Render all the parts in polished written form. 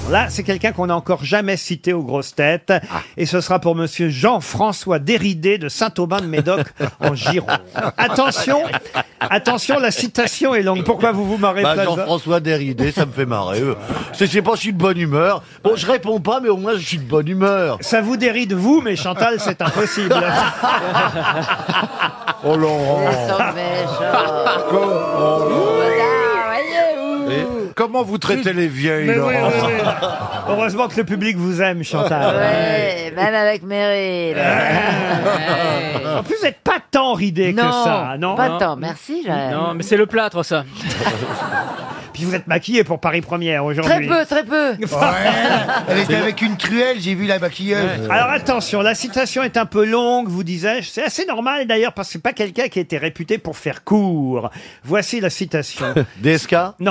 Là, c'est quelqu'un qu'on n'a encore jamais cité aux grosses têtes. Et ce sera pour monsieur Jean-François Déridé de Saint-Aubin-de-Médoc en Gironde. Attention, la citation est longue. Pourquoi vous vous marrez pas? Jean-François Déridé, ça me fait marrer. Je sais pas, je suis de bonne humeur. Bon, je réponds pas, mais au moins je suis de bonne humeur. Ça vous déride vous, mais Chantal, c'est impossible. Oh Laurent. Comment vous traitez les vieilles, Laurent? Heureusement que le public vous aime, Chantal. Ouais, même avec Meryl. En plus, vous n'êtes pas tant ridé que ça, non? Pas tant, merci. Non, mais c'est le plâtre, ça. Puis vous êtes maquillé pour Paris Première aujourd'hui. Très peu. Elle était avec une truelle, j'ai vu la maquilleuse. Alors attention, la citation est un peu longue, vous disais-je. C'est assez normal d'ailleurs, parce que c'est pas quelqu'un qui était réputé pour faire court. Voici la citation. DSK? Non.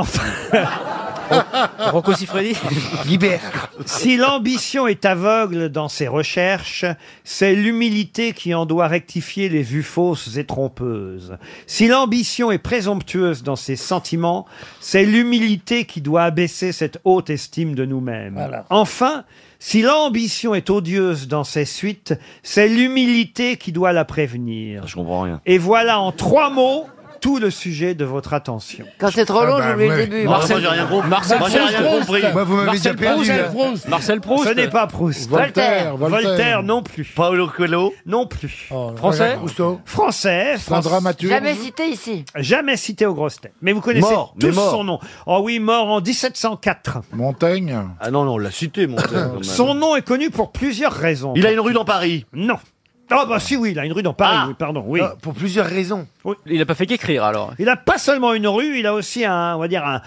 Rocco Siffredi. Libère. Si l'ambition est aveugle dans ses recherches, c'est l'humilité qui en doit rectifier les vues fausses et trompeuses. Si l'ambition est présomptueuse dans ses sentiments, c'est l'humilité qui doit abaisser cette haute estime de nous-mêmes. Voilà. Enfin, si l'ambition est odieuse dans ses suites, c'est l'humilité qui doit la prévenir. Je comprends rien. Et voilà en 3 mots tout le sujet de votre attention. Quand c'est trop long, j'oublie le début. Moi, j'ai rien compris. Moi, j'ai rien compris. Moi, vous m'avez déjà perdu. Marcel Proust. Ce n'est pas Proust. Voltaire non plus. Paulo Coelho? Non plus. Français. Français. Un dramaturge. Jamais cité ici. Jamais cité aux grosses têtes. Mais vous connaissez tous son nom. Oh oui, mort en 1704. Montaigne. Ah non, on l'a cité, mon père. Son nom est connu pour plusieurs raisons. Il a une rue dans Paris. Non. Ah bah si, oui, il a une rue dans Paris, oui, pardon, oui. Pour plusieurs raisons. Il a pas fait qu'écrire, alors. Il n'a pas seulement une rue, il a aussi un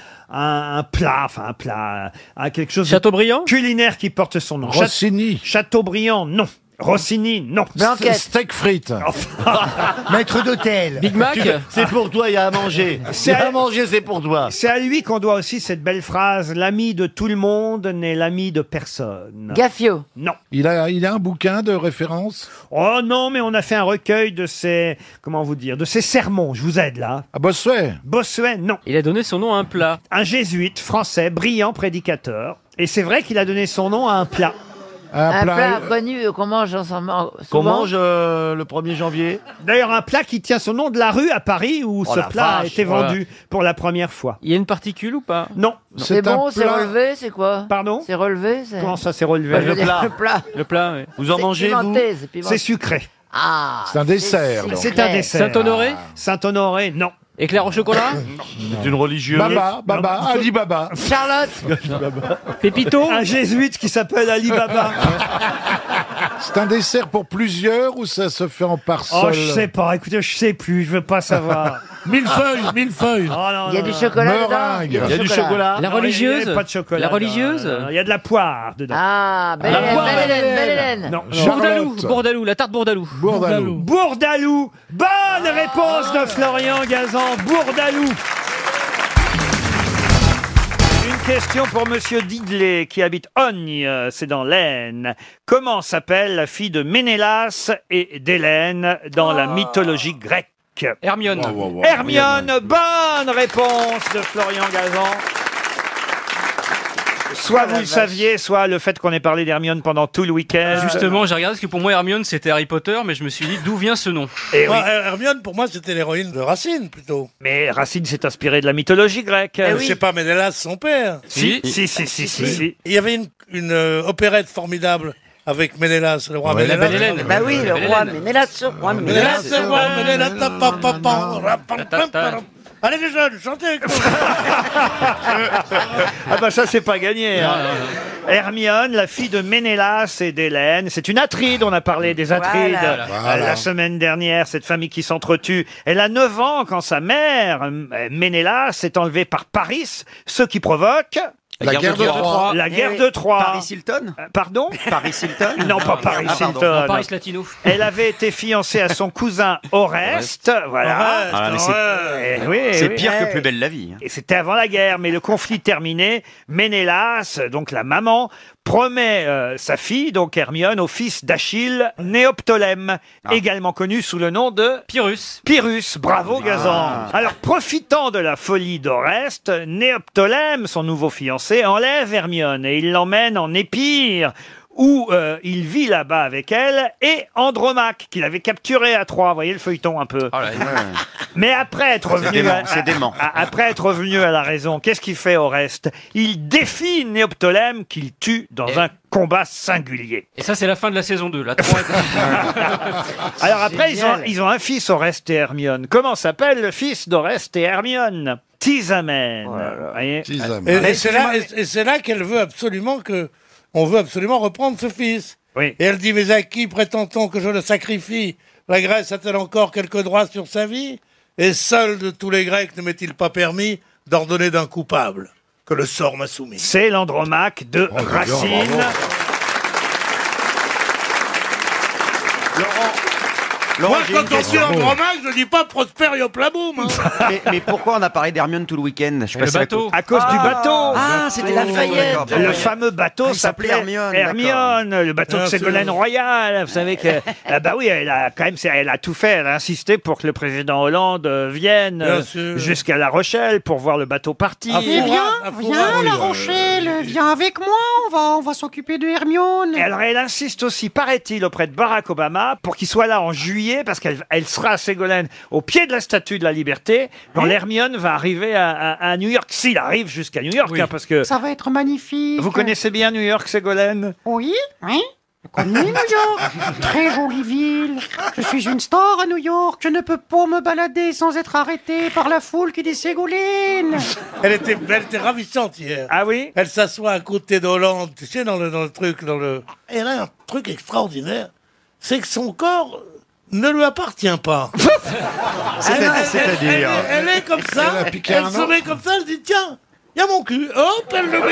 plat, quelque chose Chateaubriand. de culinaire qui porte son nom. Rossini. Chateaubriand, non. Rossini, non. Blanquette. Steak frites. Maître d'hôtel. Big Mac. C'est pour toi, il y a à manger. Il y a à manger, c'est pour toi. C'est à lui qu'on doit aussi cette belle phrase « L'ami de tout le monde n'est l'ami de personne ». Gaffio. Non. Il a un bouquin de référence. Oh non, mais on a fait un recueil de ses, comment vous dire, de ses sermons. Je vous aide là. À Bossuet. Bossuet, non. Il a donné son nom à un plat. Un jésuite français, brillant prédicateur. Et c'est vrai qu'il a donné son nom à un plat. Un plat connu qu'on mange ensemble. Qu'on mange le 1er janvier. D'ailleurs, un plat qui tient son nom de la rue à Paris où ce plat a été vendu pour la première fois. Il y a une particule ou pas? Non. C'est bon, c'est relevé, c'est quoi? Pardon? C'est relevé, Comment ça, c'est relevé? Bah, je veux dire, le plat. Le plat, oui. Vous en mangez, vous? C'est sucré. Ah. C'est un dessert. c'est C'est un dessert. Saint-Honoré. Saint-Honoré, non. Éclair au chocolat. C'est une religieuse. Baba, Ali Baba. Charlotte. Pépito. Un jésuite qui s'appelle Ali Baba. C'est un dessert pour plusieurs ou ça se fait en parcelle? Oh, je sais pas. Écoutez, je sais plus. Je veux pas savoir. Millefeuille. Oh, non, Il y a du chocolat dedans. Meringue. Il y a du chocolat. La Non, il y religieuse. a pas de chocolat. La religieuse. Il y a de la poire dedans. Ah, Belle Hélène. Non. Bourdalou, la tarte Bourdalou. Bourdalou. Bonne réponse de Florian Gazan. Bourdalou. Une question pour monsieur Didelé qui habite Ogne, c'est dans l'Aisne. Comment s'appelle la fille de Ménélas et d'Hélène dans la mythologie grecque? Hermione. Hermione, bonne réponse de Florian Gazan. Soit vous le saviez, soit le fait qu'on ait parlé d'Hermione pendant tout le week-end. Justement, j'ai regardé parce que pour moi Hermione c'était Harry Potter, mais je me suis dit d'où vient ce nom. Et oui. Hermione, pour moi, c'était l'héroïne de Racine, plutôt. Mais Racine s'est inspiré de la mythologie grecque. Je sais pas, Ménélas, son père. Si. Il y avait une opérette formidable avec Ménélas, le roi Ménélas. La Belle Hélène. Bah oui, le roi Ménélas, Ménélas, le roi Ménélas, allez les jeunes, chantez avec nous. Ah bah ça c'est pas gagné. Hein. Hermione, la fille de Ménélas et d'Hélène, c'est une Atride, on a parlé des Atrides la semaine dernière, cette famille qui s'entretue. Elle a 9 ans quand sa mère, Ménélas, est enlevée par Paris, ce qui provoque... La guerre de Troie. La guerre de Troie. Paris Hilton. Pardon? Paris Hilton. Non, pas Paris Hilton. Non, Paris Latino. Elle avait été fiancée à son cousin Oreste, voilà. Ah, mais c'est pire que Plus belle la vie. Et c'était avant la guerre, mais le conflit terminé, Ménélas, donc la maman, promet sa fille, donc Hermione, au fils d'Achille, Néoptolème, également connu sous le nom de Pyrrhus. Pyrrhus. Bravo, Gazan. Alors, profitant de la folie d'Oreste, Néoptolème, son nouveau fiancé, enlève Hermione et il l'emmène en Épire, où il vit là-bas avec elle, et Andromaque, qu'il avait capturé à Troie. Vous voyez le feuilleton un peu. Oh là, Mais après être revenu c'est dément. après être revenu à la raison, qu'est-ce qu'il fait Oreste? Il défie Néoptolème qu'il tue dans un combat singulier. Et ça, c'est la fin de la saison 2. La 3 Alors après, ils ont un fils, Oreste et Hermione. Comment s'appelle le fils d'Oreste et Hermione? Tisamène. Voyez. Et c'est là qu'elle veut absolument on veut absolument reprendre ce fils. Oui. Et elle dit, mais à qui prétend-on que je le sacrifie? La Grèce a-t-elle encore quelques droits sur sa vie? Et seul de tous les Grecs ne m'est-il pas permis d'ordonner d'un coupable que le sort m'a soumis? C'est l'Andromaque de Racine. Moi, quand on dit Andromaque, je dis pas Prosper Yoplaboum. Mais pourquoi on a parlé d'Hermione tout le week-end? Je suis le passé à bateau. côté. À cause du bateau. Ah, c'était Lafayette. D'accord. Le fameux bateau il s'appelait s'appelait Hermione, le bateau de Bien sûr. Ségolène Royal. Vous savez que, bah oui, elle a quand même, elle a tout fait. Elle a insisté pour que le président Hollande vienne Bien sûr. jusqu'à La Rochelle pour voir le bateau partir. Ah, Eh bien, Ah, viens, oui, La oui, Rochelle, viens avec moi, on va s'occuper de Hermione. Et alors, elle insiste aussi, paraît-il, auprès de Barack Obama pour qu'il soit là en juillet parce qu'elle sera à Ségolène au pied de la Statue de la Liberté quand l'Hermione va arriver à New York. S'il arrive jusqu'à New York, Oui. hein, parce que Ça va être magnifique. vous connaissez bien New York, Ségolène? Oui, oui. Je connais New York. Très jolie ville. Je suis une star à New York. Je ne peux pas me balader sans être arrêté par la foule qui dit Ségolène. Elle était ravissante hier. Ah oui? Elle s'assoit à côté d'Hollande, tu sais, dans le truc, Et elle a un truc extraordinaire, c'est que son corps ne lui appartient pas. C'est-à-dire Elle est comme ça, Elle a piqué elle un se autre. met comme ça, elle dit tiens, il y a mon cul. Hop, elle le met.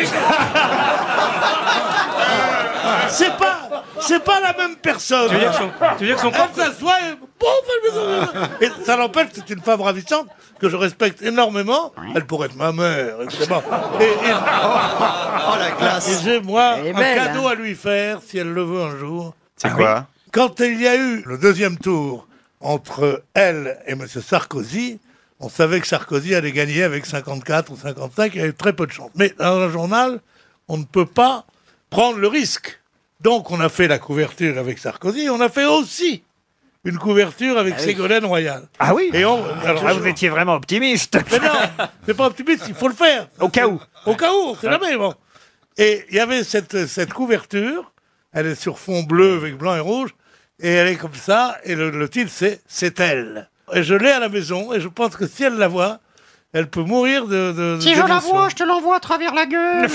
C'est pas la même personne. Tu veux dire que son corps... Elle s'assoit et boum, et ça n'empêche que c'est une femme ravissante que je respecte énormément. Elle pourrait être ma mère, évidemment. Oh la Et classe. j'ai, moi, Elle est un belle, cadeau hein. à lui faire, si elle le veut un jour. C'est quoi? Quand il y a eu le deuxième tour entre elle et M. Sarkozy, on savait que Sarkozy allait gagner avec 54 ou 55, il y avait très peu de chance. Mais dans un journal, on ne peut pas prendre le risque. Donc on a fait la couverture avec Sarkozy, on a fait aussi une couverture avec Ségolène Royal. Ah oui? Et alors, Vous étiez vraiment optimiste. mais non, c'est pas optimiste, il faut le faire. Au cas où. Au cas où, on sait jamais, bon. Et il y avait cette couverture, elle est sur fond bleu avec blanc et rouge, et elle est comme ça, et le titre c'est elle. Et je l'ai à la maison, et je pense que si elle la voit, elle peut mourir de Si je la d'émotion. vois, je te l'envoie à travers la gueule.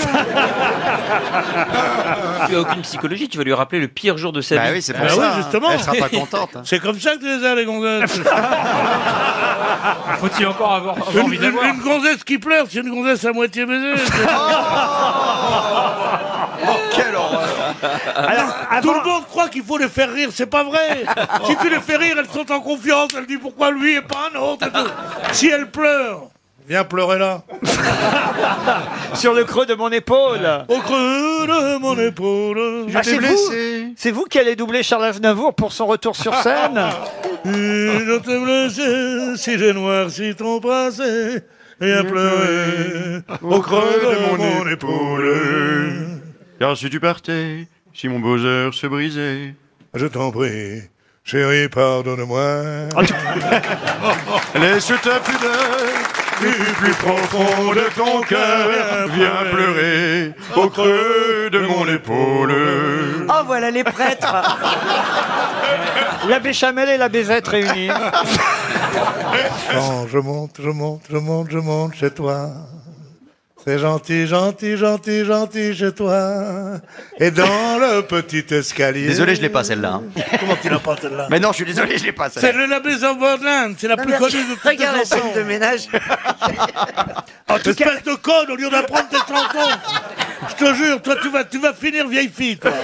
Tu as aucune psychologie, tu vas lui rappeler le pire jour de sa Bah vie. oui, c'est pour Ah ça. oui, hein. justement. Elle sera pas contente. hein. C'est comme ça que tu les as, les gonzesses. Faut-il encore avoir envie d'avoir Une gonzesse qui pleure, c'est une gonzesse à moitié baisée. Quelle horreur. Alors, Tout avant, le monde croit qu'il faut les faire rire, c'est pas vrai. Si tu les fais rire, elles sont en confiance, elles disent pourquoi lui et pas un autre. Et tout. Si elles pleurent, viens pleurer là. sur le creux de mon épaule. Au creux de mon épaule. Ah, c'est vous, c'est vous qui allez doubler Charles Aznavour pour son retour sur scène. Je t'ai blessé, si j'ai noirci ton passé, et à pleurer au creux de mon épaule. Car si tu partais, si mon beau cœur se brisait. Je t'en prie, chérie, pardonne-moi. Laisse ta pudeur du plus profond de ton cœur. Viens pleurer au creux de mon épaule. Oh, voilà les prêtres. La béchamel et la baisette réunies. Quand je monte chez toi. C'est gentil, gentil, gentil, gentil chez toi. Et dans le petit escalier. Désolé, je l'ai pas celle-là. hein. Comment tu l'as pas celle-là? Mais non, je suis désolé, je l'ai pas C'est celle-là. le Labès of Borderland, c'est la plus connue de toutes les Regarde la scène chansons. de ménage. En tout cas, Espèce de conne, au lieu d'apprendre tes chansons. Je te jure, toi, tu vas finir vieille fille, toi.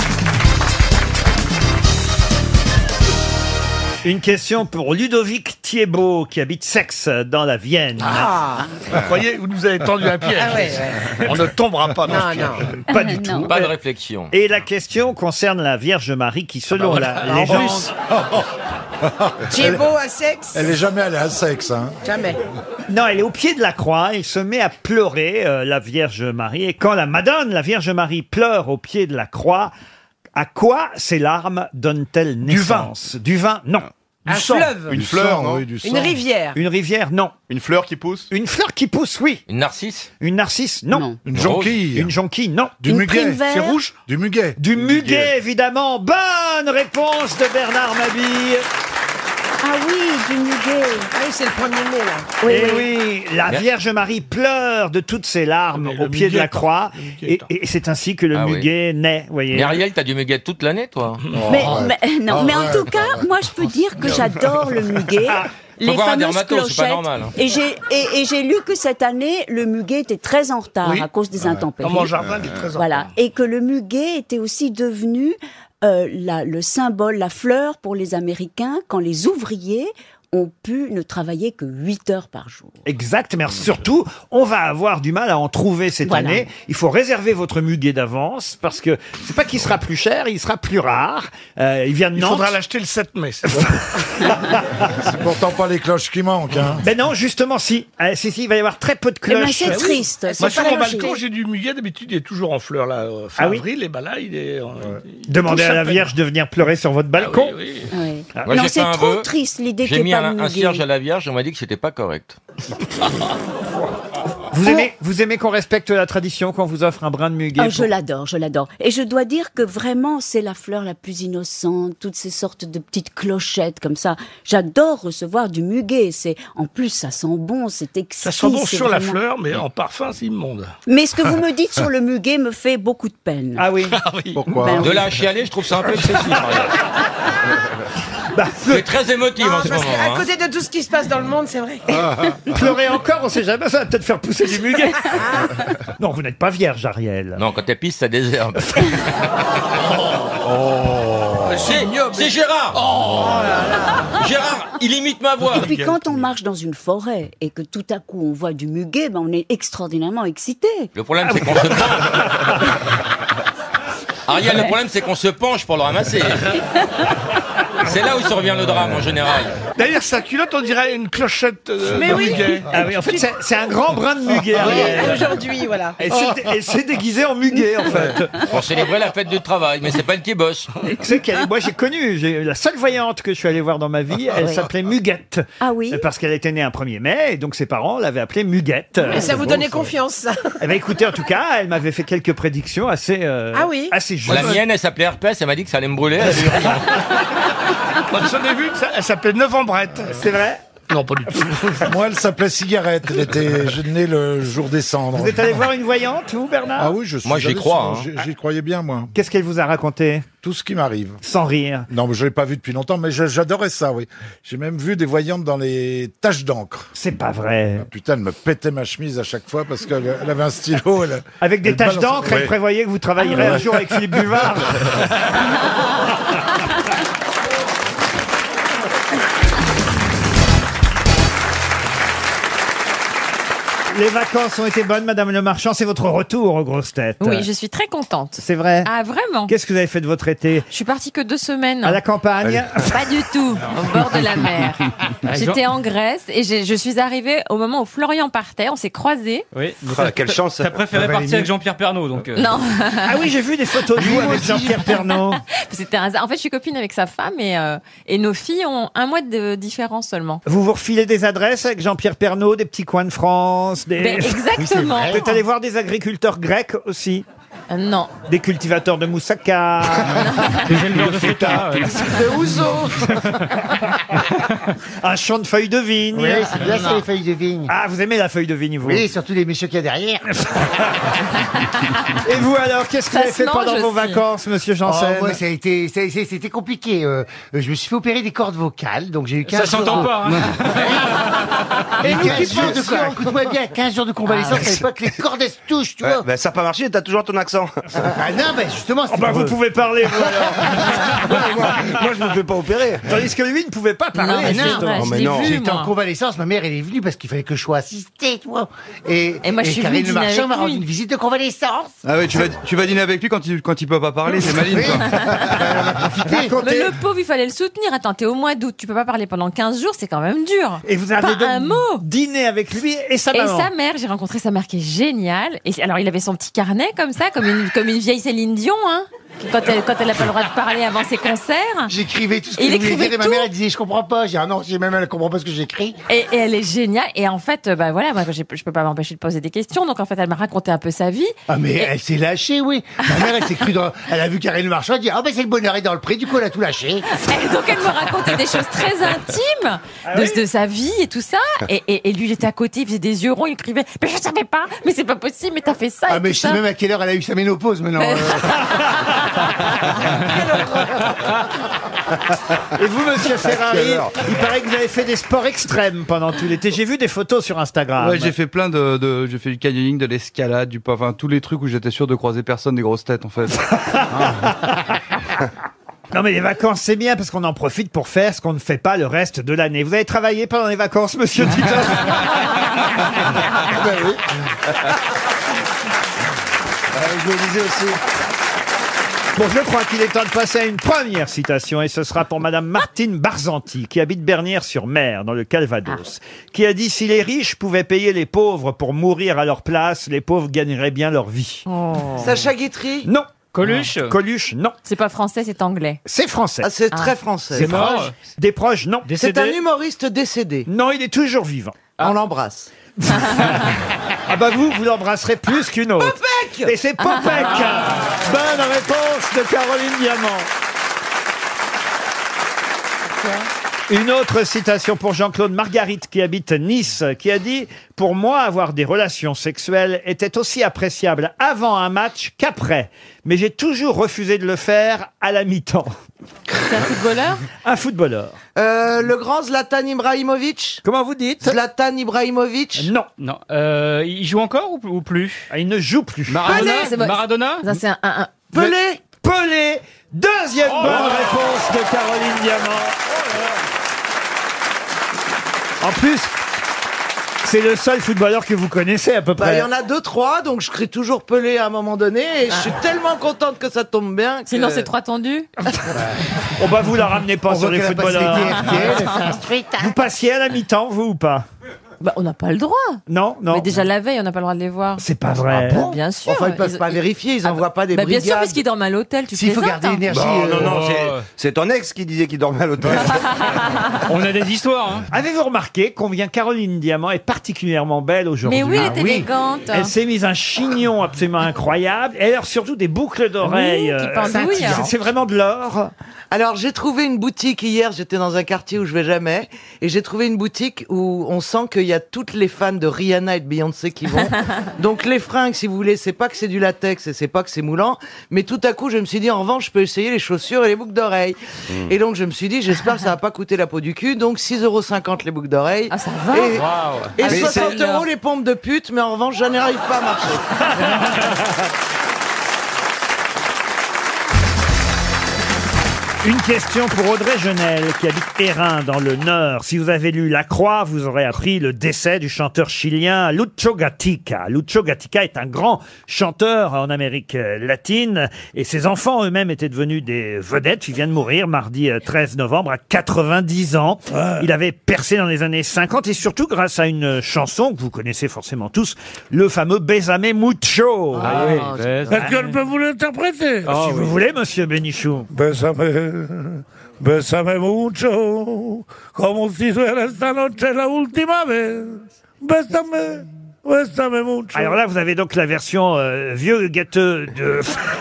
une question pour Ludovic Thiers. Thiebaud qui habite Sex dans la Vienne. Vous croyez, vous nous avez tendu un piège. Ah ouais. On ne tombera pas dans ce piège. Pas du tout. Pas de réflexion. Et la question concerne la Vierge Marie qui, selon la légende... Thiebaud à sexe? Elle est jamais allée à sexe, hein. Jamais. Non, elle est au pied de la croix, elle se met à pleurer, la Vierge Marie. Et quand la Madone, la Vierge Marie, pleure au pied de la croix, à quoi ces larmes donnent-elles naissance? Du vin, non. Un fleuve? Une fleur, non? Oui, du sang. Une rivière? Une rivière, non. Une fleur qui pousse? Une fleur qui pousse, oui. Une narcisse? Une narcisse, non. Une jonquille. Une jonquille, non. Du Une muguet. prime vert. C'est rouge? Du muguet. Du muguet, évidemment. Bonne réponse de Bernard Mabille. Ah oui, du muguet. Ah oui, c'est le premier-né, là. Oui, Et oui. oui, la Vierge Marie pleure de toutes ses larmes au pied de la croix. Et c'est ainsi que le Ah oui. muguet naît, voyez. Mais Ariel, t'as du muguet toute l'année, toi? Mais non, mais en tout cas, moi je peux dire que j'adore le muguet. Faut voir un dermato, c'est pas clochettes. normal, hein. Et j'ai lu que cette année, le muguet était très en retard à cause des intempéries. Dans mon jardin, il est très Voilà. Et que le muguet était aussi devenu le symbole, la fleur pour les Américains quand les ouvriers ont pu ne travailler que 8 heures par jour. Exact, mais surtout, on va avoir du mal à en trouver cette Voilà. année. Il faut réserver votre muguet d'avance parce que c'est pas qu'il sera plus cher, il sera plus rare. Il vient de Il Nantes. faudra l'acheter le 7 mai. c'est ça. C'est pourtant pas les cloches qui manquent, hein. Ben non, justement, si. Si, il va y avoir très peu de Eh ben, cloches. c'est triste. Moi, C'est sur pas mon logique. balcon, j'ai du muguet. D'habitude, il est toujours en fleurs, là. Fin Ah oui avril, et ben là, il est. Demandez tout à la chapelle. Vierge de venir pleurer sur votre balcon. Ah oui, oui. Oui. Moi, Non, j'ai c'est fait un trop vœu. triste l'idée qu'il J'ai n'y mis ait pas de un muguet. cierge à la Vierge, on m'a dit que c'était pas correct. Vous aimez qu'on respecte la tradition, qu'on vous offre un brin de muguet Ah, je pour- l'adore, je l'adore. Et je dois dire que vraiment, c'est la fleur la plus innocente, toutes ces sortes de petites clochettes comme ça. J'adore recevoir du muguet. En plus, ça sent bon, c'est exquis. Ça sent bon c'est sur la vraiment- fleur, mais en parfum, c'est immonde. Mais ce que vous me dites sur le muguet me fait beaucoup de peine. Ah oui. Pourquoi? Ben De là à chialer, je trouve ça un peu excessif, Ariel. Bah, C'est très émotif Non, en ce parce moment. qu'à hein. côté de tout ce qui se passe dans le monde, c'est vrai. pleurer encore, on sait jamais, ça va peut-être faire pousser du muguet. Non, vous n'êtes pas vierge, Ariel. Non, quand t'es pisse, ça désherbe. C'est Gérard. Gérard, il imite ma voix. Et puis quand on marche dans une forêt et que tout à coup on voit du muguet, ben on est extraordinairement excité. Le problème, c'est qu'on se penche. Ariel, le problème, c'est qu'on se penche pour le ramasser. C'est là où survient le drame, en général. D'ailleurs, sa culotte, on dirait une clochette Mais de oui. muguet. Ah oui, en fait, c'est un grand brin de muguet, Ariel. Aujourd'hui, voilà. Elle s'est déguisée en muguet, en fait. Pour célébrer la fête du travail, mais c'est pas elle qui bosse. Tu sais moi j'ai connu, la seule voyante que je suis allé voir dans ma vie, elle s'appelait Muguette. Ah oui. Parce qu'elle était née un 1er mai, et donc ses parents l'avaient appelée Muguette. Et ça vous donnait confiance, ça. Eh ben écoutez, en tout cas, elle m'avait fait quelques prédictions assez, Ah oui. assez justes. La mienne, elle s'appelait herpès, elle m'a dit que ça allait me brûler. Elle a eu rien. Moi, j'en ai vu, elle s'appelait Novembrette. C'est vrai? Non, pas du tout. Moi, elle s'appelait Cigarette. Elle était née le jour des cendres. Vous êtes allé voir une voyante, vous, Bernard? Ah oui, je suis. Moi, j'y allé crois, sur- hein. J'y croyais bien, moi. Qu'est-ce qu'elle vous a raconté? Tout ce qui m'arrive. Sans rire. Non, mais je l'ai pas vu depuis longtemps, mais j'adorais ça, oui. J'ai même vu des voyantes dans les taches d'encre. C'est pas vrai. Ah, putain, elle me pétait ma chemise à chaque fois parce qu'elle avait un stylo. Avec des elle taches balançait- d'encre, elle Ouais. prévoyait que vous travaillerez un jour avec Philippe Buvard. Les vacances ont été bonnes, Madame Le Marchand. C'est votre retour aux grosses têtes. Oui, je suis très contente. C'est vrai. Ah, vraiment? Qu'est-ce que vous avez fait de votre été? Je suis partie que 2 semaines. À la campagne? Pas du tout, au bord de la mer. J'étais en Grèce et je suis arrivée au moment où Florian partait, on s'est croisés. Oui. quelle chance. T'as préféré partir avec Jean-Pierre Pernaut, donc. Non, Ah oui, j'ai vu des photos de vous avec Jean-Pierre Pernaut. c'était un hasard. En fait, je suis copine avec sa femme et nos filles ont 1 mois de différence seulement. Vous vous refilez des adresses avec Jean-Pierre Pernaut, des petits coins de France, des... Ben, exactement. Vous êtes allé voir des agriculteurs grecs aussi? Non. Des cultivateurs de moussaka? Des éleveurs de feta. De ouzo. Un champ de feuilles de vigne? Oui, c'est bien ça, les feuilles de vigne. Ah, vous aimez la feuille de vigne, vous? Oui, surtout les messieurs qu'il y a derrière. Et vous alors, qu'est-ce que Ça vous avez se fait pendant mange vos aussi. vacances, monsieur Oh, Janssen? moi, c'était compliqué. Je me suis fait opérer des cordes vocales, donc j'ai eu 15 Ça s'entend jours pas, hein. Et 15 jours de écoute-moi bien, 15 jours de convalescence, à l'époque, les cordes elles se touchent, tu vois. Ça n'a pas marché, t'as toujours ton accent. ans. Ah non, mais justement, Oh bah vous pouvez parler, vous alors. moi, je ne me fais pas opérer. Tandis que lui ne pouvait pas parler. Non, mais c'est justement. vrai, Oh, je mais l'ai non. vu, J'étais en moi. convalescence, ma mère elle est venue parce qu'il fallait que je sois assistée, tu vois. Et moi, je suis venue Karine Le dîner Marchand avec m'a rendu lui. une visite de convalescence. Ah ouais, tu vas dîner avec lui quand il peut pas parler, c'est maligne quoi. Mais le pauvre, il fallait le soutenir. Attends, t'es au mois d'août, tu peux pas parler pendant 15 jours, c'est quand même dur. Et vous avez Pas donc un mot. dîné avec lui et sa Et maman. sa mère, j'ai rencontré sa mère qui est géniale. Et alors, il avait son petit carnet comme ça, comme une vieille Céline Dion, hein. Quand elle a pas le droit de parler avant ses concerts. J'écrivais tout ce que Il je voulais écrivait dire et ma tout. mère elle disait je comprends pas. J'ai dit ah non, si même elle comprend pas ce que j'écris. Et elle est géniale. Et en fait, bah voilà, moi, je peux pas m'empêcher de poser des questions. Donc en fait, elle m'a raconté un peu sa vie. Ah mais Et- elle s'est lâchée, oui. Ma mère elle s'est crue dans... Elle a vu Karine Le Marchand, elle dit ah ben c'est le bonheur est dans le prix, du coup elle a tout lâché. Et donc elle me racontait des choses très intimes de sa vie et tout ça. Et lui, il était à côté, il faisait des yeux ronds, il écrivait mais je savais pas, mais c'est pas possible, mais t'as fait ça. Ah et mais tout je sais ça. même à quelle heure elle a eu sa ménopause maintenant. Et vous, monsieur Ferrari, Quelle heure. il paraît que vous avez fait des sports extrêmes pendant tout l'été. J'ai vu des photos sur Instagram. Ouais, j'ai fait plein j'ai fait du canyoning, de l'escalade, enfin tous les trucs où j'étais sûr de croiser personne, des grosses têtes en fait. Non mais les vacances c'est bien parce qu'on en profite pour faire ce qu'on ne fait pas le reste de l'année. Vous avez travaillé pendant les vacances, monsieur Titoff? Ben oui. Je le disais aussi. Bon, je crois qu'il est temps de passer à une première citation et ce sera pour madame Martine Barzanti qui habite Bernières-sur-Mer dans le Calvados, qui a dit si les riches pouvaient payer les pauvres pour mourir à leur place, les pauvres gagneraient bien leur vie. Sacha Guitry. Non. Coluche. Coluche, non. C'est pas français, c'est anglais. C'est français. Ah, c'est très français. Des proches. Des proches, non. C'est un humoriste décédé. Non, il est toujours vivant. On l'embrasse. Ah bah vous l'embrasserez plus qu'une autre. Popek. Et c'est Popek. Bonne réponse de Caroline Diamant. Une autre citation pour Jean-Claude Marguerite qui habite Nice, qui a dit « Pour moi, avoir des relations sexuelles était aussi appréciable avant un match qu'après. Mais j'ai toujours refusé de le faire à la mi-temps. C'est un footballeur » Un footballeur. Le grand Zlatan Ibrahimovic. Comment vous dites? Zlatan Ibrahimovic. Non. Non. Il joue encore ou plus? Ah, il ne joue plus. Maradona. c'est bon. Maradona. Ça, c'est un... Pelé. Pelé. Deuxième bonne réponse de Caroline Diamant. En plus, c'est le seul footballeur que vous connaissez à peu Bah, il près. y en a 2-3, donc je crie toujours Pelé à un moment donné, et je suis tellement contente que ça tombe bien. Que... Sinon, c'est 3 tendus. On va vous la ramener pas On sur voit les qu'elle a passé footballeurs. l'été RTL. Vous passiez à la mi-temps, vous ou pas? Bah, on n'a pas le droit. Non, non. Mais déjà la veille, on n'a pas le droit de les voir. C'est pas vrai. Bien sûr. Enfin, ils peuvent pas vérifier, ils envoient pas des Bah, bien brigades. sûr, parce qu'ils dorment à l'hôtel. Tu S'il faut plaisantes, garder hein. l'énergie. Non, c'est ton ex qui disait qu'il dormait à l'hôtel. On a des histoires. Hein. Avez-vous remarqué combien Caroline Diamant est particulièrement belle aujourd'hui? Mais oui, elle est oui. élégante. Elle s'est mise un chignon absolument incroyable. Et alors surtout des boucles d'oreilles. Oui, qui pendouillent. C'est vraiment de l'or. Alors, j'ai trouvé une boutique hier, j'étais dans un quartier où je vais jamais, et j'ai trouvé une boutique où on sent qu'il y a toutes les fans de Rihanna et de Beyoncé qui vont. Donc, les fringues, si vous voulez, c'est pas que c'est du latex et c'est pas que c'est moulant, mais tout à coup, je me suis dit, en revanche, je peux essayer les chaussures et les boucles d'oreilles. Et donc, je me suis dit, j'espère que ça va pas coûter la peau du cul, donc 6,50 € les boucles d'oreilles. Ah, ça va. Et, Waouh. et Mais 60 c'est- € les pompes de pute, mais en revanche, je n'arrive pas à marcher. Une question pour Audrey Genel, qui habite Hérin, dans le Nord. Si vous avez lu La Croix, vous aurez appris le décès du chanteur chilien Lucho Gatica. Lucho Gatica est un grand chanteur en Amérique latine, et ses enfants eux-mêmes étaient devenus des vedettes. Il vient de mourir mardi 13 novembre à 90 ans. Il avait percé dans les années 50, et surtout grâce à une chanson que vous connaissez forcément tous, le fameux Bésame Mucho. Est-ce que je peux vous l'interpréter? Si vous voulez, monsieur Bénichou. Bésame mucho, como si fuera esta noche la última vez. Bésame mucho. Alors là, vous avez donc la version vieux gâteux de...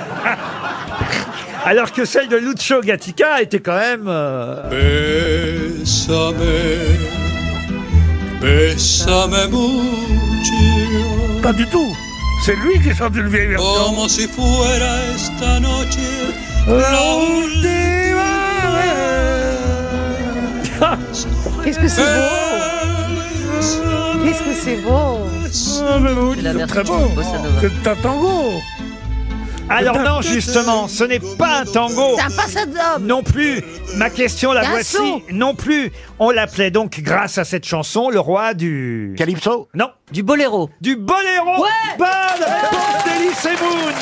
Alors que celle de Lucho Gatica était quand même... Bésame, bésame mucho. Pas du tout. C'est lui qui chante une vieille version. Como si fuera esta noche la última vez. Qu'est-ce que c'est beau! Qu'est-ce que c'est beau! C'est très beau. C'est un tango. Alors non, justement, ce n'est pas un tango. C'est un passadum. Non plus. Ma question, la Un voici. saut. Non plus. On l'appelait donc, grâce à cette chanson, le roi du... Calypso? Non. Du boléro. Du boléro. Ouais. Bonne réponse d'Elie Semoun.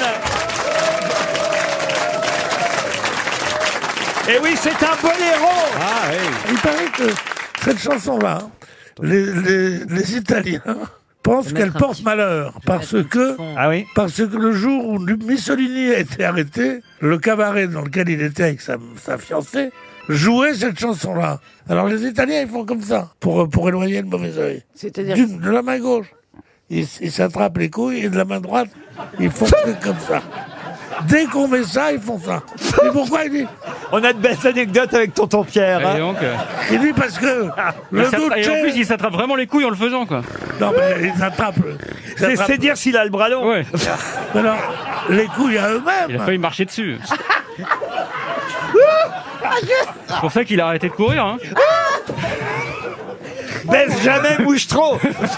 Et oui, c'est un boléro. Ah oui. Il paraît que cette chanson-là, les Italiens pensent qu'elle porte malheur parce que le jour où Mussolini a été arrêté, le cabaret dans lequel il était avec sa fiancée jouait cette chanson-là. Alors les Italiens, ils font comme ça pour éloigner le mauvais œil. C'est-à-dire De la main gauche, ils s'attrapent les couilles et de la main droite, ils font comme ça. Dès qu'on met ça, ils font ça. Et pourquoi il dit? On a de belles anecdotes avec tonton Pierre. Et donc, Il dit parce que le doute. et en plus, il s'attrape vraiment les couilles en le faisant, quoi. Non, mais ils s'attrapent. C'est dire s'il a le bras long. Ouais. Mais non, les couilles à eux-mêmes. Il a failli marcher dessus. C'est pour ça qu'il a arrêté de courir, hein. Baisse jamais, bouge trop.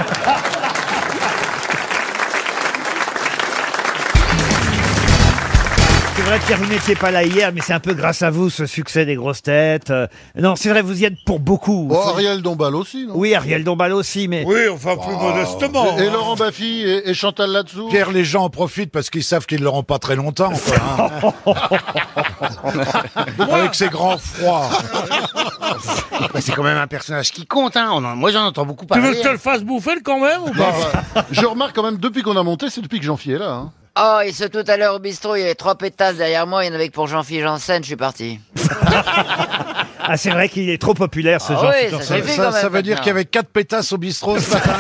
C'est vrai, Pierre, vous n'étiez pas là hier, mais c'est un peu grâce à vous, ce succès des grosses têtes. Non, c'est vrai, vous y êtes pour beaucoup. Oh, Ariel Dombal aussi, non? Oui, Ariel Dombal aussi, mais... Oui, enfin, plus modestement. Et Laurent Baffy et Chantal là-dessous. Pierre, les gens en profitent parce qu'ils savent qu'ils ne l'auront pas très longtemps, quoi, hein. Avec ses grands froids. Bah, c'est quand même un personnage qui compte, hein. Moi, j'en entends beaucoup Tu parler. veux que je te le fasse bouffer quand même ou pas? Je remarque quand même, depuis qu'on a monté, c'est depuis que Jean-Phi est là. Hein. Oh, et ce tout à l'heure au bistrot, il y avait 3 pétasses derrière moi, il y en avait que pour Jean-Philippe Janssen, je suis parti. Ah, c'est vrai qu'il est trop populaire, ce Ah Jean-Philippe oui, ça Janssen. suffit quand même Ça veut dire maintenant. qu'il y avait 4 pétasses au bistrot ce matin.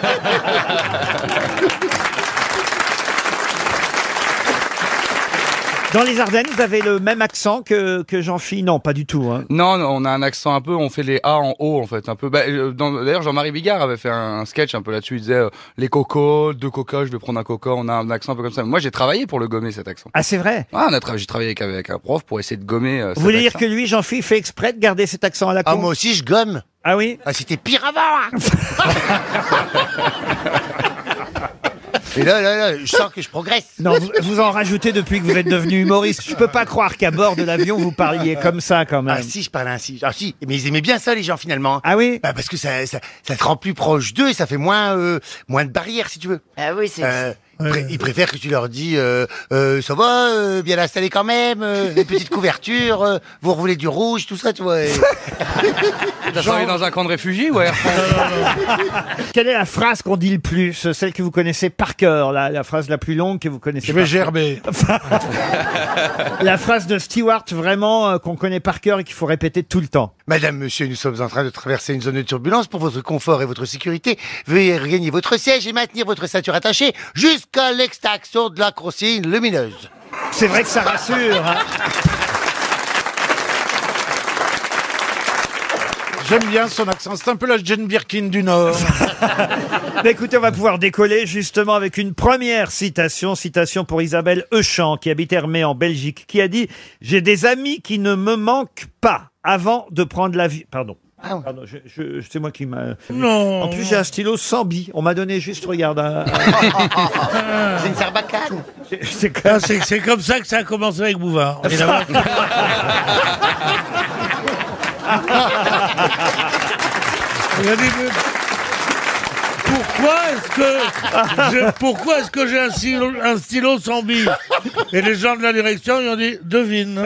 Dans les Ardennes, vous avez le même accent que Jean-Philippe? Non, pas du tout. Hein. Non, on a un accent un peu, on fait les A en haut en fait, un peu. D'ailleurs, Jean-Marie Bigard avait fait un sketch un peu là-dessus. Il disait les cocos, 2 coca, je vais prendre un coca. On a un accent un peu comme ça. Moi, j'ai travaillé pour le gommer cet accent. Ah, c'est vrai? Ah, j'ai travaillé avec un prof pour essayer de gommer. Vous voulez dire que lui, Jean-Philippe, fait exprès de garder cet accent à la con? Ah, moi aussi, je gomme. Ah oui? Ah, c'était pire avant, hein. Et là, je sens que je progresse. Non, vous en rajoutez depuis que vous êtes devenu humoriste. Je peux pas croire qu'à bord de l'avion, vous parliez comme ça, quand même. Ah si, je parlais ainsi. Ah si, mais ils aimaient bien ça, les gens, finalement. Ah oui? Bah, parce que ça te rend plus proche d'eux et ça fait moins de barrières, si tu veux. Ah oui, c'est... Ils préfèrent que tu leur dis ça va, bien installé quand même, une petite couverture, vous revoulez du rouge, tout ça, tu vois. T'as travaillé dans un camp de réfugiés ou Air France? Quelle est la phrase qu'on dit le plus? Celle que vous connaissez par cœur, la phrase la plus longue que vous connaissez Je vais par cœur. gerber. La phrase de Stewart, vraiment, qu'on connaît par cœur et qu'il faut répéter tout le temps. Madame, monsieur, nous sommes en train de traverser une zone de turbulence. Pour votre confort et votre sécurité, veuillez regagner votre siège et maintenir votre ceinture attachée jusqu'à l'extinction de la consigne lumineuse. C'est vrai que ça rassure, hein. J'aime bien son accent. C'est un peu la Jane Birkin du Nord. Mais écoutez, on va pouvoir décoller justement avec une première citation pour Isabelle Euchamp, qui habite Hermé en Belgique, qui a dit « J'ai des amis qui ne me manquent pas avant de prendre l'avion. » Pardon. Pardon, c'est moi qui m'a... Non. En plus, j'ai un stylo sans billes. On m'a donné juste, regarde... C'est une sarbacane. C'est comme ça que ça a commencé avec Bouvard. évidemment. Il a dit, mais pourquoi est-ce que j'ai un stylo sans billes? Et les gens de la direction, ils ont dit, devine.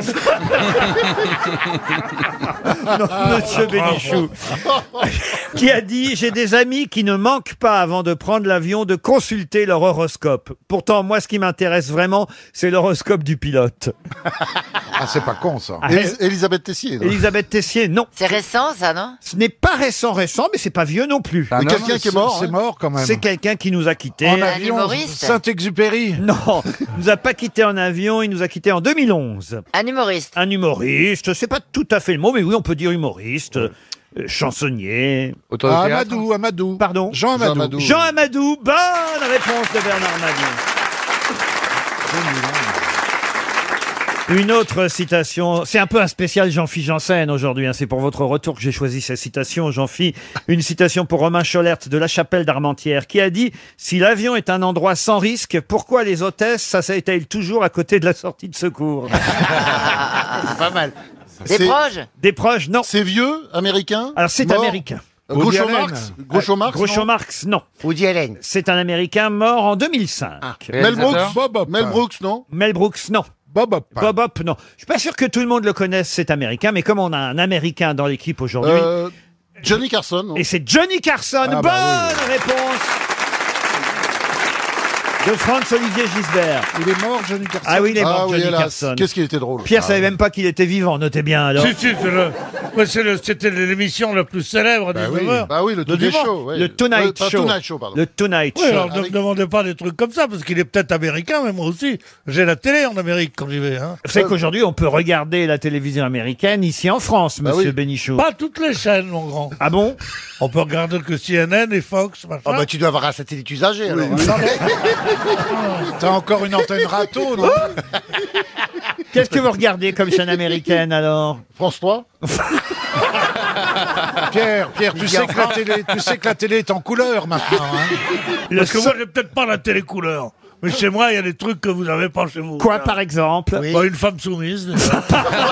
Non, Monsieur Bénichou, qui a dit « J'ai des amis qui ne manquent pas, avant de prendre l'avion, de consulter leur horoscope. Pourtant, moi, ce qui m'intéresse vraiment, c'est l'horoscope du pilote. » Ah, c'est pas con, ça. Elisabeth Tessier. non Elisabeth Tessier, non. C'est récent, ça, non? Ce n'est pas récent, mais c'est pas vieux non plus. Mais quelqu'un qui est mort. C'est mort, quand même. C'est quelqu'un qui nous a quittés. En Un avion, humoriste Saint-Exupéry. Non, il nous a pas quittés en avion, il nous a quittés en 2011. Un humoriste. Un humoriste, c'est pas tout à fait le mot, mais oui, on peut dire humoriste, chansonnier. Auteur de théâtre. Amadou. Pardon? Jean Amadou. Jean Amadou, bonne réponse de Bernard Mabie. Une autre citation, c'est un peu un spécial Jean-Philippe Janssen aujourd'hui, hein. C'est pour votre retour que j'ai choisi cette citation, Jean-Philippe. Une citation pour Romain Scholert de la Chapelle d'Armentières, qui a dit « Si l'avion est un endroit sans risque, pourquoi les hôtesses s'asseyent-elles toujours à côté de la sortie de secours ?» C'est pas mal. Des proches? Des proches, non. C'est vieux, américain. Alors c'est Mort. américain. Groucho Marx. Groucho Marx. Groucho non Marx, non. Woody Allen. C'est un américain mort en 2005. Mel Brooks. Mel Brooks, non. Mel Brooks, non. Bob Hope. Bob Hope, non. Je suis pas sûr que tout le monde le connaisse, cet américain, mais comme on a un américain dans l'équipe aujourd'hui. Johnny Carson. Non Et c'est Johnny Carson. Ah, Bonne bah oui. réponse de Franz-Olivier Gisbert. Il est mort, Johnny Carson. Ah oui, il est mort, oui, Johnny hélas. Carson. Qu'est-ce qu'il était drôle. Pierre savait même pas qu'il était vivant, notez bien alors. Si, c'était l'émission la plus célèbre à 19h. Bah oui, le Today Show. ouais. Le Tonight pas Show. Tonight Show, pardon. Le Tonight Oui, Show. alors ne me demandez pas des trucs comme ça, parce qu'il est peut-être américain, mais moi aussi. J'ai la télé en Amérique quand j'y vais. Hein. Vous savez qu'aujourd'hui, on peut regarder la télévision américaine ici en France, monsieur oui. Bénichou. Pas toutes les chaînes, mon grand. Ah bon? On peut regarder que CNN et Fox, machin. Oh bah tu dois avoir un satellite usagé alors. T'as encore une antenne râteau, non? Qu'est-ce que vous regardez comme chaîne américaine alors? France 3. Pierre, tu sais que la télé est en couleur maintenant. Hein. Parce que moi, j'ai peut-être pas la télé couleur. Mais chez moi, il y a des trucs que vous n'avez pas chez vous. Quoi, par exemple? Oui. Bah, une femme soumise, déjà.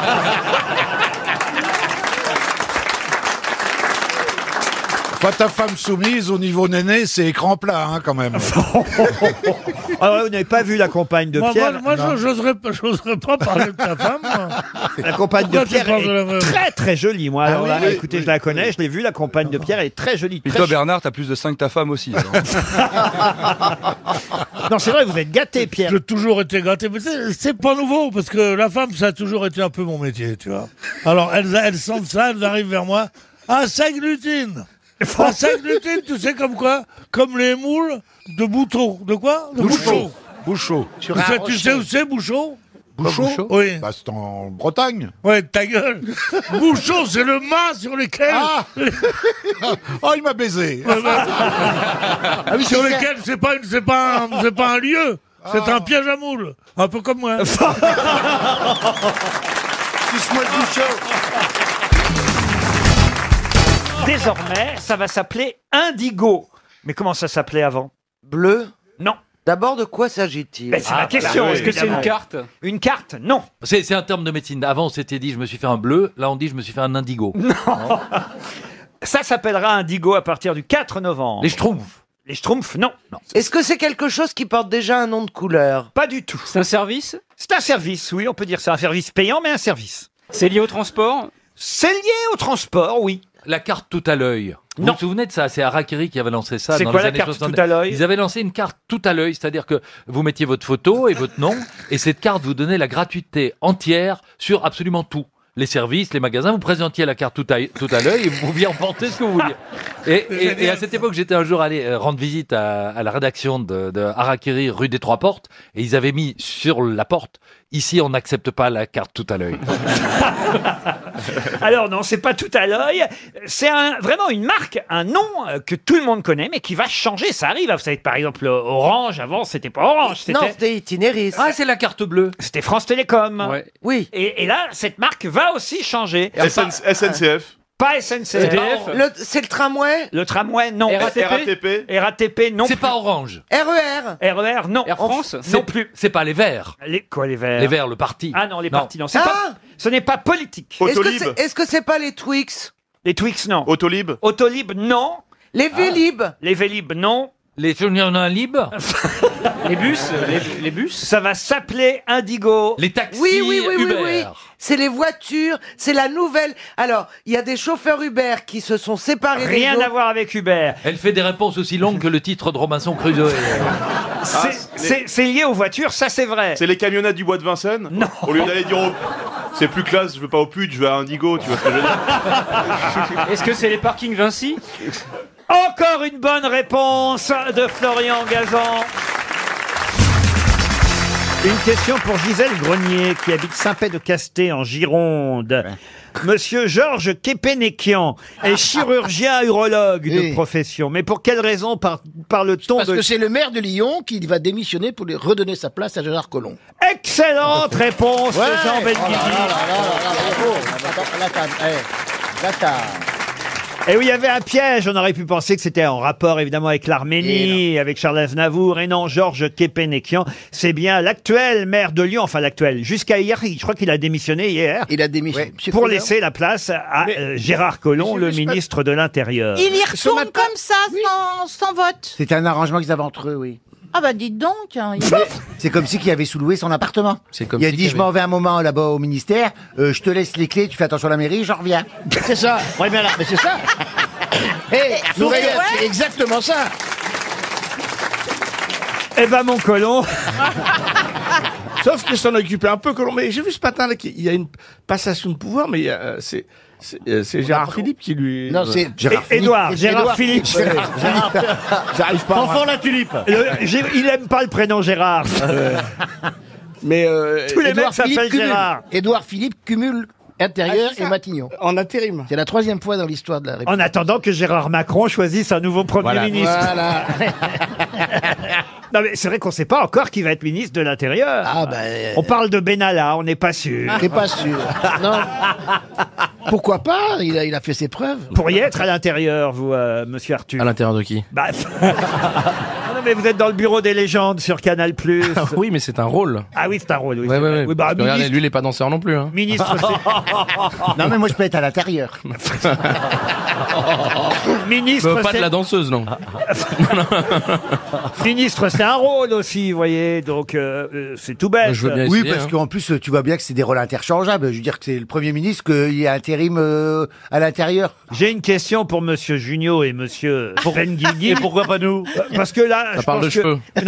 Pas ta femme soumise au niveau néné, c'est écran plat, hein, quand même. Ah ouais, vous n'avez pas vu la compagne de Pierre? Moi, j'oserais pas parler de ta femme. Moi. La compagne de Pourquoi tu Pierre parles de la est même? très très jolie, moi. Alors oui, là, oui, écoutez, oui. je la connais, je l'ai vue, la compagne de Pierre, elle est très jolie. Puis très toi, ch- Bernard, t'as plus de 5 que ta femme aussi. alors. Non, c'est vrai, vous êtes gâté, Pierre. J'ai toujours été gâté, mais c'est pas nouveau, parce que la femme, ça a toujours été un peu mon métier, tu vois. Alors, elles sentent ça, elles arrivent vers moi. Ah, ça glutine. Ah, ça glutine, tu sais comme quoi? Comme les moules de Bouteau. De quoi? De Bouchot. Bouchot. Tu sais où c'est, Bouchot? Bouchot? Oui. Bah, c'est en Bretagne. Ouais, ta gueule. Bouchot, c'est le mât sur lequel... Ah oh, il m'a baisé. Ah oui, sur lequel c'est pas un lieu. C'est un piège à moules. Un peu comme moi. Suce-moi le Bouchot. Désormais, ça va s'appeler Indigo. Mais comment ça s'appelait avant? Bleu? Non. D'abord, de quoi s'agit-il? Ben, c'est ma question. Est-ce que c'est évidemment. une carte? Une carte? Non. C'est un terme de médecine. Avant, on s'était dit je me suis fait un bleu. Là, on dit je me suis fait un indigo. Non. Ça s'appellera Indigo à partir du 4 novembre. Les Schtroumpfs. Les Schtroumpfs, non. Est-ce que c'est quelque chose qui porte déjà un nom de couleur? Pas du tout. C'est un service? C'est un service, oui, on peut dire c'est un service payant, mais un service. C'est lié au transport? C'est lié au transport, oui. La carte tout à l'œil. Vous Non. vous souvenez de ça? C'est Harakiri qui avait lancé ça C'est dans quoi les la années carte 70. tout à l'œil? Ils avaient lancé une carte tout à l'œil, c'est-à-dire que vous mettiez votre photo et votre nom, et cette carte vous donnait la gratuité entière sur absolument tout. Les services, les magasins, vous présentiez la carte tout à l'œil et vous pouviez emporter ce que vous vouliez. Et à cette époque, j'étais un jour allé rendre visite à la rédaction de Harakiri rue des Trois Portes, et ils avaient mis sur la porte « Ici, on n'accepte pas la carte tout à l'œil ». Alors non, c'est pas tout à l'œil. C'est vraiment une marque, un nom que tout le monde connaît, mais qui va changer. Ça arrive. Vous savez, par exemple, Orange, avant, c'était pas Orange. Non, c'était Itinéris. Ah, c'est la carte bleue. C'était France Télécom. Ouais. Oui. Et là, cette marque va aussi changer. SNCF. Pas SNCF. CDF. C'est le tramway? Le tramway, non. RATP. RATP, non. C'est pas Orange. RER? RER, non. Air France? Non plus. C'est pas les Verts. Quoi, les Verts? Les Verts, le parti. Ah non, les Non. partis, non. Ce n'est pas politique. Autolib. Est-ce que c'est pas les Twix? Les Twix, non. Autolib. Autolib, non. Les Vélib? Les Vélib, non. Les Journaux libres. Les bus? Les bus? Ça va s'appeler Indigo. Les taxis Oui. Uber. C'est les voitures, c'est la nouvelle. Alors, il y a des chauffeurs Uber qui se sont séparés des Rien autres. à voir avec Uber. Elle fait des réponses aussi longues que le titre de Robinson Crusoe. C'est lié aux voitures, ça c'est vrai. C'est les camionnettes du bois de Vincennes. Non. Au lieu d'aller dire c'est plus classe, je veux pas au pute, je veux à Indigo, tu vois ce que je veux dire. Est-ce que c'est les parkings Vinci? Encore une bonne réponse de Florian Gazan. Une question pour Gisèle Grenier, qui habite Saint-Pé-de-Casté en Gironde. Monsieur Georges Kepenekian est chirurgien urologue de profession. Mais pour quelle raison parle-t-on Parce de... que c'est le maire de Lyon qui va démissionner pour lui redonner sa place à Gérard Collomb. Excellente réponse de Jean Benguigui. Et oui, il y avait un piège. On aurait pu penser que c'était en rapport, évidemment, avec l'Arménie, avec Charles Aznavour. Et non, Georges Kepenekian, c'est bien l'actuel maire de Lyon. Enfin, l'actuel. Jusqu'à hier, je crois qu'il a démissionné hier. Il a démissionné. Pour laisser la place à Gérard Collomb, le ministre de l'Intérieur. Il y retourne comme ça, sans vote. C'était un arrangement qu'ils avaient entre eux, oui. Ah bah dites donc. Hein, C'est comme si qu'il avait sous-loué son appartement. Comme il a dit, je m'en vais un moment là-bas au ministère, je te laisse les clés, tu fais attention à la mairie, j'en reviens. C'est ça. Ouais, bien là, mais c'est ça. C'est exactement ça. Eh ben, mon Collomb. Sauf qu'il s'en occupait un peu, Collomb. Mais j'ai vu ce matin là qu'il y a une passation de pouvoir, mais c'est Gérard Philippe qui lui... Non, c'est Gérard Philippe. J'arrive pas. Enfant la tulipe. Il aime pas le prénom Gérard. Mais tous les mecs s'appellent Gérard. Édouard Philippe cumule intérieur et Matignon. En intérim. C'est la 3e fois dans l'histoire de la République. En attendant que Gérard Macron choisisse un nouveau Premier ministre. Voilà. Non mais c'est vrai qu'on sait pas encore qui va être ministre de l'Intérieur. Ah ben... On parle de Benalla, on n'est pas sûr. T'es pas sûr. Non. Pourquoi pas? Il a fait ses preuves. Vous pourriez être à l'intérieur, vous, monsieur Arthur. À l'intérieur de qui? Bah... Non mais vous êtes dans le bureau des légendes sur Canal+. Oui, mais c'est un rôle. Ah oui, c'est un rôle. Oui, Ouais. Oui, bah, Regardez, lui, il est pas danseur non plus. Hein. Ministre, Non, mais moi, je peux être à l'intérieur. ministre, Pas de la danseuse, non. Ministre, c'est un rôle aussi, vous voyez, donc c'est tout bête. Je veux bien Oui, essayer, parce hein. qu'en plus, tu vois bien que c'est des rôles interchangeables. Je veux dire que c'est le Premier ministre, qu'il y a intérim à l'intérieur. J'ai une question pour monsieur Junio et monsieur Benguigui. Et pourquoi pas nous? Parce que là, Ça parle de cheveux. Je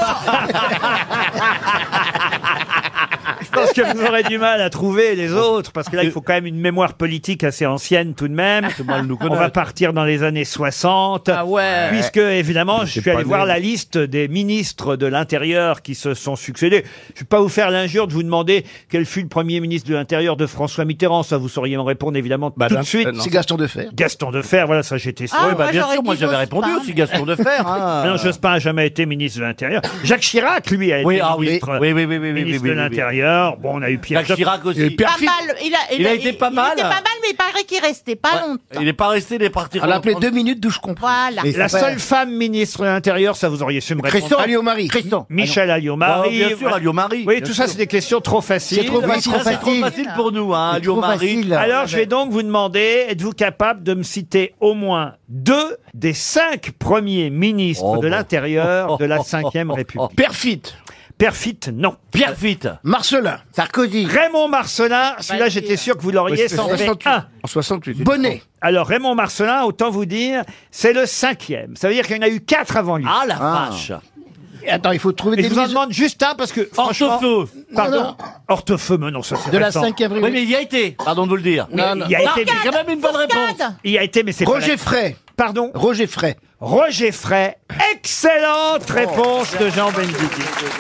pense que vous aurez du mal à trouver les autres, parce que là, il faut quand même une mémoire politique assez ancienne tout de même. On va partir dans les années 60. Ah ouais. Puisque, évidemment, je suis allé voir la liste des ministres de l'Intérieur qui se sont succédés. Je ne vais pas vous faire l'injure de vous demander quel fut le premier ministre de l'Intérieur de François Mitterrand. Ça, vous sauriez me répondre, évidemment, tout de suite. C'est Gaston Defferre. Gaston Defferre, voilà, ça, j'étais sûr. Ah, Oui, bah moi, bien j'aurais sûr, dit moi j'avais répondu Jospin. aussi, Gaston Defferre. Hein. Non, Jospin n'a jamais été ministre de l'Intérieur. Jacques Chirac, lui, a été ministre, ministre de l'Intérieur. Bon, on a eu Pierre Jacques Chirac aussi. Pas mal. Il a été pas mal. Il était pas mal, mais il paraît qu'il restait pas longtemps. Il n'est pas resté, il est parti. On l'a appelé 2 minutes d'où je comprends. Voilà. La seule femme ministre de l'Intérieur, ça vous auriez su me répondre. Alliot-Marie. Michel Alliot-Marie. Bien sûr, Alliot-Marie. Oui, tout ça, c'est des questions trop faciles. C'est trop facile. C'est trop facile pour nous, hein, Alliot-Marie. Alors, je vais donc vous demander, êtes-vous capable de me citer au moins 2 des 5 premiers ministres de l'Intérieur de la Ve République? Perfit. Perfit, non. Pierrefitte. Marcelin. Sarkozy. Raymond Marcelin, celui-là, j'étais sûr que vous l'auriez sans un. En 68. Bonnet. Alors, Raymond Marcelin, autant vous dire, c'est le 5e. Ça veut dire qu'il y en a eu 4 avant lui. Ah la vache. Attends, il faut trouver Et des je vous en ministres demande juste un parce que. franchement- Hortefeux. Pardon. Hortefeux, mais non, ça c'est de la récent. 5e Oui, République. mais il y a été. Pardon de vous le dire. Il y a été, mais- C'est quand même une bonne réponse. il y a été, mais c'est pas Roger la- Frey. Pardon. Roger Frey. Roger Frey. Excellente réponse de Jean Benguigui.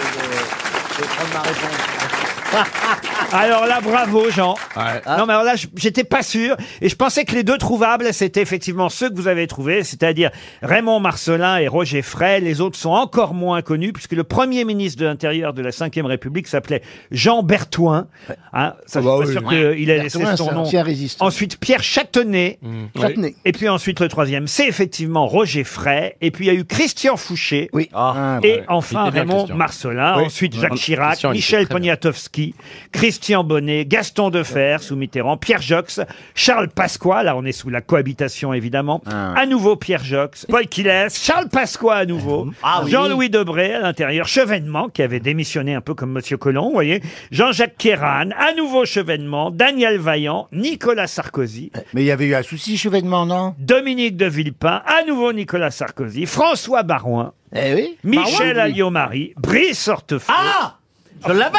Alors là, bravo Jean. Non mais alors là, j'étais pas sûr et je pensais que les 2 trouvables, c'était effectivement ceux que vous avez trouvés, c'est-à-dire Raymond Marcelin et Roger Frey. Les autres sont encore moins connus puisque le premier ministre de l'Intérieur de la Ve République s'appelait Jean Berthoin. Hein, ça, je suis pas sûr qu'il ait laissé Berthoin, son c'est un nom. ancien résistant. Ensuite, Pierre Châtenay. Châtenay. Et puis ensuite, le 3e, c'est effectivement Roger Frey. Et puis il y a eu Christian Fouché. Oui. Et enfin Il était bien, Raymond Christian. Marcelin, Oui. ensuite Jacques Chirac, Christian, il était Michel très bien. Poniatowski, Christian Bonnet, Gaston Defferre sous Mitterrand, Pierre Jox, Charles Pasqua, là on est sous la cohabitation évidemment, à nouveau Pierre Jox, Paul Quillès, Charles Pasqua à nouveau, Jean-Louis Debré à l'intérieur, Chevènement qui avait démissionné un peu comme Monsieur Collomb, vous voyez, Jean-Jacques Kéran, à nouveau Chevènement, Daniel Vaillant, Nicolas Sarkozy, Mais il y avait eu un souci, Chevènement, non? Dominique de Villepin, à nouveau Nicolas Sarkozy, François Barouin, Eh oui. Michel Alliot-Marie, Brice Hortefeux. Ah, je l'avais.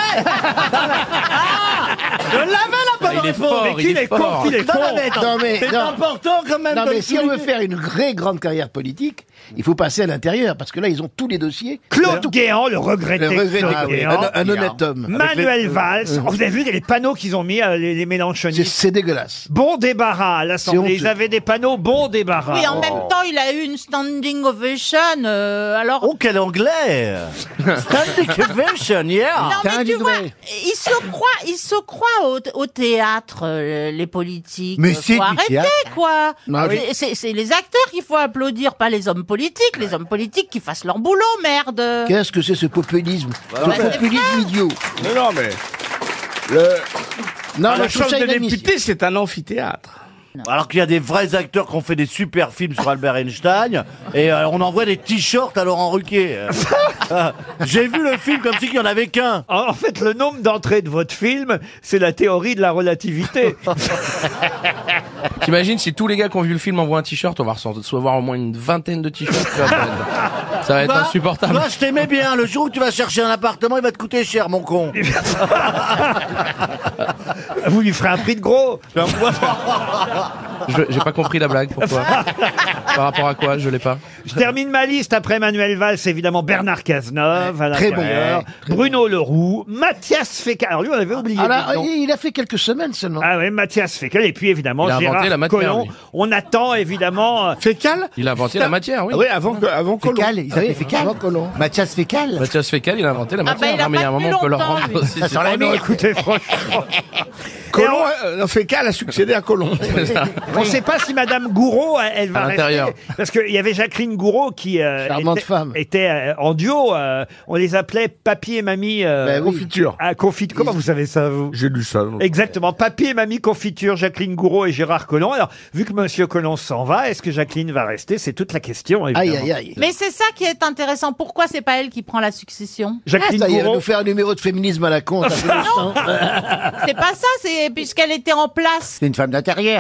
Je l'avais la bonne Il est réponse. fort, Mais qu'il est con, qu'il est Non, con. mais attends, Non, mais- c'est non. important quand même. Non, de mais le si on veut souligner. faire une vraie grande carrière politique, Il faut passer à l'intérieur, parce que là, ils ont tous les dossiers. Claude Guéant, le regretté Le regretté, Claude oui, Guéant. un honnête homme. Manuel Valls. Oh, vous avez vu les panneaux qu'ils ont mis, les Mélenchonistes? C'est dégueulasse. Bon débarras à l'Assemblée. Ils avaient des panneaux bon débarras. Oui, en même temps, il a eu une standing ovation. Alors. Oh, quel anglais! Standing ovation, yeah! Non, mais tu vois, ils se croient au théâtre, les politiques. Mais c'est faut du arrêter, théâtre. quoi. Non, oui. C'est les acteurs qu'il faut applaudir, pas les hommes politiques. Les hommes politiques qui fassent leur boulot, merde. Qu'est-ce que c'est ce populisme? Bah, Ce populisme idiot. Non, mais... Non, la moi, je trouve Chambre ça des inadmissible. députés, c'est un amphithéâtre. Alors qu'il y a des vrais acteurs qui ont fait des super films sur Albert Einstein et on envoie des t-shirts à Laurent Ruquier. J'ai vu le film comme si il n'y en avait qu'un. En fait, le nombre d'entrées de votre film, c'est la théorie de la relativité. T'imagines si tous les gars qui ont vu le film envoient un t-shirt, on va recevoir au moins une vingtaine de t-shirts. Ça va être Toi, insupportable. Toi, je t'aimais bien. Le jour où tu vas chercher un appartement, il va te coûter cher, mon con. Vous lui ferez un prix de gros. J'ai pas compris la blague, pourquoi? Par rapport à quoi? Je l'ai pas. Je termine ma liste après Manuel Valls, évidemment Bernard Cazeneuve à Très bon. l'intérieur, Bruno Leroux, Mathias Fécal. Alors lui, on avait oublié. Alors, dites donc. il a fait quelques semaines seulement. Ah oui, Mathias Fécal, et puis évidemment Il a inventé Gérard la matière, Collomb. lui. On attend évidemment... Fécal? Il a inventé la matière, oui. Oui, avant Colomb. Fécal, il s'appelait Fécal. Avant Colomb. Mathias Fécal. Mathias Fécal, il a inventé la Ah, matière. bah, il a Non, mais il y a un pas moment, tenu on peut le longtemps, rendre lui. aussi. Ça sent la merde. Écoutez, franchement... Colomb, Fécal a succédé à Colomb. On ne sait pas si Madame Gouraud, elle va À rester. l'intérieur. Parce qu'il y avait Jacqueline Gouraud qui Charmante femme. était en duo. On les appelait Papy et Mamie. Ben oui. Confiture. Comment vous savez ça, vous? J'ai lu ça. Exactement. Papy et Mamie Confiture, Jacqueline Gouraud et Gérard Collomb. Alors, vu que Monsieur Collomb s'en va, est-ce que Jacqueline va rester? C'est toute la question, évidemment. Aïe, aïe, aïe. Mais c'est ça qui est intéressant. Pourquoi c'est pas elle qui prend la succession? Jacqueline Ça y est, elle va Gouraud. nous faire un numéro de féminisme à la con. ça fait longtemps. C'est pas ça, c'est puisqu'elle était en place. C'est une femme d'intérieur.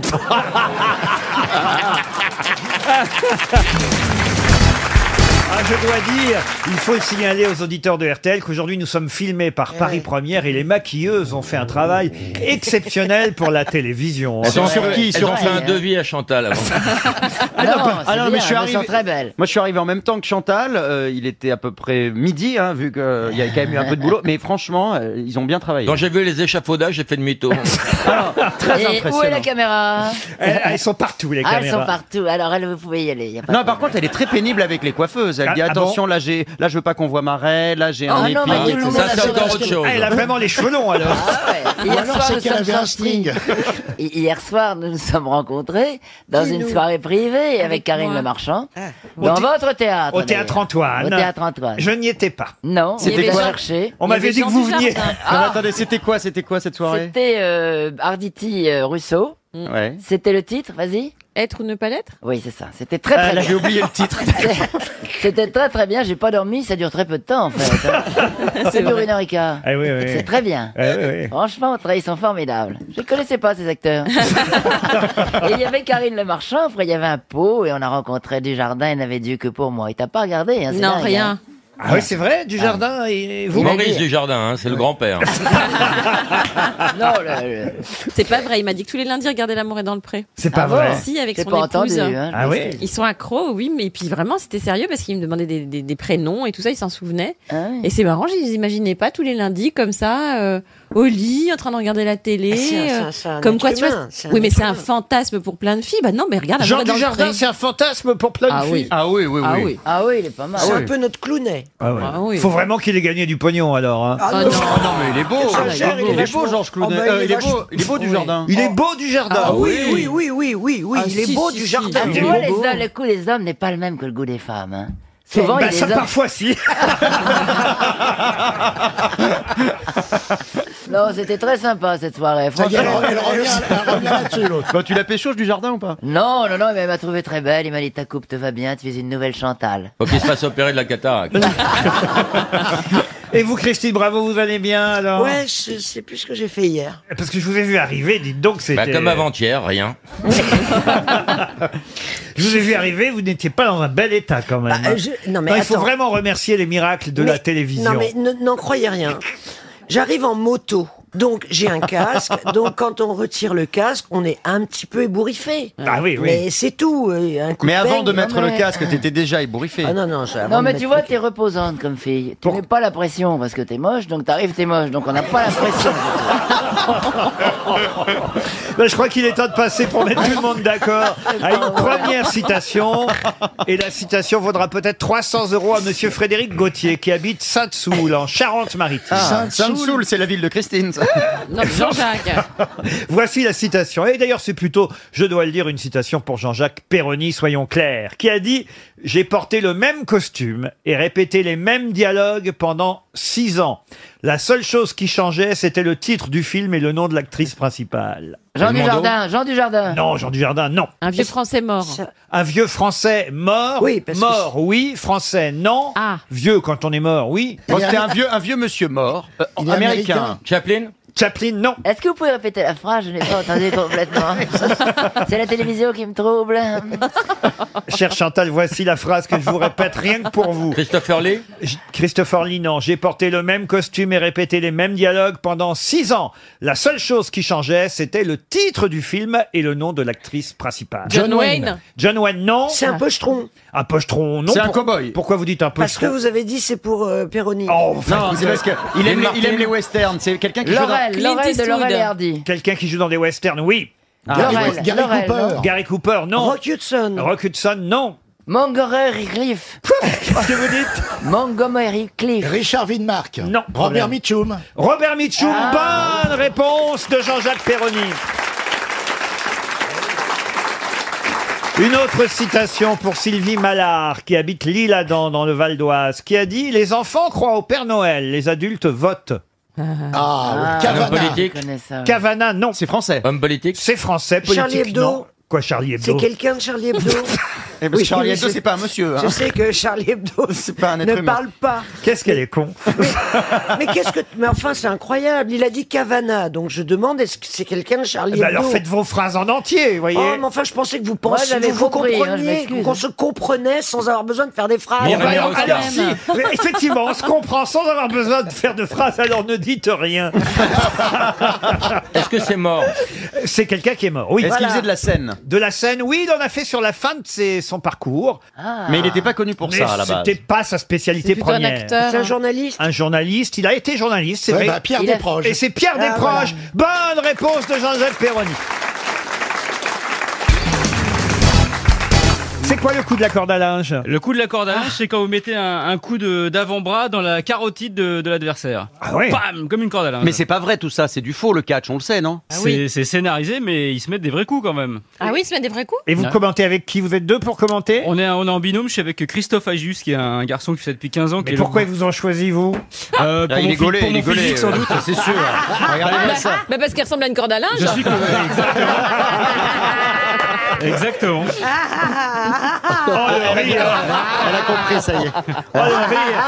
Ah, je dois dire, il faut le signaler aux auditeurs de RTL qu'aujourd'hui nous sommes filmés par Paris Première et les maquilleuses ont fait un travail exceptionnel pour la télévision. Elles ont fait un devis à Chantal avant. Non, mais je suis elles arrivé- sont très belles. Moi, je suis arrivé en même temps que Chantal. Il était à peu près midi, hein, vu qu'il y avait quand même eu un peu de boulot. Mais franchement, ils ont bien travaillé. Quand j'ai vu les échafaudages, j'ai fait demi-tour. Très Et où impressionnant. est la caméra? Elles sont partout, les Ah, elles caméras. sont partout. Alors, vous pouvez y aller. Y a pas Non, de par problème. contre, elle est très pénible avec les coiffeuses. Elle dit Ah attention, là, je veux pas qu'on voit ma raie, là, j'ai un Oh épi. non, mais tout le monde Ça, a c'est son encore âge. autre chose. Ah, elle a vraiment les cheveux longs, alors. Ah ouais. Hier alors, soir, c'est nous qu'elle sommes avait un sortis. string. Hier soir, nous nous sommes rencontrés dans une soirée privée avec Karine moi. Le Marchand Au dans thé- votre théâtre. Au théâtre Antoine. Au théâtre Antoine. Je n'y étais pas. Non, C'était il y avait quoi cherché. On Il y m'avait avait dit que Jean vous Dujardin. veniez. Non, mais attendez, c'était quoi cette soirée? C'était Arditi Rousseau. Ouais. C'était le titre, vas-y. Être ou ne pas l'être? Oui, c'est ça. C'était très très Là, bien. j'ai oublié le titre. C'était très très bien. J'ai pas dormi. Ça dure très peu de temps en fait. Ça dure 1h15. Ah oui, oui. C'est très bien. Ah oui, oui. Franchement, ils sont formidables. Je ne connaissais pas ces acteurs. Et il y avait Karine Le Marchand, après il y avait un pot, et on a rencontré Dujardin, il n'avait Dieu que pour moi. Il t'a pas regardé, hein, c'est Non, dingue, rien. hein. Ah oui, c'est vrai, Dujardin et vous. Il m'a Maurice dit- Dujardin, hein, c'est le grand-père. Non, C'est pas vrai. Il m'a dit que tous les lundis, regardez L'amour est dans le pré. C'est pas Ah bon vrai. Si, avec j'ai son pas épouse. entendu. Hein, Ah oui. Ils sont accros, oui, mais puis vraiment, c'était sérieux parce qu'ils me demandaient des prénoms et tout ça, ils s'en souvenaient. Ah oui. Et c'est marrant, je les imaginais pas tous les lundis comme ça, au lit, en train de regarder la télé. C'est un comme être quoi, tu humain, vois. c'est un Oui, mais être c'est un humain. fantasme pour plein de filles. Bah non, mais regarde, Jean L'amour est dans le Dujardin, pré. c'est un fantasme pour plein de Ah filles. oui. Ah oui, oui, oui. Ah oui. Ah oui, il est pas mal. C'est un peu notre clounet. Ah ouais. Ah oui. Faut vraiment qu'il ait gagné du pognon alors. Hein. Ah non. Non, mais il est beau. Quel cher, Il est beau, vachement- Georges Clooney. Ah bah, Il est beau du jardin. Il est beau du jardin. Ah oui, oui, oui, oui, oui, oui, Ah, il est si, beau si, du si. jardin. Tu vois, le goût des hommes n'est pas le même que le goût des femmes. Hein. Souvent, Bah, il y a ça des hommes... parfois si. Non, c'était très sympa cette soirée. Ça y est, Franchement. elle revient là-dessus, l'autre. Bah, tu l'as pécho du jardin ou pas? Non, non, non, mais il m'a trouvé très belle. Il m'a dit ta coupe te va bien, tu fais une nouvelle Chantal. Faut qu'il se fasse opérer de la cataracte. Et vous, Christine Bravo, vous allez bien alors? Ouais, je sais plus ce que j'ai fait hier. Parce que je vous ai vu arriver, dites donc, c'était... Bah, comme avant-hier, rien. Je vous ai vu arriver, vous n'étiez pas dans un bel état quand même. Bah, non, mais il faut attends. vraiment remercier les miracles de la télévision. Non, mais n'en croyez rien. J'arrive en moto Donc j'ai un casque. Donc quand on retire le casque, on est un petit peu ébouriffé. Ah oui, oui. Mais c'est tout. Un coup Mais avant peigne, de mettre non, le mais- casque, t'étais déjà ébouriffé. Ah non, non, ça, avant Non, de mais mettre tu vois, le- t'es reposante comme fille. Tu mets pas la pression parce que t'es moche, donc t'arrives, t'es moche, donc on n'a pas la pression. Ben, je crois qu'il est temps de passer pour mettre tout le monde d'accord à une première citation. Et la citation vaudra peut-être 300 € à monsieur Frédéric Gauthier, qui habite Sainte-Soule, en Charente-Maritime. Ah, Sainte-Soule, c'est la ville de Christine. ça. Non, Jean-Jacques. Voici la citation. Et d'ailleurs, c'est plutôt, je dois le dire, une citation pour Jean-Jacques Perroni, soyons clairs, qui a dit « J'ai porté le même costume et répété les mêmes dialogues pendant 6 ans. La seule chose qui changeait, c'était le titre du film et le nom de l'actrice principale. » Jean Dujardin, Jean Dujardin. Non, Jean Dujardin, non. Un vieux Français mort. Un vieux Français mort. Oui, parce que mort, oui. Français, non. Ah. Vieux quand on est mort, oui. Oh, c'était un vieux monsieur mort, Il est américain. Chaplin. Chaplin, non. Est-ce que vous pouvez répéter la phrase? Je n'ai pas entendu complètement. C'est la télévision qui me trouble. Cher Chantal, voici la phrase que je vous répète rien que pour vous. Christopher Lee. Christopher Lee, non. J'ai porté le même costume et répété les mêmes dialogues pendant 6 ans. La seule chose qui changeait, c'était le titre du film et le nom de l'actrice principale. John Wayne. John Wayne, non. C'est un pochetron. Un pochetron, non. C'est un cow-boy. Pourquoi vous dites un Parce que pochetron? vous avez dit c'est pour Perroni. Oh, enfin, Non, c'est parce qu'il aime, il aime les westerns. C'est quelqu'un qui joue dans... Laurel, Laurel de Eastwood. Laurel et Hardy. quelqu'un qui joue dans des westerns, oui. Laurel, Gary Laurel, Cooper. Gary Cooper, non. Rock Hudson. Rock Hudson, non. Montgomery Cliff. Qu'est-ce que vous dites? Montgomery Cliff. Richard Widmark. Non. Robert Mitchum. Robert Mitchum, bonne réponse de Jean-Jacques Perroni. Une autre citation pour Sylvie Mallard, qui habite l'Isle-Adam dans le Val d'Oise, qui a dit « Les enfants croient au Père Noël, les adultes votent. » Ah, Homme Cavana. politique. Je connais ça. Cavana, non. C'est français. Homme politique. C'est français, politique, Charlie Hebdo. non. Quoi, Charlie C'est Hebdo? quelqu'un de Charlie Hebdo. Et parce que Charlie oui, Hebdo, je- c'est pas un monsieur. Je Hein. sais que Charlie Hebdo C'est pas un être ne humain. parle pas. Qu'est-ce qu'elle est con. Mais qu'est-ce que... Mais enfin, c'est incroyable. Il a dit Cavana. Donc je demande, est-ce que c'est quelqu'un de Charlie Bah Hebdo? alors faites vos phrases en entier, vous voyez. Oh, mais enfin, je pensais que vous pensiez, j'avais vous compris, hein, je compreniez, m'excuse. qu'on se comprenait sans avoir besoin de faire des phrases. Mais Bah René alors, Rosca. alors si, mais effectivement, on se comprend sans avoir besoin de faire de phrases, alors ne dites rien. Est-ce que c'est mort? C'est quelqu'un qui est mort, oui. Est-ce qu'il faisait de la scène? De la scène, oui, il en a fait sur la fin de son parcours. Mais il n'était pas connu pour Mais ça à la base. c'était pas sa spécialité C'est plutôt un première. acteur. C'est un journaliste. Un journaliste, il a été journaliste, c'est Ouais, vrai. bah, Pierre Il a- Desproges. Et c'est Pierre Ah, Desproges. Bonne réponse de Jean-Jacques Perroni. C'est quoi le coup de la corde à linge? Le coup de la corde à linge, c'est quand vous mettez un coup d'avant-bras dans la carotide de l'adversaire. Ah ouais. Bam, comme une corde à linge. Mais c'est pas vrai tout ça, c'est du faux le catch, on le sait, non? C'est scénarisé, mais ils se mettent des vrais coups quand même. Ah oui, il se met des vrais coups. Et vous Ouais. commentez avec qui? Vous êtes deux pour commenter? On est en binôme, je suis avec Christophe Agius, qui est un garçon qui fait ça depuis 15 ans. Mais pourquoi ils vous ont choisi, vous? Pour Ah, il mon est gaulé, pour il mon est gaulé, physique, sans doute. c'est sûr. Regardez-moi ça. Bah parce qu'il ressemble à une corde à linge. Je suis exactement. Oh, le rire. Elle a compris, ça y est. Oh, le rire.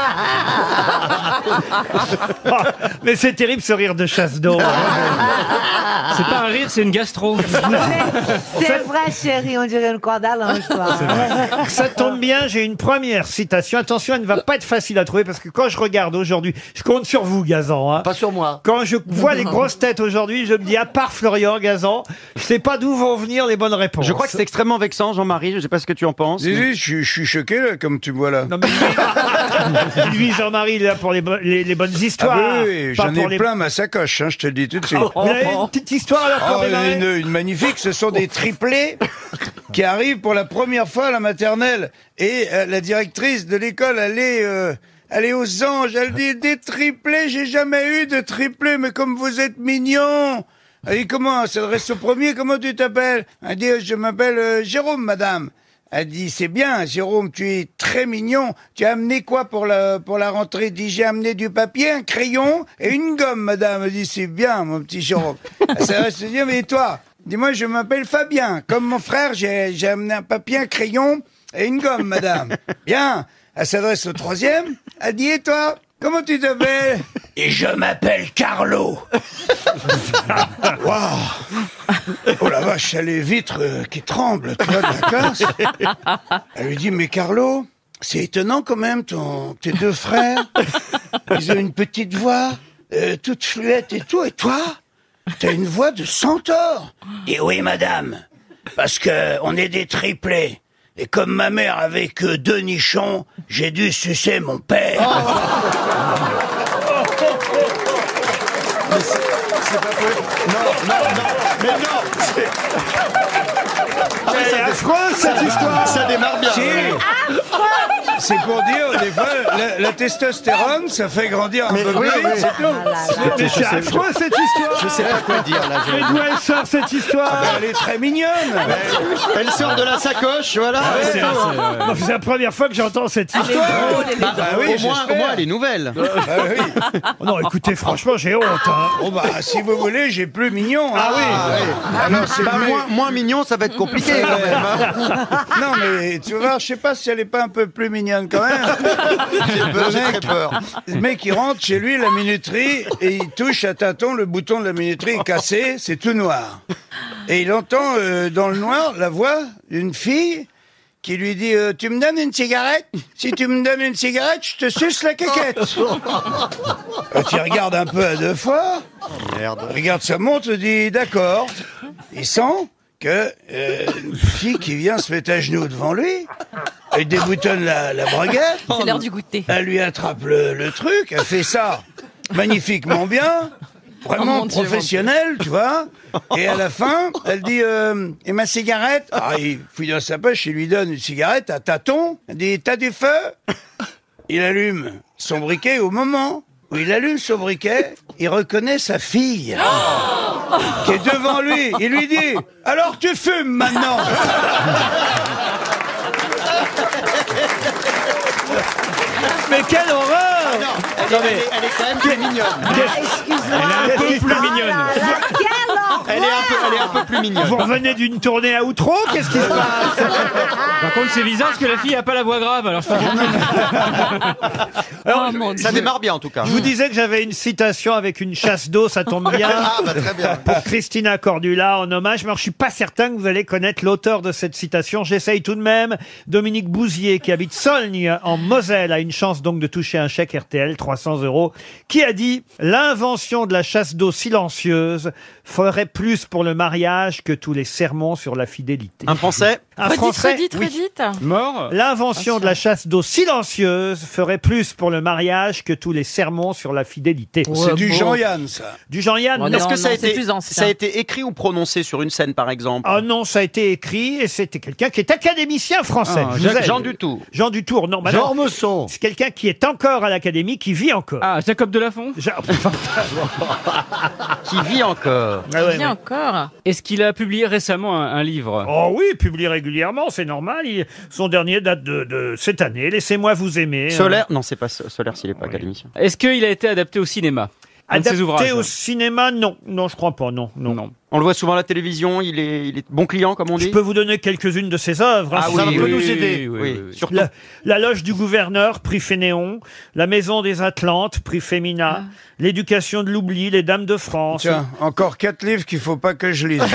Oh, mais c'est terrible ce rire de chasse d'eau. C'est pas un rire, c'est une gastro. C'est vrai, chérie, on dirait une corde à linge, toi. Ça tombe bien, j'ai une première citation. Attention, elle ne va pas être facile à trouver parce que quand je regarde aujourd'hui, je compte sur vous, Gazan. Hein. Pas sur moi. Quand je vois les grosses têtes aujourd'hui, je me dis, à part Florian Gazan, je sais pas d'où vont venir les bonnes réponses. Je crois que c'est extrêmement vexant, Jean-Marie, je sais pas ce que tu en penses. Si, je suis choqué, là, comme tu me vois là. Non, mais lui, Jean-Marie, il est là pour les bonnes histoires. Ah oui, pas j'en pour ai plein ma sacoche, hein, je te le dis tout de suite. Vous avez une petite histoire alors pour Oh, démarrer une magnifique, ce sont des triplés qui arrivent pour la première fois à la maternelle. Et la directrice de l'école, elle est aux anges, elle dit, des triplés, j'ai jamais eu de triplés, mais comme vous êtes mignons. Elle dit, comment, elle s'adresse au premier, comment tu t'appelles? Elle dit, je m'appelle Jérôme, madame. Elle dit, c'est bien, Jérôme, tu es très mignon. Tu as amené quoi pour la rentrée? Elle dit, j'ai amené du papier, un crayon et une gomme, madame. Elle dit, c'est bien, mon petit Jérôme. Elle s'adresse à dire, mais toi? Dis-moi, je m'appelle Fabien. Comme mon frère, j'ai amené un papier, un crayon et une gomme, madame. Bien. Elle s'adresse au troisième. Elle dit, et toi? Comment tu t'appelles? Et je m'appelle Carlo. Waouh! Oh la vache, elle a les vitres qui tremblent, tu vois, de la classe. Elle lui dit, mais Carlo, c'est étonnant quand même, tes deux frères, ils ont une petite voix. toute fluette et tout, et toi, t'as une voix de centaure. Et oui, madame, parce que on est des triplés. Et comme ma mère avait que 2 nichons, j'ai dû sucer mon père. C'est pas possible. Non, mais non, C'est affreux cette histoire. Ça démarre bien. C'est pour dire, des fois, la testostérone, ça fait grandir un peu plus. C'est tout. Mais c'est affreux cette histoire. Je sais pas quoi dire là. Mais d'où elle sort cette histoire? Elle est très mignonne. Elle sort de la sacoche, voilà. Non, c'est la première fois que j'entends cette histoire. Oui, au moins, elle est nouvelle. Non, écoutez, franchement, j'ai honte. Hein. Bon bah, si vous voulez, j'ai plus mignon. Ah oui. Alors c'est moins mignon, ça va être compliqué quand même. Non mais tu vas voir, je sais pas si elle est pas un peu plus mignonne quand même. J'ai très peur. Le mec il rentre chez lui, la minuterie, et il touche à tâtons, le bouton de la minuterie est cassé, c'est tout noir. Et il entend dans le noir la voix d'une fille qui lui dit tu me donnes une cigarette? Si tu me donnes une cigarette, je te suce la caquette. Tu regardes un peu à 2 fois. Merde. Regarde sa montre, dit d'accord. Il sent que une fille qui vient se mettre à genoux devant lui, elle déboutonne la braguette. C'est l'heure du goûter. Elle lui attrape le truc, elle fait ça magnifiquement bien, vraiment mon Dieu, professionnel, tu vois. Et à la fin, elle dit et ma cigarette? Il fouille dans sa poche, il lui donne une cigarette à tâtons. Elle dit t'as du feu? Il allume son briquet. Au moment où il allume son briquet, il reconnaît sa fille qui est devant lui. Il lui dit alors tu fumes maintenant. Mais quelle horreur! Elle est quand même très mignonne. Excuse-moi. Elle est un peu plus mignonne. Quelle Elle est un peu plus mignonne. Vous revenez d'une tournée à Outreau? Qu'est-ce qui se passe? Par contre, c'est bizarre parce que la fille a pas la voix grave. Alors je sais pas. Ça démarre bien en tout cas. Je vous disais que j'avais une citation avec une chasse d'eau, ça tombe bien. Ah bah très bien. Pour Christina Cordula en hommage, mais alors, je suis pas certain que vous allez connaître l'auteur de cette citation. J'essaye tout de même. Dominique Bouzier, qui habite Solgne, en Moselle, a une chance donc de toucher un chèque RTL, 300 €, qui a dit « L'invention de la chasse d'eau silencieuse ferait plus pour le mariage que tous les sermons sur la fidélité. » Un Français? Un Français, oui. Mort. L'invention de la chasse d'eau silencieuse ferait plus pour le mariage que tous les sermons sur la fidélité. C'est du Jean-Yann, ça. Du Jean-Yann, non. Est-ce que ça a c'est été, plus ancien. ça a été écrit ou prononcé sur une scène par exemple? Ah non, ça a été écrit et c'était quelqu'un qui est académicien français. Ah, Je vous aide. Jean Dutour. Jean Dutour, non. Jean Messon. C'est quelqu'un qui est encore à l'académie, qui vit encore. Ah, Jacob Delafont. Qui vit encore. Ah ouais, Bien ouais. encore. Est-ce qu'il a publié récemment un livre? Oh oui, il publie régulièrement, c'est normal. Son dernier date de cette année. Laissez-moi vous aimer. Solaire? Non, c'est pas Solaire s'il est pas académicien. Est-ce qu'il a été adapté au cinéma? Un de ses Adapté ouvrages. au cinéma, non. Non, je crois pas, non. On le voit souvent à la télévision, il est bon client comme on dit. Je peux vous donner quelques-unes de ses œuvres. Ah hein, oui, ça oui, peut oui, nous oui, aider. oui, surtout. La loge du gouverneur, prix Fénéon. La maison des Atlantes, prix Femina. L'éducation de l'oubli, les dames de France. Tiens, encore 4 livres qu'il faut pas que je lise.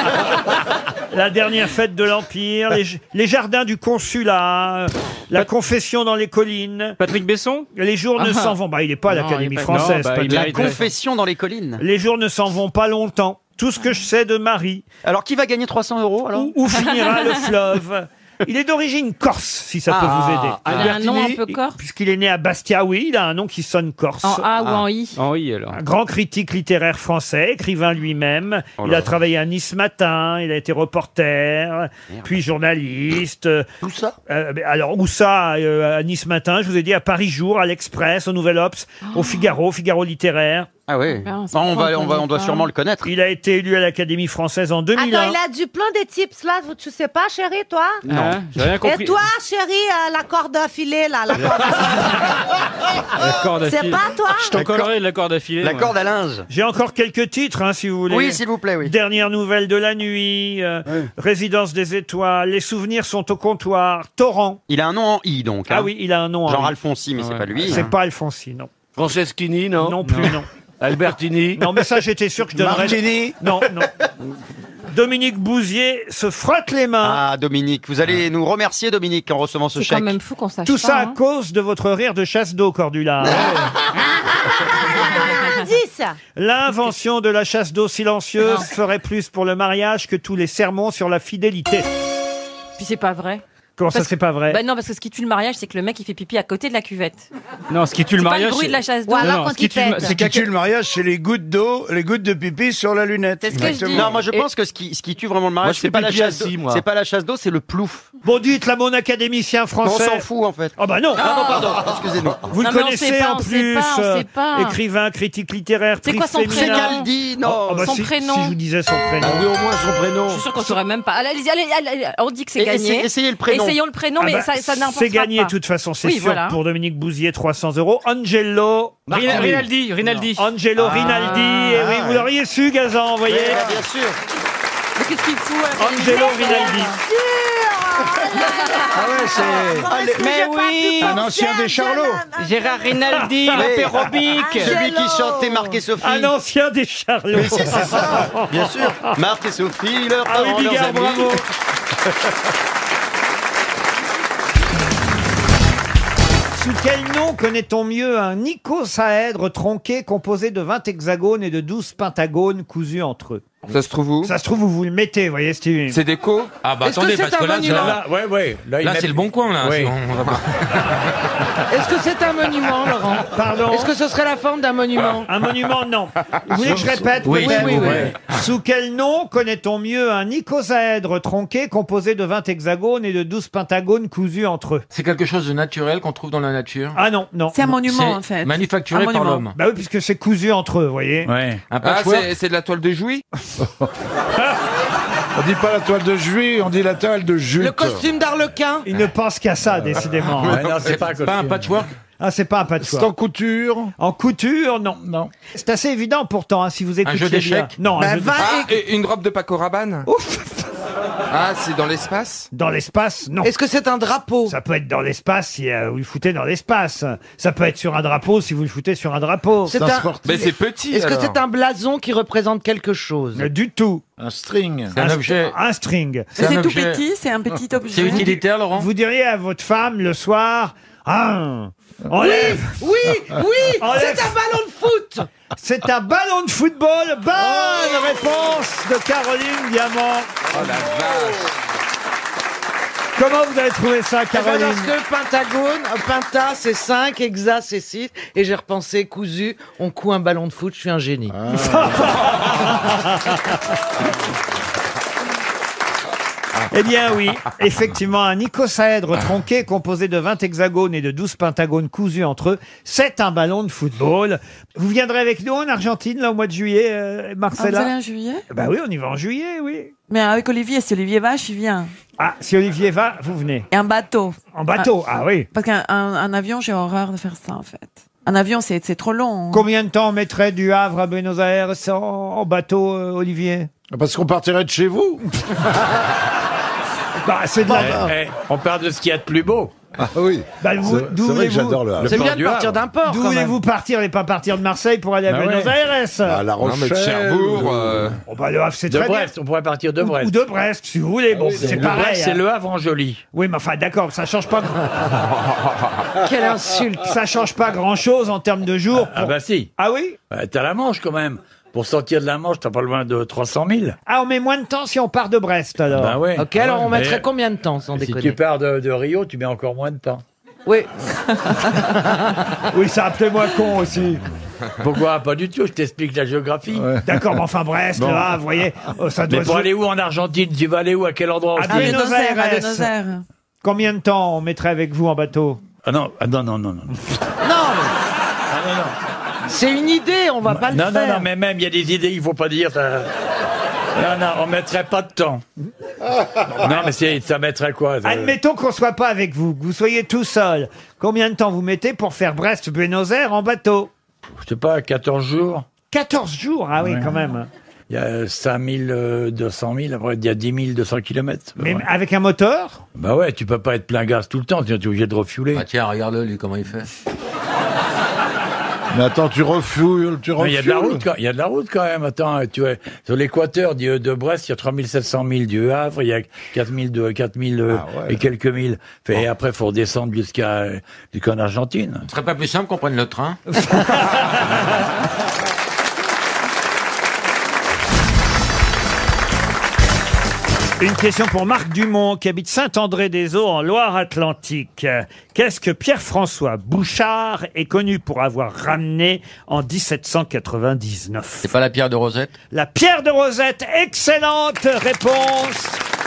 La dernière fête de l'Empire, les jardins du consulat, la confession dans les collines. Patrick Besson? Les jours ne s'en vont. Bah, il n'est pas à Non, l'Académie il est pas- française. non, bah, Patrick. il a La été- confession dans les collines. Les jours ne s'en vont pas longtemps. Tout ce que je sais de Marie. Alors qui va gagner 300 € alors? Où finira le fleuve? Il est d'origine corse, si ça peut vous aider. Il a un nom un peu corse. Puisqu'il est né à Bastia, oui, il a un nom qui sonne corse. En A ou en I. En I, alors. Un grand critique littéraire français, écrivain lui-même. Oh Il là a là. travaillé à Nice Matin, il a été reporter, puis journaliste. Où ça? Alors, où ça? À Nice Matin, je vous ai dit, à Paris Jour, à l'Express, au Nouvel Obs, au Figaro Ah littéraire. oui. Ben, c'est on pas qu'on doit connaît sûrement pas. le connaître. Il a été élu à l'Académie française en 2001. Attends, il a du plein de tips là, tu sais pas, chérie, toi? Hein, j'ai rien compris. Et toi, chérie, la corde à filet, là, la corde La corde à C'est filet. pas toi? Je t'en collerai de la corde à filet. La moi. corde à linge. J'ai encore quelques titres, hein, si vous voulez. Oui, s'il vous plaît, oui. Dernière nouvelle de la nuit, Résidence des étoiles, Les souvenirs sont au comptoir, Torrent. Il a un nom en I donc. hein. Ah oui, il a un nom. Genre hein. Alfonsi, mais c'est Ouais. pas lui. C'est hein. pas Alfonsi, non. Franceschini, non? Non plus, non. Albertini? Non, mais ça, j'étais sûr que je donnerais. Martini. Non, non. Dominique Bouzier se frotte les mains. Ah, Dominique. Vous allez nous remercier, Dominique, en recevant ce C'est chèque. quand même fou qu'on sache Tout pas. ça à hein. cause de votre rire de chasse d'eau, Cordula. Ah, dis Police. L'invention de la chasse d'eau silencieuse ferait plus pour le mariage que tous les sermons sur la fidélité. Puis c'est pas vrai. Comment ça, c'est pas vrai? Bah non, parce que ce qui tue le mariage, c'est que le mec il fait pipi à côté de la cuvette. Non, ce qui tue le C'est pas mariage. le bruit de la chasse d'eau. Ou alors Non, quand ce qui il tue le- pète. Ce qui tue le mariage, c'est les gouttes d'eau, les gouttes de pipi sur la lunette. C'est ce que je dis. Exactement. Non, moi je pense que ce qui tue vraiment le Moi, mariage, je c'est fais pas la pipi chasse assis, d'eau. moi. C'est pas la chasse d'eau, c'est le plouf. Bon, dites-la, mon académicien Non, on français. s'en fout en fait. Oh bah non. Ah non, pardon, excusez-nous. Vous Non, le mais on connaissez sait pas, en on sait plus, pas, on sait pas. écrivain, critique littéraire, C'est quoi son prix prénom? féminin. C'est Caldi, non. Oh, bah son si, prénom. Si je vous disais son prénom. Ah oui, au moins son prénom. Je suis sûr qu'on saurait même pas. Allez, allez, on dit que c'est Et gagné. essayez le prénom. Essayons le prénom, Ah mais bah, ça n'importe pas. c'est gagné de toute façon, c'est Oui, sûr. voilà. Pour Dominique Bouzier, 300 €. Angelo. Rinaldi. Angelo Rinaldi. Et oui, vous l'auriez su, Gazan, vous voyez. Bien sûr. Mais qu'est-ce qu'il fout Angelo Rinaldi. Ah ouais, c'est Mais oui. un ancien des Charlots. Gérard Rinaldi, l'apérobic. Celui qui chantait Marc et Sophie. Un ancien des Charlots. Mais c'est ça, bien sûr. Marc et Sophie, leurs Ah oui, parents, leurs Bigard, amis. bravo. Sous quel nom connaît-on mieux un icosaèdre tronqué composé de 20 hexagones et de 12 pentagones cousus entre eux? Ça se trouve où? Ça se trouve où vous le mettez, vous voyez, Stevie. C'est déco? Ah bah Est-ce que attendez, c'est parce un que là, monument là, Là, là, c'est le bon coin, là. Oui. sinon on va pas- Est-ce que c'est un monument, Laurent? Pardon? Est-ce que ce serait la forme d'un monument? Un monument, non. Vous voulez que je répète? Oui, peut-être oui, oui. Sous quel nom connaît-on mieux un icosaèdre tronqué composé de 20 hexagones et de 12 pentagones cousus entre eux? C'est quelque chose de naturel qu'on trouve dans la nature. Ah non, non. C'est un monument, C'est en fait. manufacturé Un par monument. l'homme. Bah oui, puisque c'est cousu entre eux, vous voyez. Ouais. Un Ah, patchwork. c'est de la toile de Jouy? On dit pas la toile de juillet, on dit la toile de jute. Le costume d'Arlequin? Il ne pense qu'à ça, décidément. Ouais, non, c'est pas Pas un patchwork. Ah, c'est pas un C'est patchwork. en couture. En couture, non. Non. C'est assez évident pourtant, hein, si vous écoutez jeu bien. d'échecs Non, un Bah, jeu de- 20 Ah, et une robe de Paco Rabanne? Ouf. Ah, c'est dans l'espace? Dans l'espace, non. Est-ce que c'est un drapeau? Ça peut être dans l'espace si vous le foutez dans l'espace. Ça peut être sur un drapeau si vous le foutez sur un drapeau. C'est un un... sportif. Mais c'est petit. Est-ce que alors. c'est un blason qui représente quelque chose? Du tout. Un string. C'est un objet. Un string. C'est un C'est tout objet. petit, c'est un petit objet. C'est utilitaire, Laurent. Vous diriez à votre femme le soir, enlève. Oui, oui, Enlève. c'est un ballon de foot. C'est un ballon de football. Bonne réponse de Caroline Diamant. Oh la vache. Comment vous avez trouvé ça, Caroline? Parce que pentagone, penta c'est 5, hexa c'est 6, et j'ai repensé cousu, on coud un ballon de foot, je suis un génie. Eh bien oui, effectivement, un icosaèdre tronqué composé de 20 hexagones et de 12 pentagones cousus entre eux, c'est un ballon de football. Vous viendrez avec nous en Argentine, là, au mois de juillet, Ah, vous Marcella? allez en juillet? Bah oui, on y va en juillet, oui. Mais avec Olivier, si Olivier va, je viens. Ah, si Olivier va, vous venez. Et en bateau. En bateau, ah oui. Parce qu'un avion, j'ai horreur de faire ça, en fait. Un avion, c'est trop long. Combien de temps on mettrait du Havre à Buenos Aires en bateau, Olivier? Parce qu'on partirait de chez vous. Bah, c'est de la... On parle de ce qu'il y a de plus beau. Ah oui. Bah, vous- d'où C'est vrai que voulez-vous- j'adore le Havre. C'est bien de partir d'un port, D'où quand même. voulez-vous partir et pas partir de Marseille pour aller à Bah Buenos ouais. Aires? À La Non, mais de Rochelle. Cherbourg. Oh, bah, le Havre, c'est De très bien. Brest, on pourrait partir de Brest. Ou de Brest, si vous voulez. Bon, c'est Le pareil. Brest, c'est hein. le Havre en joli. Oui, mais enfin, d'accord, ça change pas. Quelle insulte. Ça change pas grand-chose en termes de jours. Ah bah si. Ah oui? T'as la Manche quand même. Pour sortir de la Manche, t'as pas loin de 300 000. Ah, on met moins de temps si on part de Brest, alors. Bah ouais. Ok, alors on Mais mettrait combien de temps, sans Si déconner? tu pars de Rio, tu mets encore moins de temps. Oui. Oui, ça appelait moi con aussi. Pourquoi? Pas du tout, je t'explique la géographie. D'accord, mais enfin, Brest, Bon. là, vous voyez, ça doit Mais pour se- aller où en Argentine? Tu vas aller où? À quel endroit À aussi? À Buenos Buenos Aires, à Aires. Buenos Aires. Combien de temps on mettrait avec vous en bateau? Ah non, non. Non, mais c'est une idée, on va pas le Non, faire. non, mais même, il y a des idées, il faut pas dire. Ça... Non, on mettrait pas de temps. Non, mais ça mettrait quoi? Admettons qu'on soit pas avec vous, que vous soyez tout seul. Combien de temps vous mettez pour faire Brest-Buenos Aires en bateau? Je sais pas, 14 jours. 14 jours, ah oui, Ouais. quand même. Il y a 5200 000, après il y a 10 200 kilomètres. Mais avec un moteur? Bah ouais, tu peux pas être plein gaz tout le temps, tu es obligé de refueler. Ah tiens, regarde-le, lui, comment il fait. Mais attends, tu refules, Non, il y a de la route, il y a de la route quand même. Attends, tu vois, sur l'équateur de Brest, il y a 3700 000 du Havre, il y a 4000 et quelques mille. Et après, faut redescendre jusqu'en Argentine. Ce serait pas plus simple qu'on prenne le train? Une question pour Marc Dumont, qui habite Saint-André-des-Eaux, en Loire-Atlantique. Qu'est-ce que Pierre-François Bouchard est connu pour avoir ramené en 1799? C'est pas la pierre de Rosette? La pierre de Rosette, excellente réponse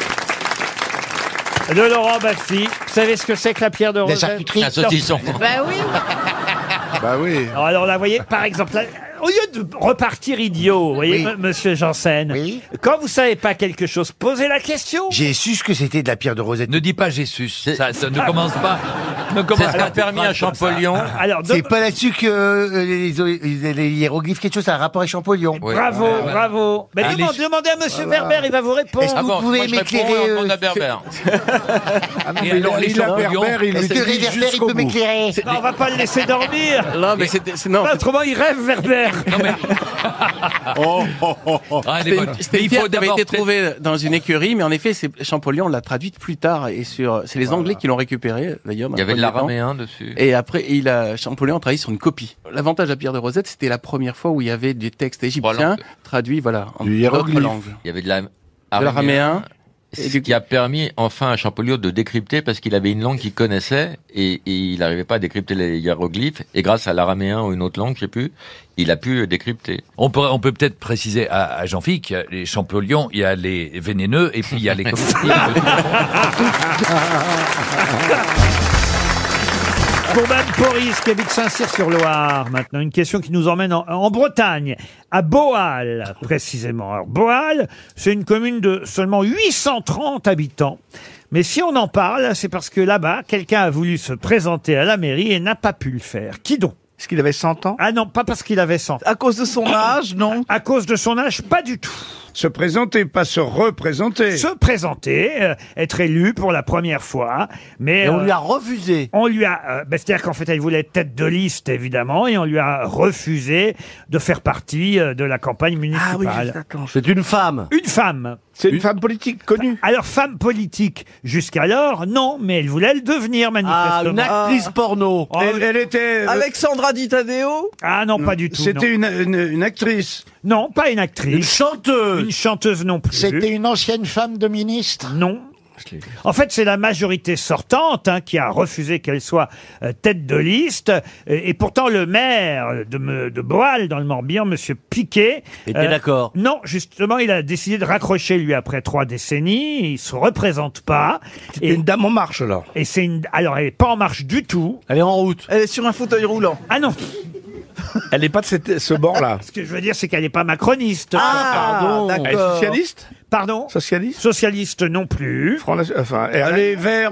de Laurent Baffy. Vous savez ce que c'est que la pierre de Rosette? Un saucisson. Bah oui. Bah oui. Alors là, vous voyez, par exemple, là, au lieu de repartir idiot, vous voyez, monsieur Janssen, quand vous savez pas quelque chose, posez la question. J'ai su ce que c'était de la pierre de Rosette. Ne dis pas Jésus. Ça ne commence pas. C'est ce qu'a permis à Champollion. Alors, C'est pas là-dessus que les hiéroglyphes, quelque chose, ça a un rapport avec Champollion. Bravo, bravo. Mais demandez à monsieur Werber, il va vous répondre. Est-ce que vous pouvez m'éclairer à Berber. Et alors, les Champollions, Est-ce que Werber, il peut m'éclairer? Non, on va pas le laisser dormir. Non, mais non. Autrement, il rêve, Werber. C'était une pierre qui avait été trouvée dans une écurie, mais en effet, Champollion l'a traduite plus tard et c'est les Anglais qui l'ont récupérée d'ailleurs. Il y avait de l'araméen dessus. Et après, Champollion a travaillé sur une copie. L'avantage de la pierre de Rosette, c'était la première fois où il y avait du texte égyptien traduit, en d'autres langues. Il y avait de l'araméen. Ce qui a permis enfin à Champollion de décrypter, parce qu'il avait une langue qu'il connaissait et il n'arrivait pas à décrypter les hiéroglyphes, et grâce à l'araméen ou une autre langue, je sais plus, il a pu décrypter. On peut peut-être préciser à Jean-Philippe qu'il y a les Champollions, il y a les vénéneux et puis il y a les comestibles. Pour Mme Poris, qui habite Saint-Cyr-sur-Loire, maintenant, une question qui nous emmène en Bretagne, à Boal, précisément. Alors, Boal, c'est une commune de seulement 830 habitants. Mais si on en parle, c'est parce que là-bas, quelqu'un a voulu se présenter à la mairie et n'a pas pu le faire. Qui donc? Est-ce qu'il avait 100 ans? Ah non, pas parce qu'il avait 100 ans. À cause de son âge, non? À cause de son âge, pas du tout. Se présenter, pas se représenter. Se présenter, être élu pour la première fois, mais... Et on lui a refusé. On lui a... c'est-à-dire qu'en fait, elle voulait être tête de liste, évidemment, et on lui a refusé de faire partie de la campagne municipale. C'est une femme. Une femme. C'est une femme politique connue. Alors, femme politique, jusqu'alors, non, mais elle voulait le devenir, manifestement. Ah, une actrice porno. Oh, Elle était... Alexandra Di Taddeo? Ah non, pas du tout. C'était non. une actrice. Non, pas une actrice. Une chanteuse. Une chanteuse non plus. C'était une ancienne femme de ministre? Non. En fait, c'est la majorité sortante qui a refusé qu'elle soit tête de liste. Et pourtant, le maire de Boal, dans le Morbihan, Monsieur Piquet... était d'accord. Non, justement, il a décidé de raccrocher, lui, après 3 décennies. Il se représente pas. C'est une dame en marche, là. Et c'est une... Alors, elle est pas en marche du tout. Elle est en route. Elle est sur un fauteuil roulant. Ah non. Elle n'est pas de ce bord-là. Ce que je veux dire, c'est qu'elle n'est pas macroniste. Ah, pardon. Elle est socialiste? Pardon? Socialiste? Socialiste non plus. Elle est vert.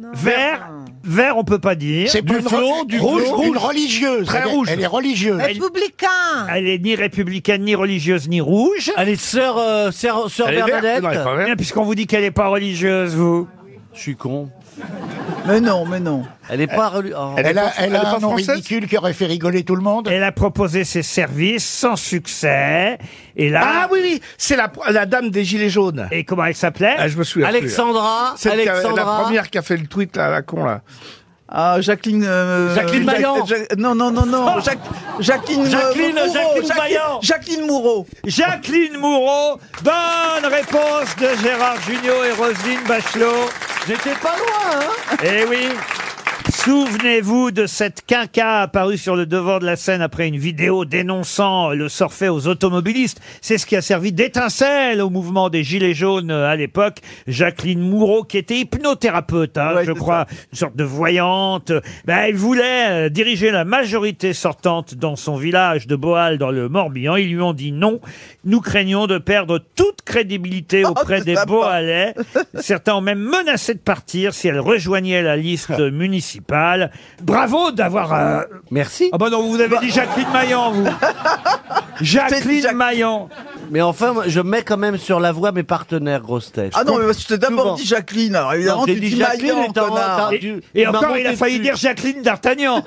Vert, on peut pas dire. C'est du flot, du rouge, une religieuse. Très rouge. Elle est religieuse. Républicain. Elle est ni républicaine, ni religieuse, ni rouge. Elle est sœur Bernadette. Bien, puisqu'on vous dit qu'elle n'est pas religieuse, vous. Je suis con. Mais non. Elle est pas... Elle a un nom ridicule qui aurait fait rigoler tout le monde. Elle a proposé ses services sans succès. Et là... Ah oui, c'est la dame des Gilets jaunes. Et comment elle s'appelait? Je me souviens. Alexandra. C'est la première qui a fait le tweet à la con, là. Ah, Jacqueline... Jacqueline Maillan. Non. Jacqueline Maillan. Jacqueline Moureau. Jacqueline Moureau. Bonne réponse de Gérard Jugnot et Roselyne Bachelot. J'étais pas loin, hein? Eh oui. Souvenez-vous de cette quinca apparue sur le devant de la scène après une vidéo dénonçant le sort fait aux automobilistes. C'est ce qui a servi d'étincelle au mouvement des Gilets jaunes à l'époque. Jacqueline Moureau, qui était hypnothérapeute, je crois, une sorte de voyante. Elle voulait diriger la majorité sortante dans son village de Boal, dans le Morbihan. Ils lui ont dit non. Nous craignons de perdre toute crédibilité auprès des Boalais. Certains ont même menacé de partir si elle rejoignait la liste municipale. Bravo d'avoir... Merci. Ah bah non, vous avez dit Jacqueline Maillan, vous. Jacqueline Maillan. Mais enfin, je mets quand même sur la voie mes partenaires grosses têtes. Ah non, mais tu t'es d'abord dit Jacqueline. Alors évidemment, tu dis Maillan, connard. Et encore, il a failli dire Jacqueline d'Artagnan.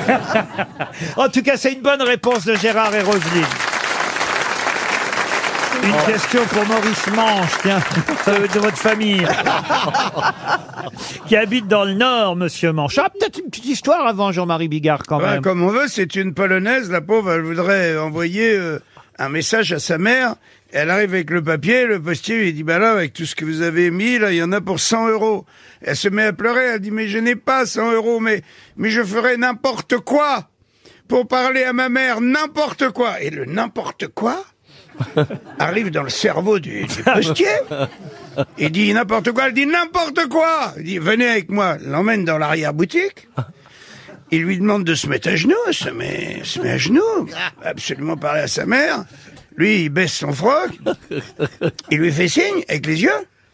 En tout cas, c'est une bonne réponse de Gérard et Roselyne. Une question pour Maurice Manche, tiens, de votre famille, qui habite dans le Nord, monsieur Manche. Ah, peut-être une petite histoire avant Jean-Marie Bigard, quand même. Comme on veut, c'est une Polonaise, la pauvre, elle voudrait envoyer un message à sa mère. Elle arrive avec le papier, le postier lui dit, bah là, avec tout ce que vous avez mis, là, il y en a pour 100 €. Elle se met à pleurer, elle dit, mais je n'ai pas 100 €, mais je ferai n'importe quoi pour parler à ma mère, n'importe quoi. Et le n'importe quoi arrive dans le cerveau du postier. Il dit n'importe quoi, elle dit n'importe quoi. Il dit, venez avec moi, l'emmène dans l'arrière-boutique. Il lui demande de se mettre à genoux, se met à genoux, absolument parler à sa mère. Lui, il baisse son froc, il lui fait signe avec les yeux.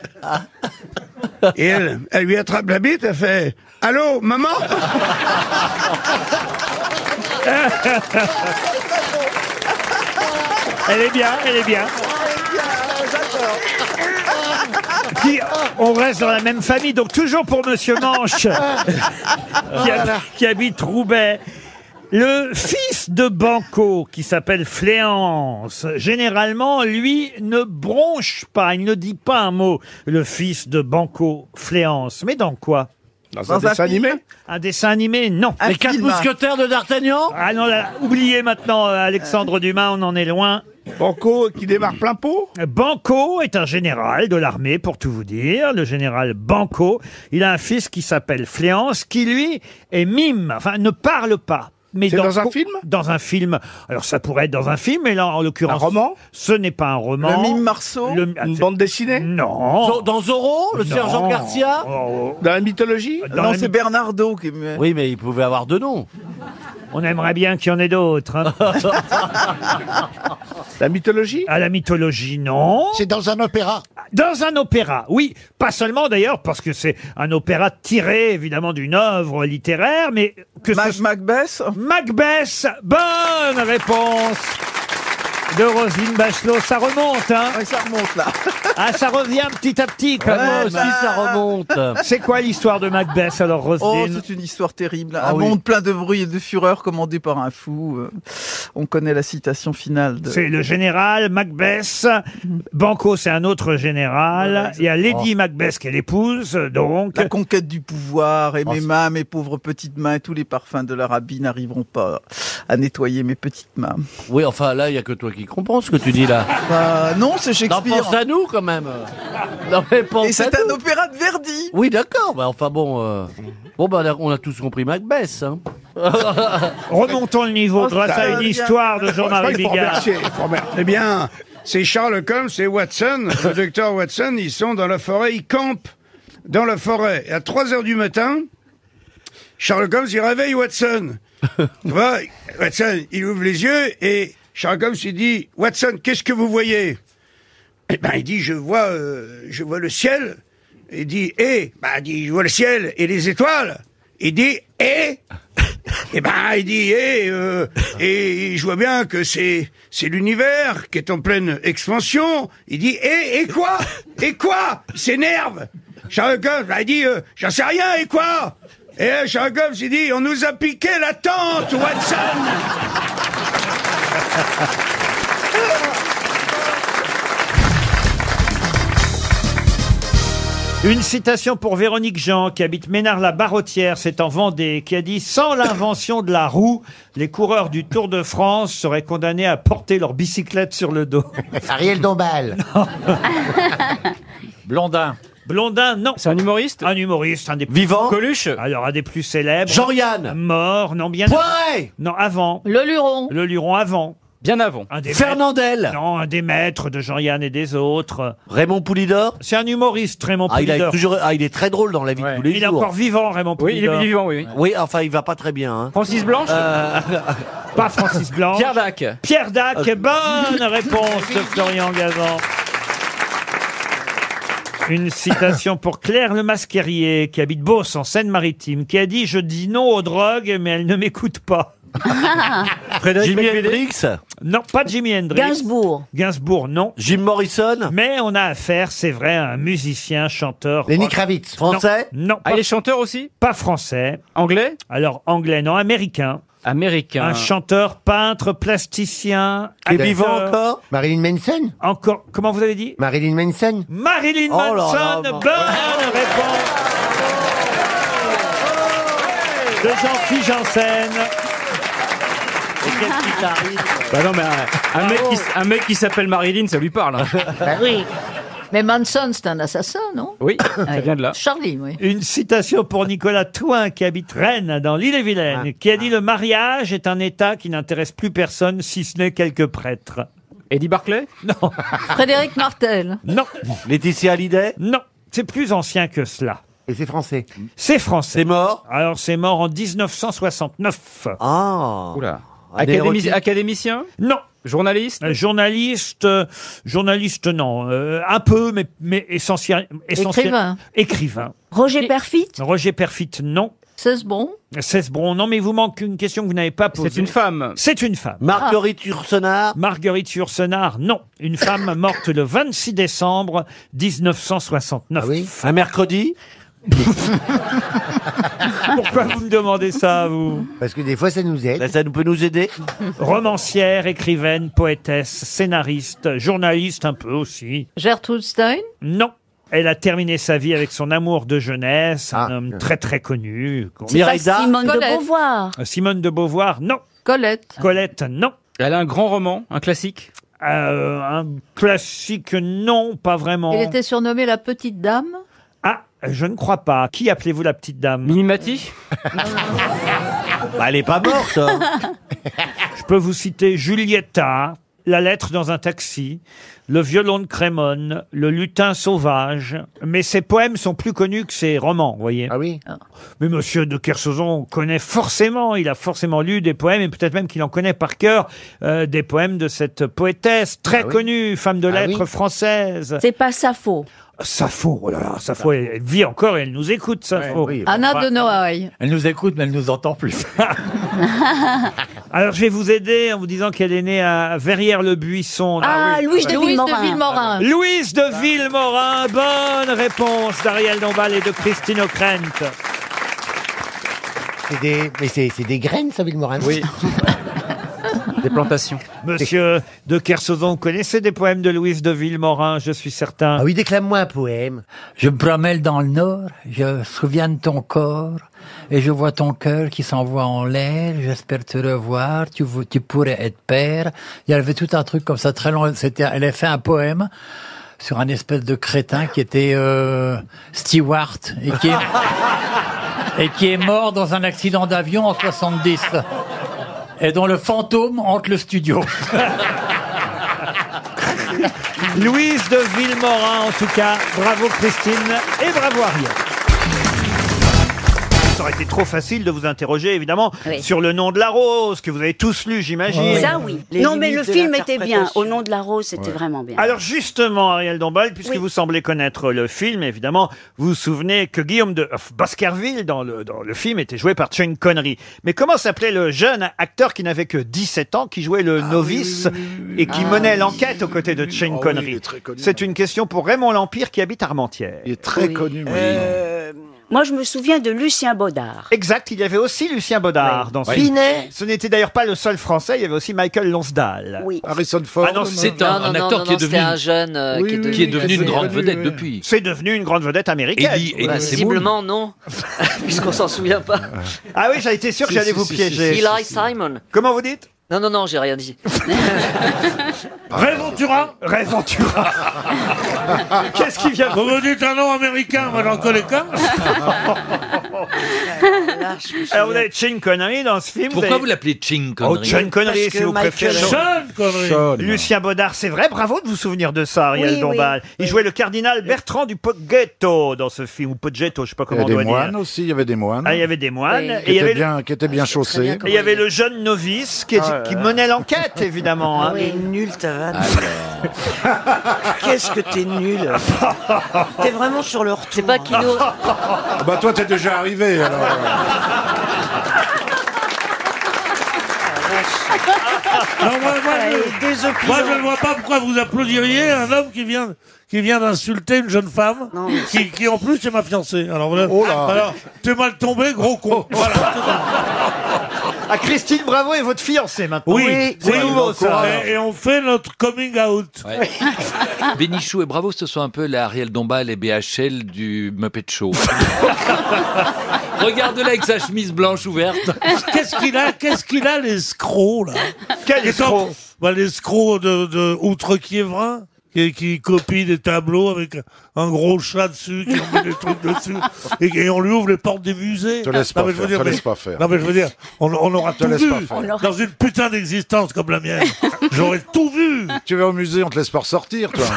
Et elle lui attrape la bite, elle fait « Allô, maman ?» Elle est bien, elle est bien. Puis, on reste dans la même famille, donc toujours pour Monsieur Manche, qui habite Roubaix. Le fils de Banco, qui s'appelle Fléance, généralement, lui, ne bronche pas, il ne dit pas un mot. Le fils de Banco, Fléance. Mais dans quoi? Dans un dessin animé? Un dessin animé, non. Les 4 mousquetaires de D'Artagnan? Ah non, là, oubliez maintenant Alexandre Dumas, on en est loin. Banco qui démarre plein pot? Banco est un général de l'armée, pour tout vous dire. Le général Banco. Il a un fils qui s'appelle Fléance, qui lui est mime, enfin ne parle pas. Mais c'est dans un film? Dans un film. Alors ça pourrait être dans un film, mais là en l'occurrence... Un roman? Ce n'est pas un roman. Le mime Marceau? Une bande dessinée? Non. Dans Zorro, le sergent Garcia? Dans la mythologie? Non, c'est Bernardo qui... Oui, mais il pouvait avoir 2 noms. On aimerait bien qu'il y en ait d'autres. Hein. La mythologie? Ah, la mythologie, non. C'est dans un opéra. Dans un opéra, oui. Pas seulement d'ailleurs, parce que c'est un opéra tiré évidemment d'une œuvre littéraire, mais que Macbeth? Macbeth, bonne réponse de Roselyne Bachelot. Ça remonte, hein? Oui, ça remonte là. Ah, ça revient petit à petit, quand même. Moi aussi, ça remonte. C'est quoi l'histoire de Macbeth, alors, Roselyne? Oh, c'est une histoire terrible. Ah un oui. monde plein de bruit et de fureur commandé par un fou. On connaît la citation finale. C'est le général Macbeth. Banco, c'est un autre général. Il y a Lady Macbeth qui est l'épouse, donc. La conquête du pouvoir et mes mains, mes pauvres petites mains, et tous les parfums de l'Arabie n'arriveront pas à nettoyer mes petites mains. Oui, enfin là, il n'y a que toi qui comprends ce que tu dis là. Non, c'est Shakespeare. Non, pense à nous quand même. Non, mais pense Et c'est à nous. un opéra de Verdi. Oui, d'accord. Bah, enfin bon, on a tous compris Macbeth. Hein. Remontons le niveau grâce à une histoire de Jean-Marie Bigard. Eh bien, c'est Sherlock Holmes et Watson, le docteur Watson, ils sont dans la forêt, ils campent dans la forêt. Et à 3h du matin, Sherlock Holmes, il réveille Watson. Tu vois, Watson, il ouvre les yeux et Sherlock Holmes, il dit, Watson, qu'est-ce que vous voyez? Eh ben, il dit, je vois le ciel. Il dit, il dit, je vois le ciel et les étoiles. Il dit, et ben, il dit, et je vois bien que c'est l'univers qui est en pleine expansion. Il dit, et quoi? Et quoi? Il s'énerve. Sherlock Holmes, il dit, j'en sais rien, et quoi? Et Sherlock Holmes, il dit, on nous a piqué la tente, Watson. Une citation pour Véronique Jean, qui habite Ménard-la-Barrotière, c'est en Vendée, qui a dit « Sans l'invention de la roue, les coureurs du Tour de France seraient condamnés à porter leur bicyclette sur le dos. » Ariel Dombal. Blondin. Blondin, non. C'est un humoriste? Un humoriste, un des plus... Vivant. Coluche? Alors, un des plus célèbres. Jean-Yann. Mort, non, bien Poiret. Non, avant. Le Luron. Le Luron, avant. Bien avant. Un des Fernandel. Non, un des maîtres de Jean-Yann et des autres. Raymond Poulidor. C'est un humoriste, Raymond Il Poulidor. est très drôle dans la vie de tous les Il est jours. encore vivant, Raymond Oui, il Poulidor. est vivant, oui. Oui, enfin, il va pas très bien. Hein. Francis Blanche? Pas Francis Blanche. Pierre Dac. Pierre Dac, bonne réponse de Florian Gazan. Une citation pour Claire Le Masquerier, qui habite Beauce, en Seine-Maritime, qui a dit « Je dis non aux drogues, mais elles ne m'écoutent pas. » Jimi Hendrix. Non, pas Jimi Hendrix. Gainsbourg. Gainsbourg, non. Jim Morrison. Mais on a affaire, c'est vrai, à un musicien, chanteur. Lenny Kravitz. Français. Non, Ah, pas, il est chanteur aussi? pas français. Anglais? Alors, anglais, non, américain. Américain. Un chanteur, peintre, plasticien. Qui est acteur. vivant encore. Marilyn Manson. Encore, comment vous avez dit? Marilyn Manson. Marilyn Oh là Manson, là, bonne réponse de Jean-Philippe Janssen. qu'est-ce qui t'arrive? Bah non, mais un mec qui s'appelle Marilyn, ça lui parle. Hein. Bah oui. Mais Manson, c'est un assassin, non? Oui, ça vient de là. Charlie, oui. Une citation pour Nicolas Touin, qui habite Rennes, dans l'île-et-Vilaine, qui a dit « Le mariage est un état qui n'intéresse plus personne, si ce n'est quelques prêtres. » Eddie Barclay? Non. Frédéric Martel? Non. Laetitia Hallyday? Non. C'est plus ancien que cela. Et c'est français. C'est français. C'est mort? Alors, c'est mort en 1969. Ah. Oula. Érotique? Académicien? Non. Journaliste? Journaliste, non. Un peu, mais essentiel. Écrivain. Roger Perfit? Roger Perfit, non. Cesbron? Cesbron, non, mais il vous manque une question que vous n'avez pas posée. C'est une femme. C'est une femme. Marguerite Yourcenar? Marguerite Yourcenar, non. Une femme morte le 26 décembre 1969. Ah oui? Un mercredi? Pourquoi vous me demandez ça, vous? Parce que des fois, ça nous aide. Là, ça peut nous aider? Romancière, écrivaine, poétesse, scénariste, journaliste un peu aussi. Gertrude Stein? Non. Elle a terminé sa vie avec son amour de jeunesse, un homme très très connu. Simone de Beauvoir? Simone de Beauvoir, non. Colette? Colette, non. Elle a un grand roman, un classique? Un classique, non, pas vraiment. Elle était surnommée la Petite Dame? Ah, je ne crois pas. Qui appelez-vous la petite dame? Mimimati? Bah, elle est pas morte. Hein. Je peux vous citer Julietta, La lettre dans un taxi, Le violon de Crémone, Le lutin sauvage. Mais ses poèmes sont plus connus que ses romans, vous voyez. Ah oui? Mais monsieur de Kersauzon connaît forcément, il a forcément lu des poèmes, et peut-être même qu'il en connaît par cœur des poèmes de cette poétesse très connue, femme de lettres française. C'est pas Sappho? Sappho, oh là là, Sappho, elle vit encore et elle nous écoute, Sappho. Oui, Anna de Noailles? Elle nous écoute, mais elle nous entend plus. Alors je vais vous aider en vous disant qu'elle est née à Verrières-le-Buisson. Louise de Villemorin. Louise de Villemorin, bonne réponse d'Ariel Dombal et de Christine O'Krent. C'est des graines, ça, Villemorin? Oui. Des plantations. Monsieur de Kersauzon, vous connaissez des poèmes de Louise de Villemorin, je suis certain. Ah oui, déclame-moi un poème. Je me promène dans le nord, je me souviens de ton corps, et je vois ton cœur qui s'envoie en l'air, j'espère te revoir, tu pourrais être père. Il y avait tout un truc comme ça, très long. Elle a fait un poème sur un espèce de crétin qui était Stewart, et qui est mort dans un accident d'avion en 70. Et dont le fantôme hante le studio. Louise de Villemorin, en tout cas. Bravo Christine et bravo Ariel. Ça aurait été trop facile de vous interroger, évidemment, sur Le nom de la rose, que vous avez tous lu, j'imagine. Ça, oui. Non, mais le film était bien. Au nom de la rose, c'était vraiment bien. Alors justement, Ariel Dombal, puisque vous semblez connaître le film, évidemment, vous vous souvenez que Guillaume de Baskerville, dans le film, était joué par Sean Connery. Mais comment s'appelait le jeune acteur qui n'avait que 17 ans, qui jouait le novice et qui menait l'enquête aux côtés de Sean Connery? C'est une question pour Raymond Lampire, qui habite Armentières. Il est très connu. Moi, je me souviens de Lucien Baudard. Exact, il y avait aussi Lucien Baudard dans ce film. Ce n'était d'ailleurs pas le seul français, il y avait aussi Michael Lonsdale. Oui. Harrison Ford. Ah non, c'est un acteur qui est devenu un jeune qui est devenu une grande vedette depuis. C'est devenu une grande vedette américaine. Visiblement, non. Puisqu'on s'en souvient pas. Ah oui, j'ai été sûr que j'allais vous piéger. Eli Simon. Comment vous dites? Non, j'ai rien dit. Ray Ventura. Qu'est-ce qui vient? Vous me dites un nom américain, moi j'en connais qu'un. Alors vous avez Sean Connery dans ce film. Pourquoi vous l'appelez Sean Connery? Oh, Sean Connery, si vous préférez. Sean Connery. Lucien Baudard, c'est vrai, bravo de vous souvenir de ça, Ariel Dombal. Il jouait le cardinal Bertrand du Poggetto dans ce film, ou Poggetto, je sais pas comment on doit dire. Il y avait des moines aussi, il y avait des moines. Ah, il y avait des moines. Qui étaient bien chaussés. Et il y avait le jeune novice qui menait l'enquête, évidemment. Hein. T'es nul, ta vanne. Qu'est-ce que t'es nul. T'es vraiment sur le retour. C'est pas Kino. Bah toi, t'es déjà arrivé, alors. Non, moi, je ne vois pas pourquoi vous applaudiriez un homme qui vient d'insulter une jeune femme, qui en plus est ma fiancée. Alors, voilà. Alors t'es mal tombé, gros con. Voilà. Ah, Christine Bravo est votre fiancée maintenant. Oui, c'est nouveau ça. Et on fait notre coming out. Ouais. Bénichou et Bravo, ce sont un peu les Ariel Dombal et BHL du Muppet Show. Regarde-la avec sa chemise blanche ouverte. Qu'est-ce qu'il a l'escroc, là? Quel escroc? L'escroc de Outre-Quiévrin. Qui copie des tableaux avec un gros chat dessus, qui met des trucs dessus, et on lui ouvre les portes des musées. Te laisse pas faire. Non mais je veux dire, on aura tout laisse vu pas faire. dans une putain d'existence comme la mienne. J'aurais tout vu. Tu vas au musée, on te laisse pas ressortir, toi.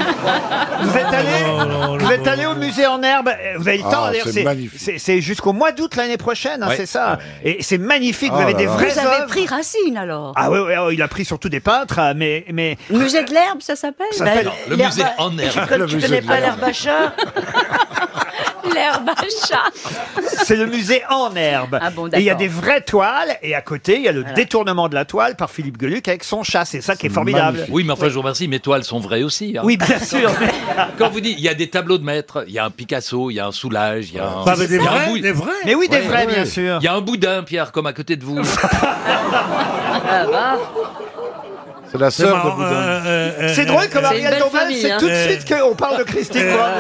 Vous êtes allé au musée en herbe. Vous avez le temps. D'ailleurs, c'est magnifique. C'est jusqu'au mois d'août l'année prochaine, hein, Ouais. c'est ça. Et c'est magnifique. Vous Oh avez là des là. vraies Vous avez œuvres. pris Racine alors. Ah oui, il a pris surtout des peintres, mais Musée de l'herbe, ça s'appelle Ça s'appelle Le musée en herbe. Tu connais pas l'herbe à chat? L'herbe à chat. c'est le musée en herbe. Ah bon, et il y a d'accord. des vraies toiles, et à côté, il y a le détournement de la toile par Philippe Gueluc avec son chat. C'est ça qui est formidable. Oui, mais enfin, je vous remercie, mes toiles sont vraies aussi. Hein. Oui, bien sûr. Quand vous dites, il y a des tableaux de maîtres, il y a un Picasso, il y a un Soulages, il y a un... Bah, mais des il y a un vrais, Bou- des vrais. Mais oui, des vrais, bien sûr. Il y a un boudin, Pierre, comme à côté de vous. Ah, bah. C'est la C'est sœur de marrant, Boudin. C'est drôle comme C'est une Ariel belle Dombal, famille, c'est hein. tout de suite qu'on parle de Christine Bravo.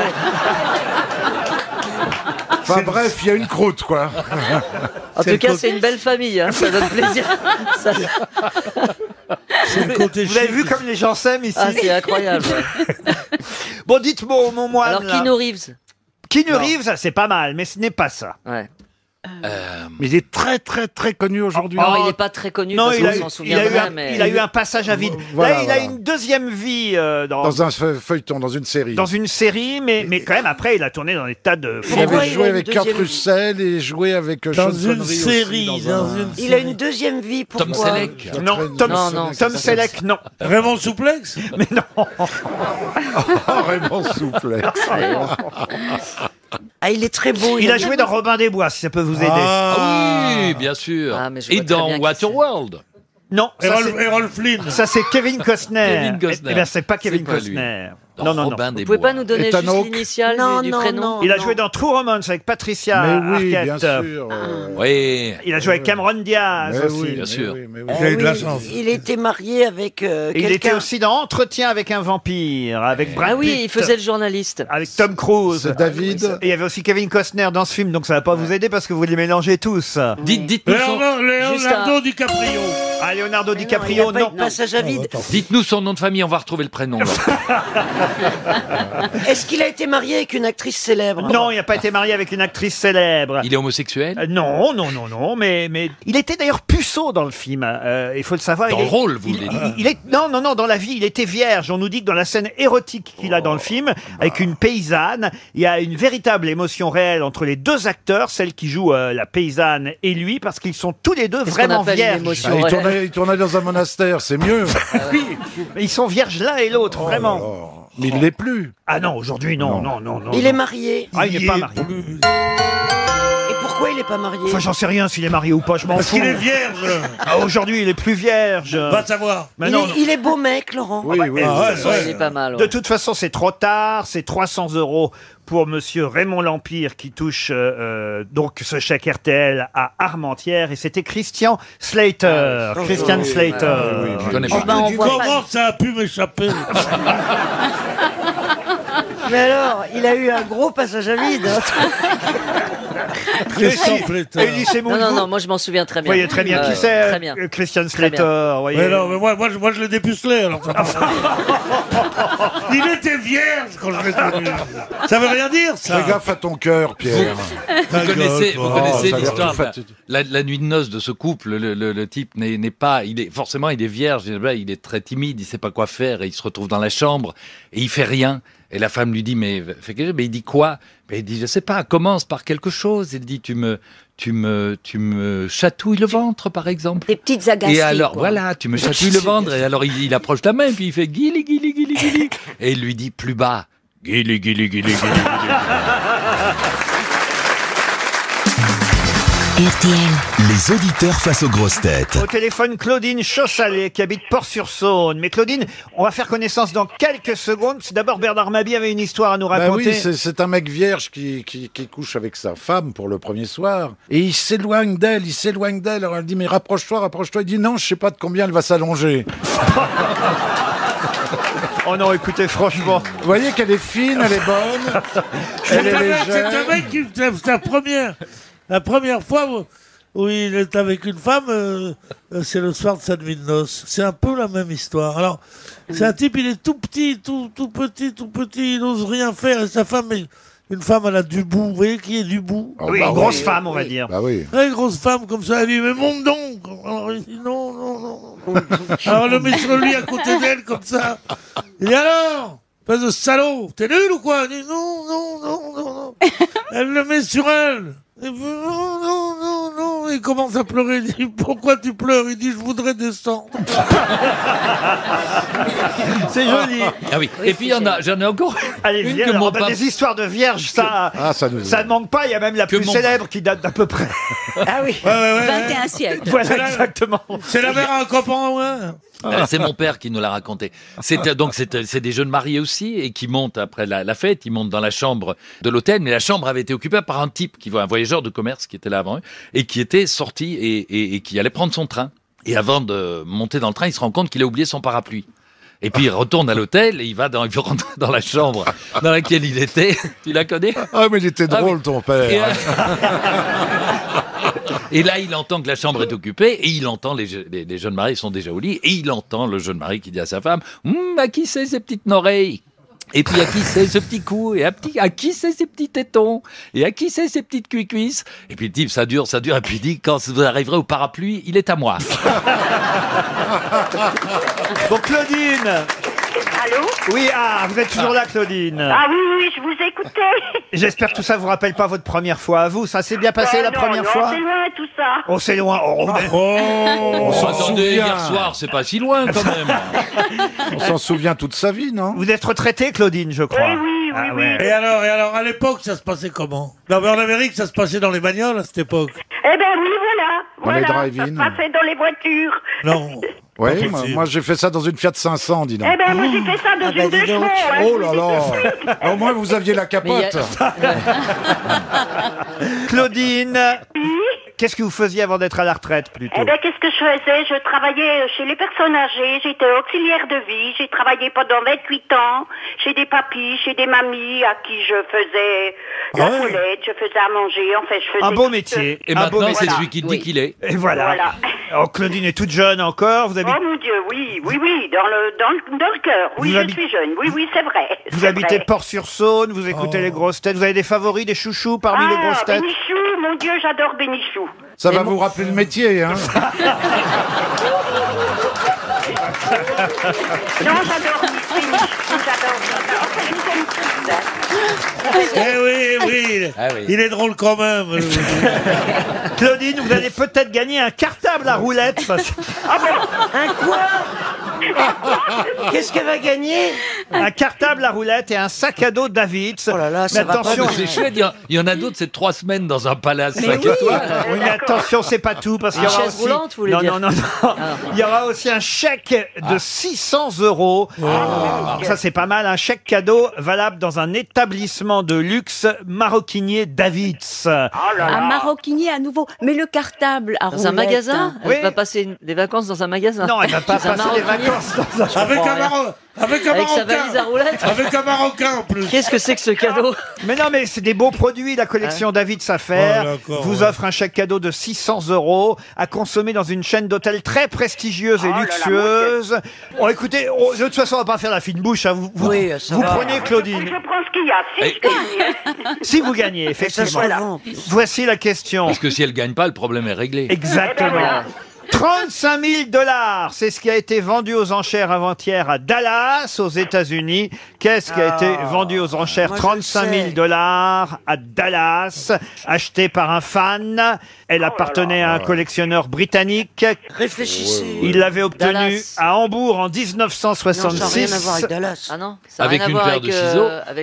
Enfin bref, il y a une croûte, quoi. En tout cas, c'est une belle famille, hein, ça donne plaisir. Ça- C'est le côté Vous avez chic. vu comme les gens s'aiment ici. Ah, c'est incroyable. Ouais. Bon, dites-moi, mon moine. Alors, là. Keanu Reeves. Keanu Reeves, ça, c'est pas mal, mais ce n'est pas ça. Ouais. Mais il est très très très connu aujourd'hui. Oh, il n'est pas très connu Non, parce il qu'on a, s'en il souviendrait, a eu mais... il a eu un passage à vide. Voilà, Là, il a voilà. une deuxième vie Dans un feuilleton, dans une série. dans une série, mais quand même, après, il a tourné dans des tas de Il films. avait Pourquoi il joué a une avec Kurt deuxième- Russell et joué avec Dans Sean une Connery série, aussi, dans un- une Il a une deuxième vie, pourquoi? Tom Selleck. Non, Tom Selleck, non. Raymond Souplex. Mais non. Raymond Soufflet. Ah, il est très beau. Il a joué dans Robin des Bois, si ça peut vous aider. Ah oui, bien sûr. Ah, mais je Et vois très dans bien qui Waterworld. Non, ça, Errol Flynn. ça c'est Kevin Costner. Kevin Costner. Eh bien, c'est pas C'est Kevin pas lui. Costner. Dans Non, non, non. Robin Vous des pouvez Bois. pas nous donner Ethan juste Hawke. l'initiale Non, du non, prénom non. Il a joué dans True Romance avec Patricia Mais oui, bien Arquette. sûr. Oui. Il a joué avec Cameron Diaz Mais aussi. oui, bien mais sûr. oui, mais oui. J'ai eu de la chance. Il était marié avec Et il était quelqu'un. aussi dans Entretien avec un vampire, avec Brad Ah oui, Pitt, il faisait le journaliste. avec Tom Cruise. C'est David. Et il y avait aussi Kevin Costner dans ce film, donc ça va pas vous aider parce que vous les mélangez tous. Dites-nous son... Leonardo DiCaprio. Ah, Leonardo Il DiCaprio, a pas non. eu de passage à vide. Dites-nous son nom de famille, on va retrouver le prénom. là. Est-ce qu'il a été marié avec une actrice célèbre? Non, il n'a pas été marié avec une actrice célèbre. Il est homosexuel. Non, mais il était d'ailleurs puceau dans le film. Il faut le savoir. Dans il le est- rôle, vous il- voulez il est non, dans la vie, il était vierge. On nous dit que dans la scène érotique qu'il a dans le film, avec une paysanne, il y a une véritable émotion réelle entre les deux acteurs, celle qui joue la paysanne et lui, parce qu'ils sont tous les deux Qu'est-ce qu'on vraiment appelle une vierges. émotion Ah, réelle il tournait dans un monastère, c'est mieux. Oui, mais ils sont vierges l'un et l'autre, vraiment. Oh, mais il l'est plus. Ah non, aujourd'hui, non. Il est marié. Ah, il n'est pas marié. Et pourquoi il est pas marié? Enfin, j'en sais rien s'il est marié ou pas, je m'en Parce fous. qu'il est vierge. Ah, aujourd'hui, il est plus vierge. Va savoir. Mais il, non, est, il est beau mec, Laurent. Oui, oui. Ah, ouais, Ouais, ouais. il est pas mal. De Ouais. toute façon, c'est trop tard. C'est 300 € pour monsieur Raymond L'Empire qui touche donc ce chèque RTL à Armentières. Et c'était Christian Slater. Christian oui, Slater. oui, oui, Je connais pas. Ben, on voit pas. Comment ça a pu m'échapper? Mais alors, il a eu un gros passage à vide. Christian Slater. Elie Semoun, Non, vous- non, moi je m'en souviens très vous bien. voyez très bien qui Ouais, c'est, Très bien. Christian Très bien. Slater. Vous voyez. Mais non, mais moi je l'ai dépucelé alors. Il était vierge quand je l'ai connu. Ça veut rien dire ça. Fais gaffe à ton cœur, Pierre. Vous connaissez Oh, ça a l'air l'histoire. tout fait. La nuit de noces de ce couple, le type n'est pas, il est vierge, il est très timide, il sait pas quoi faire et il se retrouve dans la chambre et il fait rien. Et la femme lui dit mais fais quelque chose. Mais il dit quoi? Mais il dit je sais pas, commence par quelque chose. Il dit tu me chatouilles le ventre par exemple. Des petites agaceries. Et alors, quoi. voilà, tu me chatouilles le ventre. Et alors, il approche ta main, et puis il fait guili, guili, guili, guili. Et il lui dit plus bas, guili, guili, guili, guili, guili. RTL. Les auditeurs face aux grosses têtes. Au téléphone, Claudine Chaussalet, qui habite Port-sur-Saône. Mais Claudine, on va faire connaissance dans quelques secondes. C'est d'abord Bernard Mabie avait une histoire à nous raconter. Oui, c'est un mec vierge qui couche avec sa femme pour le premier soir. Et il s'éloigne d'elle. Alors elle dit, mais rapproche-toi. Il dit, non, je sais pas de combien elle va s'allonger. Oh non, écoutez, franchement. Vous voyez qu'elle est fine, elle est bonne. Elle est légère. C'est un mec qui la première fois où il est avec une femme, c'est le soir de sa nuit de noces. C'est un peu la même histoire. Alors, c'est un type, il est tout petit, tout petit, il n'ose rien faire. Et sa femme, une femme, elle a du bout. Vous voyez qui est du bout? Oui, une grosse femme, on va dire. Bah oui. Une grosse femme comme ça, elle dit, mais monte donc. Alors, il dit, non. Alors, le met sur lui à côté d'elle, comme ça. Il dit, alors, espèce de salaud, t'es nul ou quoi? Il dit, non. Elle le met sur elle. Il dit, non. Il commence à pleurer. Il dit, pourquoi tu pleures? Il dit, je voudrais descendre. C'est joli. Ah oui. Et puis j'en ai encore Allez, une viens, que alors, mon bah, papa... des histoires de vierges, ça ne manque pas. Il y a même la plus célèbre qui date d'à peu près. Ah oui. 21 siècles. Voilà, exactement. C'est la mère à un copain, ouais. C'est mon père qui nous l'a raconté. C'est des jeunes mariés aussi et qui montent après la fête, ils montent dans la chambre de l'hôtel, mais la chambre avait été occupée par un type un voyageur de commerce qui était là avant eux et qui était sorti et qui allait prendre son train. Et avant de monter dans le train, il se rend compte qu'il a oublié son parapluie. Et puis il retourne à l'hôtel et il veut rentrer dans la chambre dans laquelle il était. Tu la connais? Ah mais il était drôle ton père. Et là, il entend que la chambre est occupée et il entend les jeunes mariés sont déjà au lit et il entend le jeune mari qui dit à sa femme, à qui c'est ces petites oreilles? Et puis à qui c'est ce petit cou? Et à qui c'est ces petits tétons? Et à qui c'est ces petites cuisses? Et puis le type, ça dure, et puis il dit, quand vous arriverez au parapluie, il est à moi. Bon, Claudine. Allô? Oui, vous êtes toujours là, Claudine. Ah oui, je vous écoutais. J'espère que tout ça vous rappelle pas votre première fois à vous. Ça s'est bien passé la première fois? C'est loin tout ça. Oh, c'est loin. Attendez, hier soir, c'est pas si loin quand même. On s'en souvient toute sa vie, non? Vous êtes retraitée, Claudine, je crois. Oui. Et alors, à l'époque, ça se passait comment? Non, mais en Amérique, ça se passait dans les bagnoles à cette époque. Eh ben oui, voilà. Dans les drive-in. Ça se passait dans les voitures. Non. Oui, moi j'ai fait ça dans une Fiat 500, dis donc. Eh ben moi j'ai fait ça dans une deux chevaux. Oh là là. Au moins vous aviez la capote. Claudine. Qu'est-ce que vous faisiez avant d'être à la retraite, plutôt? Eh ben, qu'est-ce que je faisais? Je travaillais chez les personnes âgées, j'étais auxiliaire de vie, j'ai travaillé pendant 28 ans chez des papis, chez des mamies à qui je faisais la toilette, je faisais à manger, enfin je faisais... Un beau métier. Et maintenant, c'est celui qui dit qu'il est. Et voilà. Oh, Claudine est toute jeune encore, vous habitez... Oh mon Dieu, oui, dans le cœur, oui, je suis jeune, oui, c'est vrai. Vous habitez Port-sur-Saône, vous écoutez les grosses têtes, vous avez des favoris, des chouchous parmi les grosses têtes? Bénichou, mon Dieu, j'adore Bénichou. Ça va vous rappeler le métier, hein? Non, j'adore Bénichou, j'adore. Enfin, je vous aime tous. Oui. Il est drôle quand même. Claudine, vous allez peut-être gagner un cartable à roulettes. Ah bon? Un quoi? Qu'est-ce qu'elle va gagner? Un cartable à roulettes et un sac à dos Davids. Oh là là, ça mais attention, C'est chouette, il y en a d'autres, c'est 3 semaines dans un palace. Mais oui. Oui, mais attention, c'est pas tout, parce qu'il y aura chaise aussi... roulante, vous voulez dire? Non. Il y aura aussi un chèque de 600 €. Ça, c'est pas mal. Un chèque cadeau valable dans un établissement de luxe maroquinier Davids. Un maroquinier à nouveau. Mais le cartable à Dans un roulettes. magasin? Oui. Elle va passer des vacances dans un magasin. Non, elle va pas Dans un passer des maroquinier. vacances dans un... Avec sa valise à roulettes. Avec un Marocain en plus. Qu'est-ce que c'est que ce cadeau? Mais non, mais c'est des beaux produits, la collection Davids à faire. Vous offre un chèque cadeau de 600 € à consommer dans une chaîne d'hôtels très prestigieuse et luxueuse. Bon, écoutez, de toute façon, on va pas faire la fine bouche. Hein. Vous prenez Claudine. Je prends ce qu'il y a, si je gagne. Si vous gagnez, effectivement. Voici la question. Parce que si elle gagne pas, le problème est réglé. Exactement. 35 000 $, c'est ce qui a été vendu aux enchères avant-hier à Dallas, aux États-Unis. Qu'est-ce qui a été vendu aux enchères? 35 000 $ à Dallas, acheté par un fan. Elle appartenait à un collectionneur britannique. Réfléchissez. Il l'avait obtenu Dallas. à Hambourg en Non, ça n'a rien à voir 1966. avec Dallas. Ah non, ça a Avec rien à une voir paire de ciseaux. avec...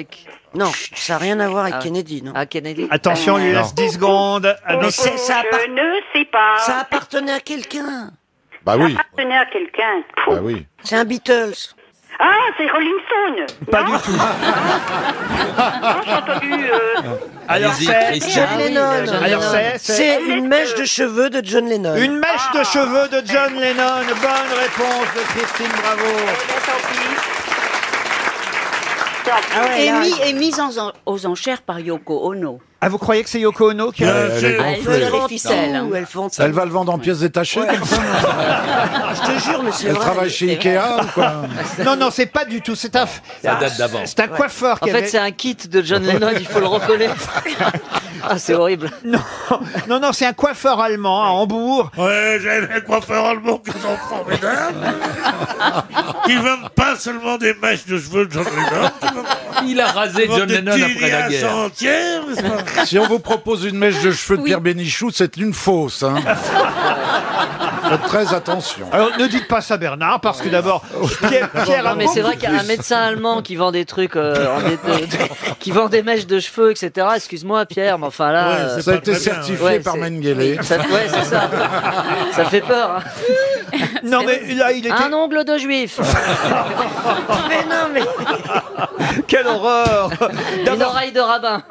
Non, ça n'a rien à voir avec Kennedy, non. Ah, Kennedy. Attention, on lui laisse 10 secondes. À Mais notre- ça, Je ne sais pas. ça appartenait à quelqu'un. Bah oui. Ça appartenait à quelqu'un. Bah oui. C'est un Beatles. Ah, c'est Rolling Stone. Pas du tout. Non, j'ai entendu. Alors Allez-y, c'est... Christian. John Lennon. John Alors Lennon. C'est une mèche de cheveux de John Lennon. Une mèche de cheveux de John Lennon. Bonne réponse de Christine Bravo. Ah ouais, Et, là, mise aux enchères par Yoko Ono. Ah, vous croyez que c'est Yoko Ono qui a... Elle est Elle gonflée. fait les ficelles. hein. elles font Elle va le vendre en pièces détachées comme ça. Je te jure, mais c'est Elle vrai. travaille chez Ikea ou quoi? Non, non, c'est pas du tout. C'est un... Ça date d'avant. C'est un coiffeur En qui fait, avait... c'est un kit de John Lennon, il faut le recoller. Ah, c'est horrible. Non, non, c'est un coiffeur allemand à Hambourg. Ouais, j'ai des coiffeurs allemands qui sont formidables. Qui vendent pas seulement des mèches de cheveux de John Lennon. Il a rasé John Lennon après la guerre. Entière, n'est-ce pas? Si on vous propose une mèche de cheveux de Pierre Bénichou, c'est une fausse. Hein. Faites très attention. Alors, ne dites pas ça, Bernard, parce que d'abord, Pierre Non, a mais c'est beaucoup vrai qu'un plus. médecin allemand qui vend des trucs, qui vend des mèches de cheveux, etc. Excuse-moi, Pierre, mais enfin là. Ouais, ça a été certifié par Mengele. Ouais, c'est ça. Ça fait peur. Hein. Non, mais là, il était... Un ongle de juif. Mais non, mais... Quelle horreur. Une oreille de rabbin.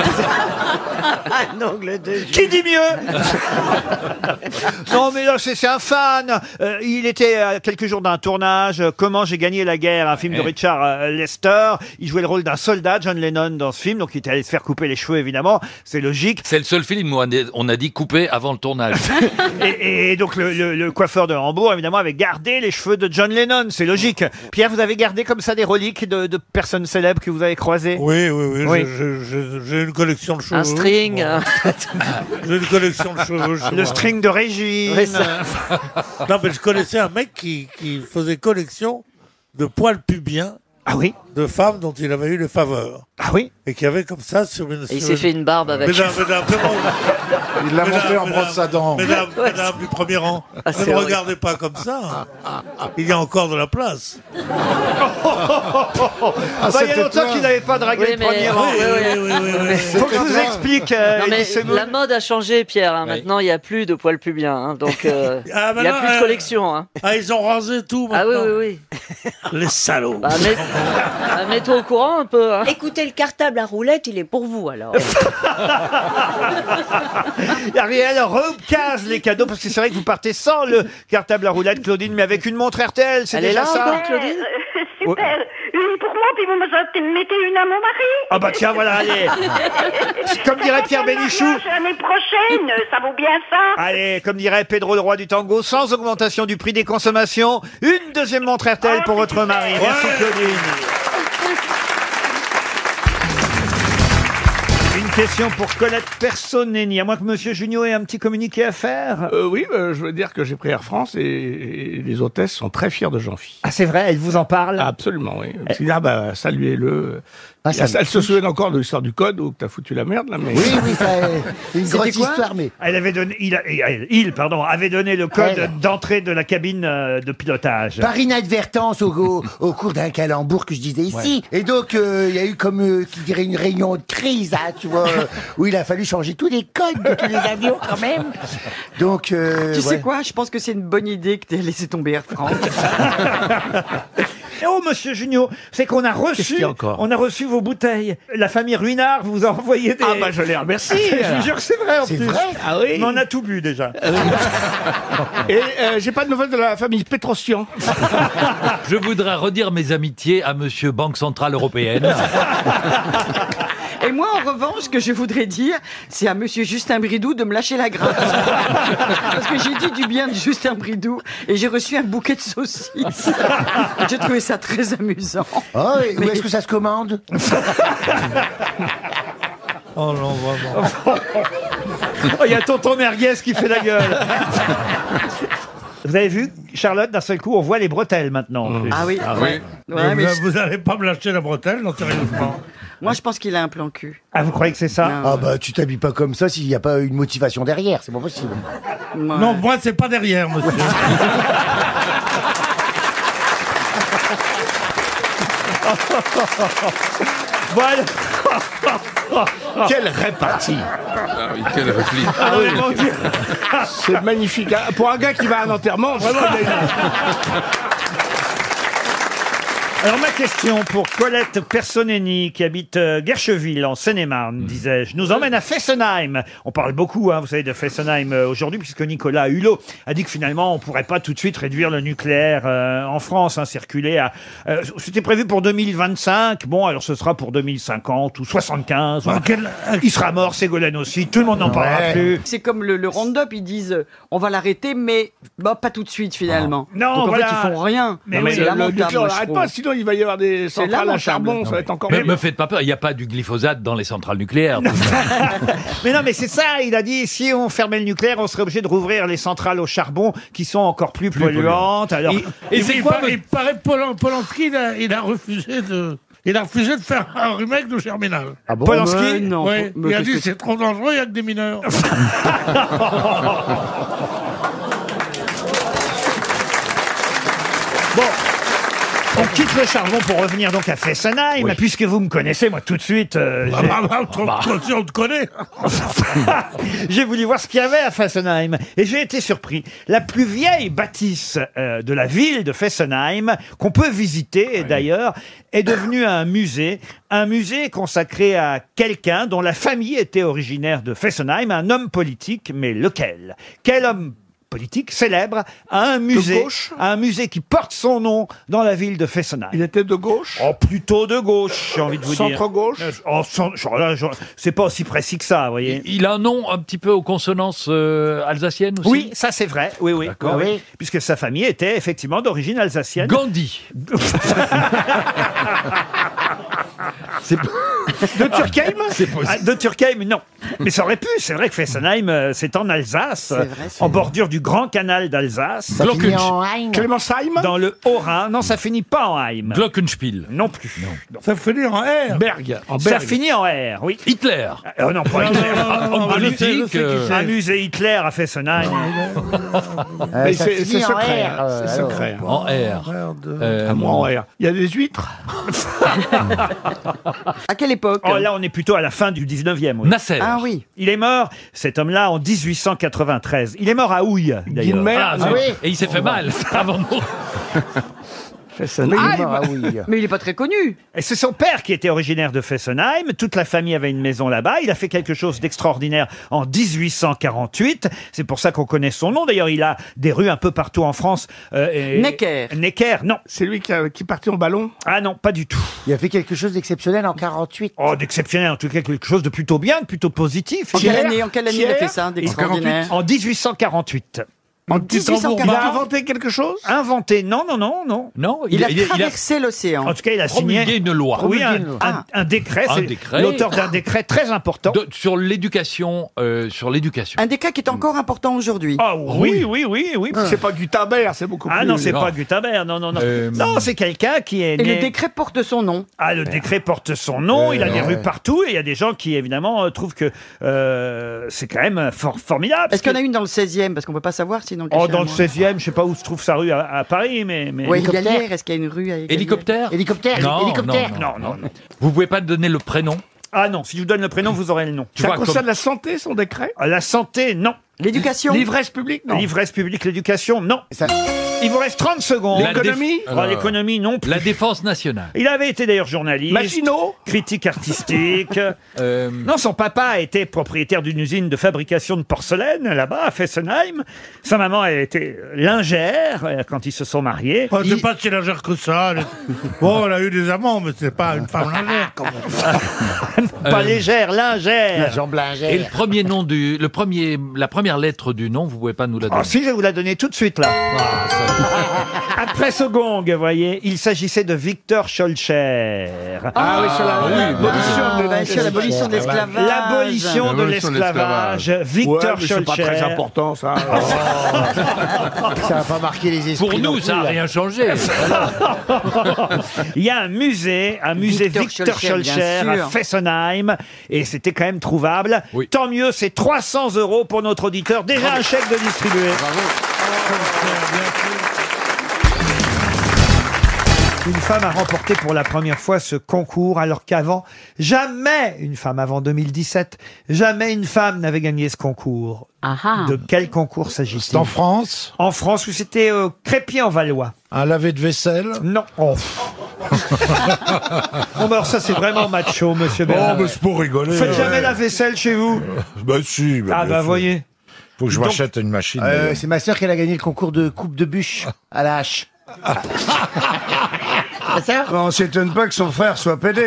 Un ongle de Qui dit mieux? Non, mais là, c'est un fan. Il était à quelques jours d'un tournage. Comment j'ai gagné la guerre, un film de Richard Lester. Il jouait le rôle d'un soldat, John Lennon, dans ce film. Donc, il était allé se faire couper les cheveux, évidemment. C'est logique. C'est le seul film où on a dit couper avant le tournage. Et donc, le coiffeur de Hambourg, évidemment, avait gardé les cheveux de John Lennon. C'est logique. Pierre, vous avez gardé comme ça des reliques de personnes célèbres que vous avez croisées? Oui. Oui. J'ai une collection de cheveux. Un string. J'ai une collection de cheveux. chez Le moi. string de Régine. Oui, ça. Non, mais je connaissais un mec qui faisait collection de poils pubiens. Ah oui? De femmes dont il avait eu les faveurs. Ah oui? Et qui avait comme ça sur une... Et il s'est fait une barbe avec. Mesdames, Il l'a monté en brosse à dents. Mesdames du premier rang, Ah, ne c'est me horrible. regardez pas comme ça. Il y a encore de la place. Bah, il y a longtemps qu'il n'avait pas dragué Oui, le mais- premier rang. Oui. Faut que je vous explique. Non, mais Elie Semoun. la mode a changé, Pierre. hein. Maintenant, il n'y a plus de poils pubiens. hein. Donc, il n'y a plus de collection. hein. Ah, ils ont rasé tout Ah maintenant. oui. Les salauds. Bah, mets-toi au courant un peu. hein. Écoutez, le cartable à roulette, il est pour vous alors. Ariel recase les cadeaux parce que c'est vrai que vous partez sans le cartable à roulette, Claudine, mais avec une montre RTL, c'est Elle est déjà là ça. encore, Claudine Super. Une pour moi, puis vous me mettez une à mon mari. Ah bah tiens, voilà, allez. Comme dirait Pierre Bénichou. L'année prochaine, ça vaut bien ça. Allez, comme dirait Pedro le roi du tango, sans augmentation du prix des consommations, une deuxième montre RTL pour votre mari. Merci Claudine. Une question pour Colette Personeni. À moins que Monsieur Junio ait un petit communiqué à faire. Oui, je veux dire que j'ai pris Air France et les hôtesses sont très fiers de Jean-Philippe. Ah, c'est vrai, elle vous en parle? Absolument, oui. Parce qu'il dit, ah bah, saluez-le. Ah, ça Elle se souvient encore de l'histoire du code où t'as foutu la merde, là, mais... Oui, c'est une C'était grosse quoi histoire, mais... Elle avait donné, avait donné le code d'entrée de la cabine de pilotage. Par inadvertance au cours d'un calembour que je disais ici. Et donc, il y a eu comme, qui dirait, une réunion de crise, hein, tu vois, où il a fallu changer tous les codes de tous les avions quand même. Donc, Tu sais quoi? Je pense que c'est une bonne idée que tu aies laissé tomber Air France. Oh, Monsieur Junio, c'est qu'on a Qu'est-ce qu'il reçu, y a encore on a reçu vos bouteilles. La famille Ruinard vous a envoyé des... Ah bah, je les remercie. Je vous jure que c'est vrai en C'est plus. vrai? Ah oui. Mais on a tout bu déjà. Et j'ai pas de nouvelles de la famille Petrosian. Je voudrais redire mes amitiés à Monsieur Banque Centrale Européenne. Et moi, en revanche, ce que je voudrais dire, c'est à monsieur Justin Bridou de me lâcher la grappe. Parce que j'ai dit du bien de Justin Bridou et j'ai reçu un bouquet de saucisses. J'ai trouvé ça très amusant. Oh, et où est-ce que ça se commande? Oh non, vraiment. Oh, il y a tonton Merguez qui fait la gueule. Vous avez vu, Charlotte, d'un seul coup, on voit les bretelles maintenant. en plus. Ah oui. Ah Ouais. oui. Ouais, mais Vous n'allez pas me lâcher la bretelle, non, sérieusement. moi, je pense qu'il a un plan cul. Ah, vous croyez que c'est ça? Ah bah, tu t'habilles pas comme ça s'il n'y a pas une motivation derrière, c'est pas possible. Non, moi, c'est pas derrière, monsieur. Voilà. Quelle répartie. Ah oui, quelle réplique. Ah oui, mon Dieu. C'est magnifique. Hein. Pour un gars qui va à un enterrement, vraiment, il a une... Alors ma question pour Colette Personeni qui habite Guercheville en Seine-et-Marne, disais-je, nous emmène à Fessenheim. On parle beaucoup, vous savez, de Fessenheim aujourd'hui puisque Nicolas Hulot a dit que finalement on pourrait pas tout de suite réduire le nucléaire en France, circuler à... C'était prévu pour 2025, bon alors ce sera pour 2050 ou 75. Il sera mort, Ségolène aussi, tout le monde n'en parlera plus. C'est comme le Roundup, ils disent on va l'arrêter, mais pas tout de suite finalement. Non, donc en voilà. fait ils font rien. Mais oui, c'est le lamentable. nucléaire, on moi, je l'arrête trouve. pas, sinon il va y avoir des centrales à charbon, ça va être encore Mais mieux. me faites pas peur, il n'y a pas du glyphosate dans les centrales nucléaires. Mais non, mais c'est ça, il a dit, si on fermait le nucléaire, on serait obligé de rouvrir les centrales au charbon qui sont encore plus polluantes. Alors, Et c'est quoi il paraît Polanski, il a refusé de... Il a refusé de faire un remake de Germinal. Ah bon? Polanski? Non. Oui, Mais il a qu'est-ce dit que c'est trop dangereux, il n'y a que des mineurs. Bon. On quitte le charbon pour revenir donc à Fessenheim, puisque vous me connaissez, moi tout de suite. On te connaît. J'ai voulu voir ce qu'il y avait à Fessenheim et j'ai été surpris. La plus vieille bâtisse de la ville de Fessenheim, qu'on peut visiter d'ailleurs, est devenue un musée consacré à quelqu'un dont la famille était originaire de Fessenheim, un homme politique, mais lequel? Quel homme politique célèbre à un musée qui porte son nom dans la ville de Fessenheim. Il était de gauche? Oh, plutôt de gauche, j'ai envie de vous dire. Centre-gauche? C'est pas aussi précis que ça, vous voyez. Il a un nom un petit peu aux consonances alsaciennes aussi. Oui, ça c'est vrai. Oui. D'accord. Oui. Puisque sa famille était effectivement d'origine alsacienne. Gandhi. De Turckheim? De Turckheim, non. Mais ça aurait pu. C'est vrai que Fessenheim, c'est en Alsace, en bordure du Grand Canal d'Alsace. Ça finit en Heim. Clémensheim? Dans le Haut-Rhin. Non, ça finit pas en Heim. Glockenspiel. Non plus. Non. Ça finit en R. Berg. Ça finit en R, oui. Hitler. Non, pas Hitler. Homme politique. Un musée Hitler à Fessenheim. Mais ça c'est finit en secret. R, C'est alors. secret. En R. Moi en R. Il y a des huîtres? À quelle époque? Oh, là, on est plutôt à la fin du 19e. Oui. Nasser. Ah oui. Il est mort, cet homme-là, en 1893. Il est mort à Houille, d'ailleurs. Guilmer. Ah, Ah oui. Et il s'est fait mal avant de mourir. Fessenheim. Mais il est pas très connu. Et c'est son père qui était originaire de Fessenheim. Toute la famille avait une maison là-bas. Il a fait quelque chose d'extraordinaire en 1848. C'est pour ça qu'on connaît son nom. D'ailleurs, il a des rues un peu partout en France. Necker. Necker, non. C'est lui qui partit en ballon? Ah non, pas du tout. Il a fait quelque chose d'exceptionnel en 48. Oh, d'exceptionnel, en tout cas quelque chose de plutôt bien, de plutôt positif. En quelle année il a fait ça d'extraordinaire? En 1848. Il a inventé quelque chose? Inventé, non. Non, Il a traversé l'océan. En tout cas, il a signé promulgué une loi. Oui, un décret. Un C'est décret. l'auteur d'un décret très important. Sur l'éducation. Un décret qui est encore important aujourd'hui. Ah oui. C'est pas Gutenberg, c'est beaucoup plus... Ah non, c'est pas Gutenberg, non. Non, c'est quelqu'un qui est Et né... le décret porte son nom. Ah, le décret porte son nom, il a des rues partout, et il y a des gens qui, évidemment, trouvent que c'est quand même formidable. Est-ce qu'il y en a une dans le 16e? Parce qu'on peut pas savoir sinon. Oh, dans le 16e, je sais pas où se trouve sa rue à Paris, mais... Oui, Galière, est-ce qu'il y a une rue avec Hélicoptère. Non. Vous pouvez pas donner le prénom? Ah non, si je vous donne le prénom, vous aurez le nom. Tu Ça vois, concerne comme- la santé, son décret? La santé, non. L'éducation? L'ivresse publique, non. L'ivresse publique, l'éducation, non. Il vous reste 30 secondes. L'économie? Oh, l'économie, non plus. La défense nationale. Il avait été d'ailleurs journaliste, Maginot? critique artistique. Non, son papa était propriétaire d'une usine de fabrication de porcelaine là-bas à Fessenheim. Sa maman elle était lingère quand ils se sont mariés. Oh, c'est pas si légère que ça. Bon, elle a eu des amants, mais c'est pas une femme lingère, quand même. Pas légère, lingère. La jambe lingère. Et le premier nom la première lettre du nom, vous pouvez pas nous la donner. Ah si, je vais vous la donner tout de suite là. Après ce gong, vous voyez, il s'agissait de Victor Schœlcher. Ah oui, sur l'abolition de l'esclavage. L'abolition de l'esclavage. Victor Ouais, mais c'est pas Schœlcher. très important, ça. Ça va pas marquer les esprits. Pour nous, non ça n'a plus, là. rien changé. Il y a un musée Victor Schœlcher bien à sûr. Fessenheim, et c'était quand même trouvable. Oui. Tant mieux, c'est 300 € pour notre auditeur. Déjà un chèque de distribuer. Une femme a remporté pour la première fois ce concours, alors qu'avant, jamais une femme, avant 2017, jamais une femme n'avait gagné ce concours. De quel concours s'agit-il? C'est en France? En France, où c'était Crépy-en-Valois. Un lavé de vaisselle? Non. Oh. Bon, bah alors ça, c'est vraiment macho, monsieur Bernard. Oh, mais c'est pour rigoler. Vous faites jamais la vaisselle chez vous? Bah si. Ah bah voyez. Faut que je Donc- m'achète une machine. C'est ma sœur qui a gagné le concours de coupe de bûche à la hache. On s'étonne pas que son frère soit pédé.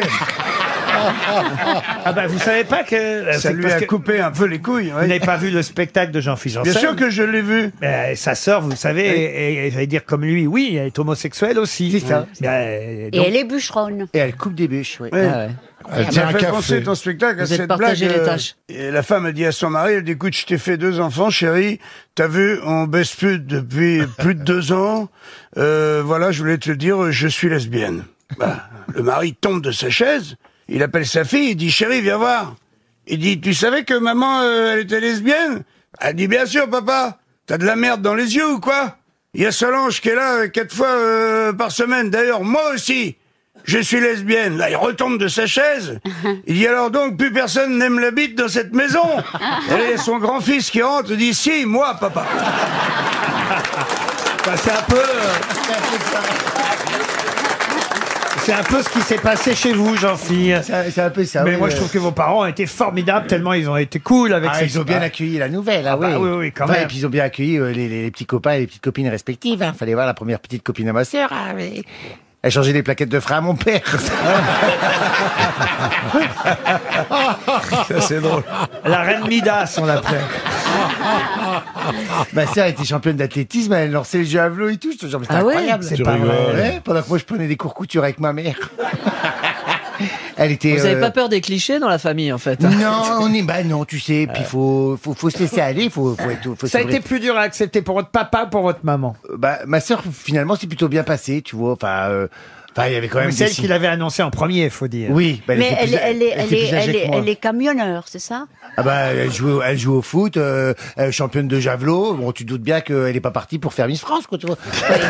Ah bah vous savez pas que... Ça c'est lui parce a que coupé un peu les couilles. Vous n'avez pas vu le spectacle de Jean-Philippe Janssen? Bien sûr que je l'ai vu. Sa sœur, vous le savez, et j'allais dire comme lui, oui, elle est homosexuelle aussi. C'est ça. Et elle est bûcheronne. Et elle coupe des bûches, oui. Oui. Elle Ça tient m'a un fait café. penser ton spectacle à Vous êtes cette partagé blague. les tâches. Et la femme a dit à son mari, elle dit, écoute, je t'ai fait 2 enfants, chérie. T'as vu, on baisse plus depuis plus de 2 ans. Voilà, je voulais te le dire, je suis lesbienne. Bah, le mari tombe de sa chaise. Il appelle sa fille, il dit, chérie, viens voir. Il dit, tu savais que maman, elle était lesbienne? Elle dit, bien sûr, papa. T'as de la merde dans les yeux ou quoi? Il y a Solange qui est là 4 fois par semaine. D'ailleurs, moi aussi. Je suis lesbienne. Là, il retombe de sa chaise. Il dit, alors donc, plus personne n'aime la bite dans cette maison. Et son grand-fils qui rentre dit, si, moi, papa. Bah, c'est un peu... C'est un peu ce qui s'est passé chez vous, Jean-Philippe. C'est un peu ça. Mais oui, moi, je trouve que vos parents ont été formidables, tellement ils ont été cool avec Ils ont bien accueilli la nouvelle, Ah bah oui, quand Enfin, même. Et puis ils ont bien accueilli les petits copains et les petites copines respectives. Hein. Fallait voir la première petite copine à ma sœur. Ah, mais... Elle changeait les plaquettes de frein à mon père. Ça, c'est drôle. La reine Midas, on l'appelait. Ma sœur était championne d'athlétisme, elle lançait les jeux à vélo et tout. Je te jure, mais c'était Ah ouais? incroyable. C'est pas vrai. Ouais, pendant que moi je prenais des cours couture avec ma mère. Elle était. Vous avez pas peur des clichés dans la famille, en fait? Non, non, tu sais. Puis faut se laisser aller. Faut Ça a se- été plus dur à accepter pour votre papa ou pour votre maman? Bah, ma sœur finalement c'est plutôt bien passé, tu vois. Enfin, il y avait quand même. Mais c'est elle qui l'avait annoncé en premier, faut dire. Oui, bah, Mais était plus- était plus âgée que moi. elle est camionneur, c'est ça? Ah bah, elle joue au foot, elle est championne de javelot. Bon, tu te doutes bien qu'elle est pas partie pour faire Miss France, quoi, tu vois.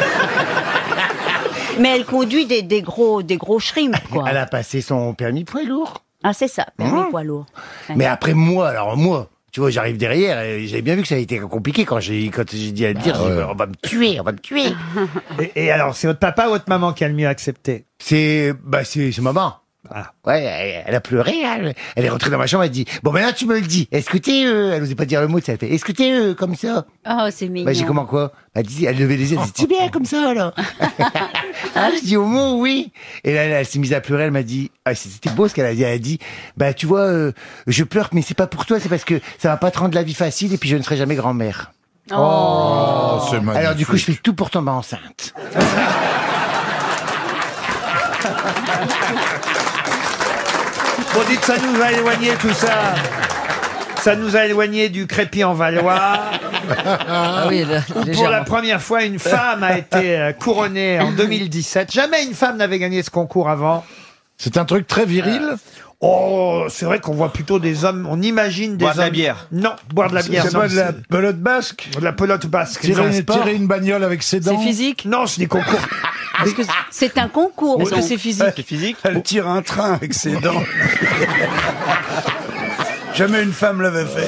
Mais elle conduit des gros shrimps, quoi. Elle a passé son permis poids lourd. Ah, c'est ça, permis poids lourd. Mais après moi, tu vois, j'arrive derrière, et j'avais bien vu que ça a été compliqué quand j'ai dit à elle dire, on va me tuer. Et alors, c'est votre papa ou votre maman qui a le mieux accepté? C'est maman. Ah. Ouais, elle a pleuré, elle est rentrée dans ma chambre, elle dit, bon, maintenant tu me le dis, est-ce que t'es, elle osait pas dire le mot, elle fait, est-ce que t'es, comme ça? Oh, c'est mignon. Bah, j'ai comment quoi? Elle levait les yeux, elle dit, t'es bien comme ça, là. Ah, je dis, au mot, oui. Et là, elle s'est mise à pleurer, elle m'a dit, c'était beau ce qu'elle a dit, elle a dit, bah, tu vois, je pleure, mais c'est pas pour toi, c'est parce que ça va pas te rendre la vie facile et puis je ne serai jamais grand-mère. Oh, c'est magnifique. Alors, du coup, je fais tout pour tomber enceinte. Bon, dites, ça nous a éloigné tout ça. Ça nous a éloigné du Crépy-en-Valois. Ah oui, Où pour légèrement. la première fois, une femme a été couronnée en 2017. Jamais une femme n'avait gagné ce concours avant. C'est un truc très viril. Oh, c'est vrai qu'on voit plutôt des hommes, on imagine des Boire de la hommes... bière. Non, boire de la bière. C'est non, pas de la pelote basque? de la pelote basque. Tirer une bagnole avec ses dents. C'est physique? Non, c'est des concours. Est-ce que c'est un concours? Est-ce que donc c'est physique? Physique. Elle tire un train avec ses dents. Jamais une femme l'avait fait.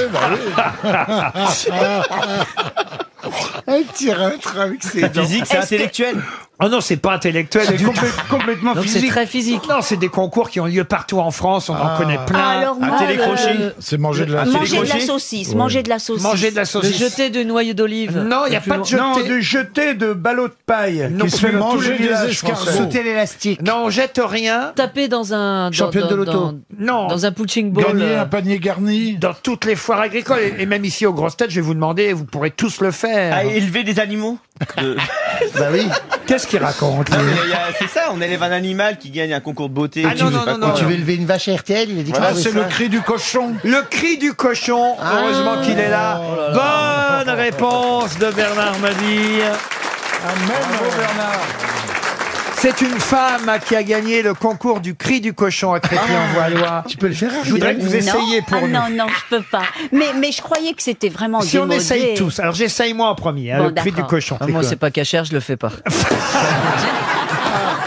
Elle tire un train avec ses dents. Physique, c'est intellectuel. Oh non, c'est pas intellectuel. C'est du tout. complètement Donc c'est physique. très physique. Non, c'est des concours qui ont lieu partout en France. On en connaît plein. Ah, alors moi, télécrochet. C'est manger de la manger de la saucisse, manger de la saucisse. Manger de la Le saucisse. jeter de noyaux d'olive. Non, il n'y a pas de jeter. Non, de jeter de ballots de paille. Non, qui se fait dans tous manger les des villages escargots. français. Sauter l'élastique. Non, on jette rien. Taper dans un... Championne de loto. Non. Dans un punching ball. Gagner un panier garni. Dans toutes les foires agricoles, et même ici aux grosses têtes, je vais vous demander, vous pourrez tous le faire. À élever des animaux. Bah oui. Qu'est-ce qu'il raconte Non, lui mais c'est ça, on élève un animal qui gagne un concours de beauté. Ah, tu non, sais non, pas non, quoi. non. Tu veux élever une vache à RTL? Il a dit Voilà, que c'est le cri du cochon. Le cri du cochon, heureusement qu'il est là. Bonne réponse de Bernard Mabille. Bravo Bernard. C'est une femme qui a gagné le concours du cri du cochon à Crépy-en-Valois. Tu peux le faire? Je voudrais que vous essayiez pour ah, nous. non, je peux pas. Mais je croyais que c'était vraiment Si on démodé. essaye tous. Alors j'essaye moi en premier, hein, Bon, le cri du d'accord. cochon. Ah, moi, c'est pas cachère, je le fais pas.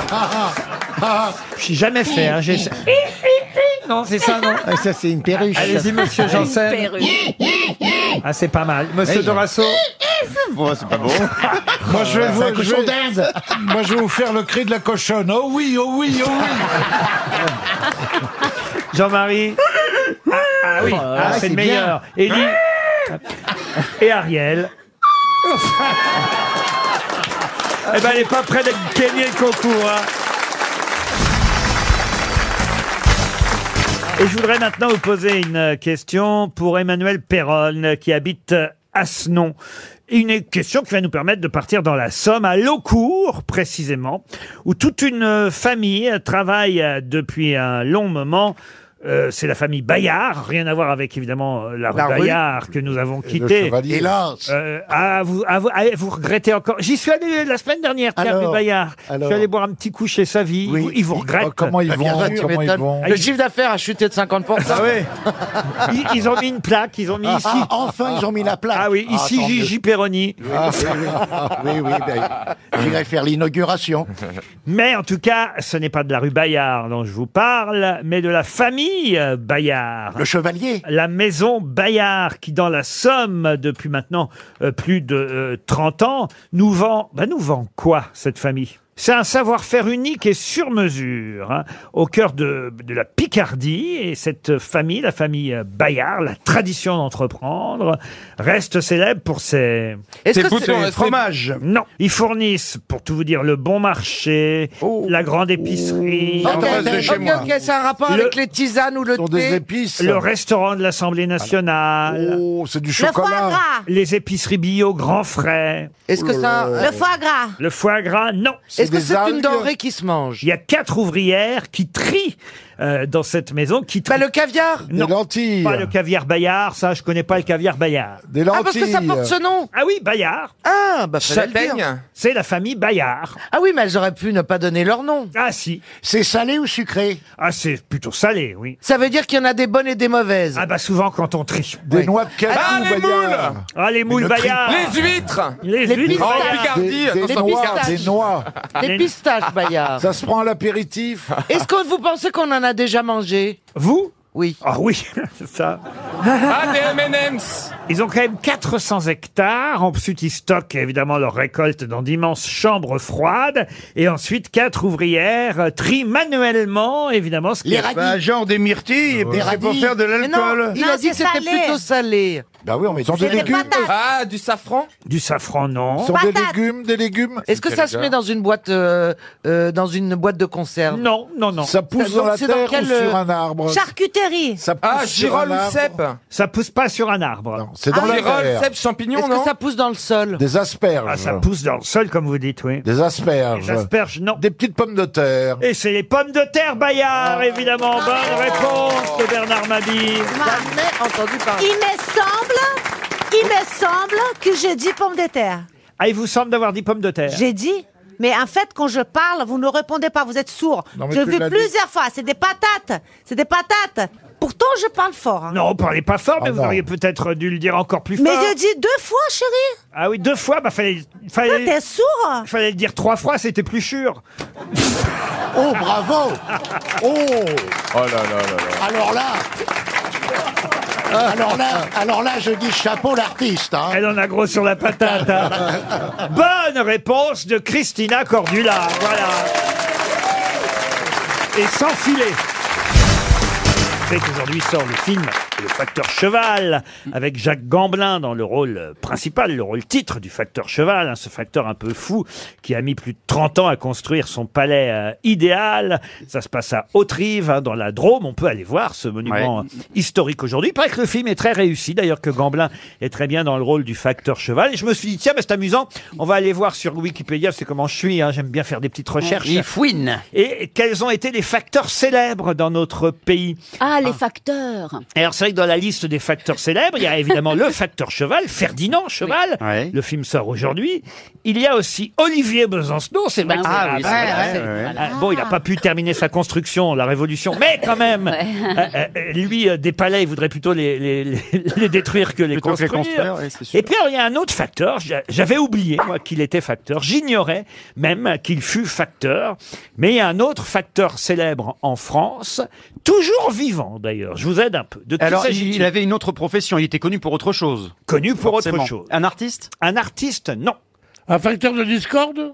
Je suis jamais fait, hein. Non, c'est ça, non? Ah, ça, c'est une perruche. Allez-y, monsieur Janssen. Ah, c'est pas mal. Monsieur Dorasso. Bon, c'est pas bon. Moi, je vais Moi, je vais vous faire le cri de la cochonne. Oh oui, oh oui, oh oui. Jean-Marie. Ah oui, c'est c'est le meilleur. Élie. Et Ariel. Eh ben, elle n'est pas près d'être gagné le concours, hein. Et je voudrais maintenant vous poser une question pour Emmanuel Perronne, qui habite Asnon. Une question qui va nous permettre de partir dans la Somme, à Laucourt, précisément, où toute une famille travaille depuis un long moment. C'est la famille Bayard, rien à voir avec évidemment la rue Bayard que nous avons quittée. Hélas. Vous regrettez encore. J'y suis allé la semaine dernière, tiens, rue Bayard. Je suis allé boire un petit coup chez Savy. Oui. Ils vous regrettent. Comment ils vont, comment ils vont. Le chiffre d'affaires a chuté de 50%. Ah ouais. Ils ont mis une plaque, ils ont mis ici. Enfin, ils ont mis la plaque. Ah oui, ici tant Gigi Perroni. Oui, ben, j'irai faire l'inauguration. Mais en tout cas, ce n'est pas de la rue Bayard dont je vous parle, mais de la famille Bayard. Le chevalier. La maison Bayard, qui dans la Somme, depuis maintenant plus de 30 ans, nous vend quoi, cette famille ? C'est un savoir-faire unique et sur mesure, hein, au cœur de la Picardie. Et cette famille, la famille Bayard, la tradition d'entreprendre, reste célèbre pour ses... Est-ce que ses fromages. Non. Ils fournissent, pour tout vous dire, le bon marché, la grande épicerie, Ok, c'est un rapport avec les tisanes ou le sont des thé. épices. le restaurant de l'Assemblée nationale, Oh, c'est du Le foie chocolat. gras. les épiceries bio grand frais, Est-ce que ça... Le foie gras. le foie gras, non. Est-ce que des c'est une algues. denrée qui se mange? Il y a 4 ouvrières qui trient dans cette maison, qui trient. Bah, le caviar. Des lentilles. Pas le caviar Bayard, ça, je connais pas le caviar Bayard. Des Ah, lentilles. parce que ça porte ce nom. Ah oui, Bayard, Ah, bah, fallait le dire. c'est la famille Bayard. Ah oui, mais elles auraient pu ne pas donner leur nom. Ah si, C'est salé ou sucré? ah c'est plutôt salé, oui. Ça veut dire qu'il y en a des bonnes et des mauvaises. Ah bah souvent quand on trie. Des noix de cajou, les Bayard. Ah les moules ne trie Bayard. Les huîtres. Les Les huîtres En Bayard. Picardie. Des attention, noix, pistaches. des noix. Des pistaches, Bayard. Ça se prend à l'apéritif. Est-ce que vous pensez qu'on en a déjà mangé? Vous? Oui. Ah oui, c'est ça. Ah, des M&M's. Ils ont quand même 400 hectares. Ensuite, ils stockent évidemment leur récolte dans d'immenses chambres froides. Et ensuite, 4 ouvrières trient manuellement, évidemment, ce Les qui- radis. Bah, genre des myrtilles, Des c'est pour radis. faire de Mais non, l'alcool. il Non, a dit que c'est c'était salé. plutôt salé. Bah oui, on met des C'est des légumes. patates. Ah, du safran. du safran, non. Ce sont des Patates. légumes, des légumes. Est-ce que ça se met dans une boîte de conserve? Non, non, non. Ça pousse Donc dans la c'est dans terre quel, ou sur un arbre? Charcuterie. Ça pousse Ah, sur girole un ou arbre. cèpe. Ça pousse pas sur un arbre. Non, c'est dans la Girole, terre. cèpe, champignon, Est-ce non que ça pousse dans le sol? Des asperges. Ah, ça pousse dans le sol, comme vous dites, oui. Des asperges. Les asperges, non. Des petites pommes de terre. Et c'est les pommes de terre Bayard, évidemment. Bonne réponse de Bernard Mabille. Jamais entendu parler. Il me semble que j'ai dit pommes de terre. Ah, il vous semble d'avoir dit pommes de terre. J'ai dit. Mais en fait, quand je parle, vous ne répondez pas, vous êtes sourd. Non, mais Je tu vu l'as plusieurs fois, c'est des patates. C'est des patates. Pourtant, je parle fort. hein. Non, parlez pas fort, mais Ah vous non. auriez peut-être dû le dire encore plus fort. Mais je dis 2 fois, chérie. Ah oui, 2 fois, bah fallait T'es sourd. le dire 3 fois, c'était plus sûr. Oh, bravo. Oh. Oh là là là là. Alors là, je dis chapeau l'artiste. Hein. Elle en a gros sur la patate. hein. Bonne réponse de Christina Cordula. Voilà. Et sans filet. C'est qu'aujourd'hui sort le film Le Facteur Cheval, avec Jacques Gamblin dans le rôle principal, le rôle titre du Facteur Cheval, hein, ce facteur un peu fou qui a mis plus de 30 ans à construire son palais idéal. Ça se passe à Haute-Rive, hein, dans la Drôme. On peut aller voir ce monument historique aujourd'hui. Il paraît que le film est très réussi, d'ailleurs que Gamblin est très bien dans le rôle du Facteur Cheval. Et je me suis dit, tiens, bah, c'est amusant, on va aller voir sur Wikipédia, c'est comment je suis, hein, j'aime bien faire des petites recherches. Il fouine. Et quels ont été les facteurs célèbres dans notre pays. Ah, les facteurs. Alors, c'est savez que dans la liste des facteurs célèbres, il y a évidemment le facteur cheval, Ferdinand Cheval. Ouais. Le film sort aujourd'hui. Il y a aussi Olivier Besancenot. C'est vrai que Ah oui, c'est vrai, c'est- ouais. Bon, il n'a pas pu terminer sa construction, la Révolution, mais quand même, lui, des palais, il voudrait plutôt les détruire que les Plutôt que les construire. construire, oui, c'est sûr. Et puis, alors, il y a un autre facteur. J'avais oublié, moi, qu'il était facteur. J'ignorais même qu'il fut facteur. Mais il y a un autre facteur célèbre en France, toujours vivant d'ailleurs. Je vous aide un peu. De qui Alors, s'agit-il? il avait une autre profession. Il était connu pour autre chose. Connu pour Forcément. autre chose. Un artiste? Un artiste, non. Un facteur de discorde?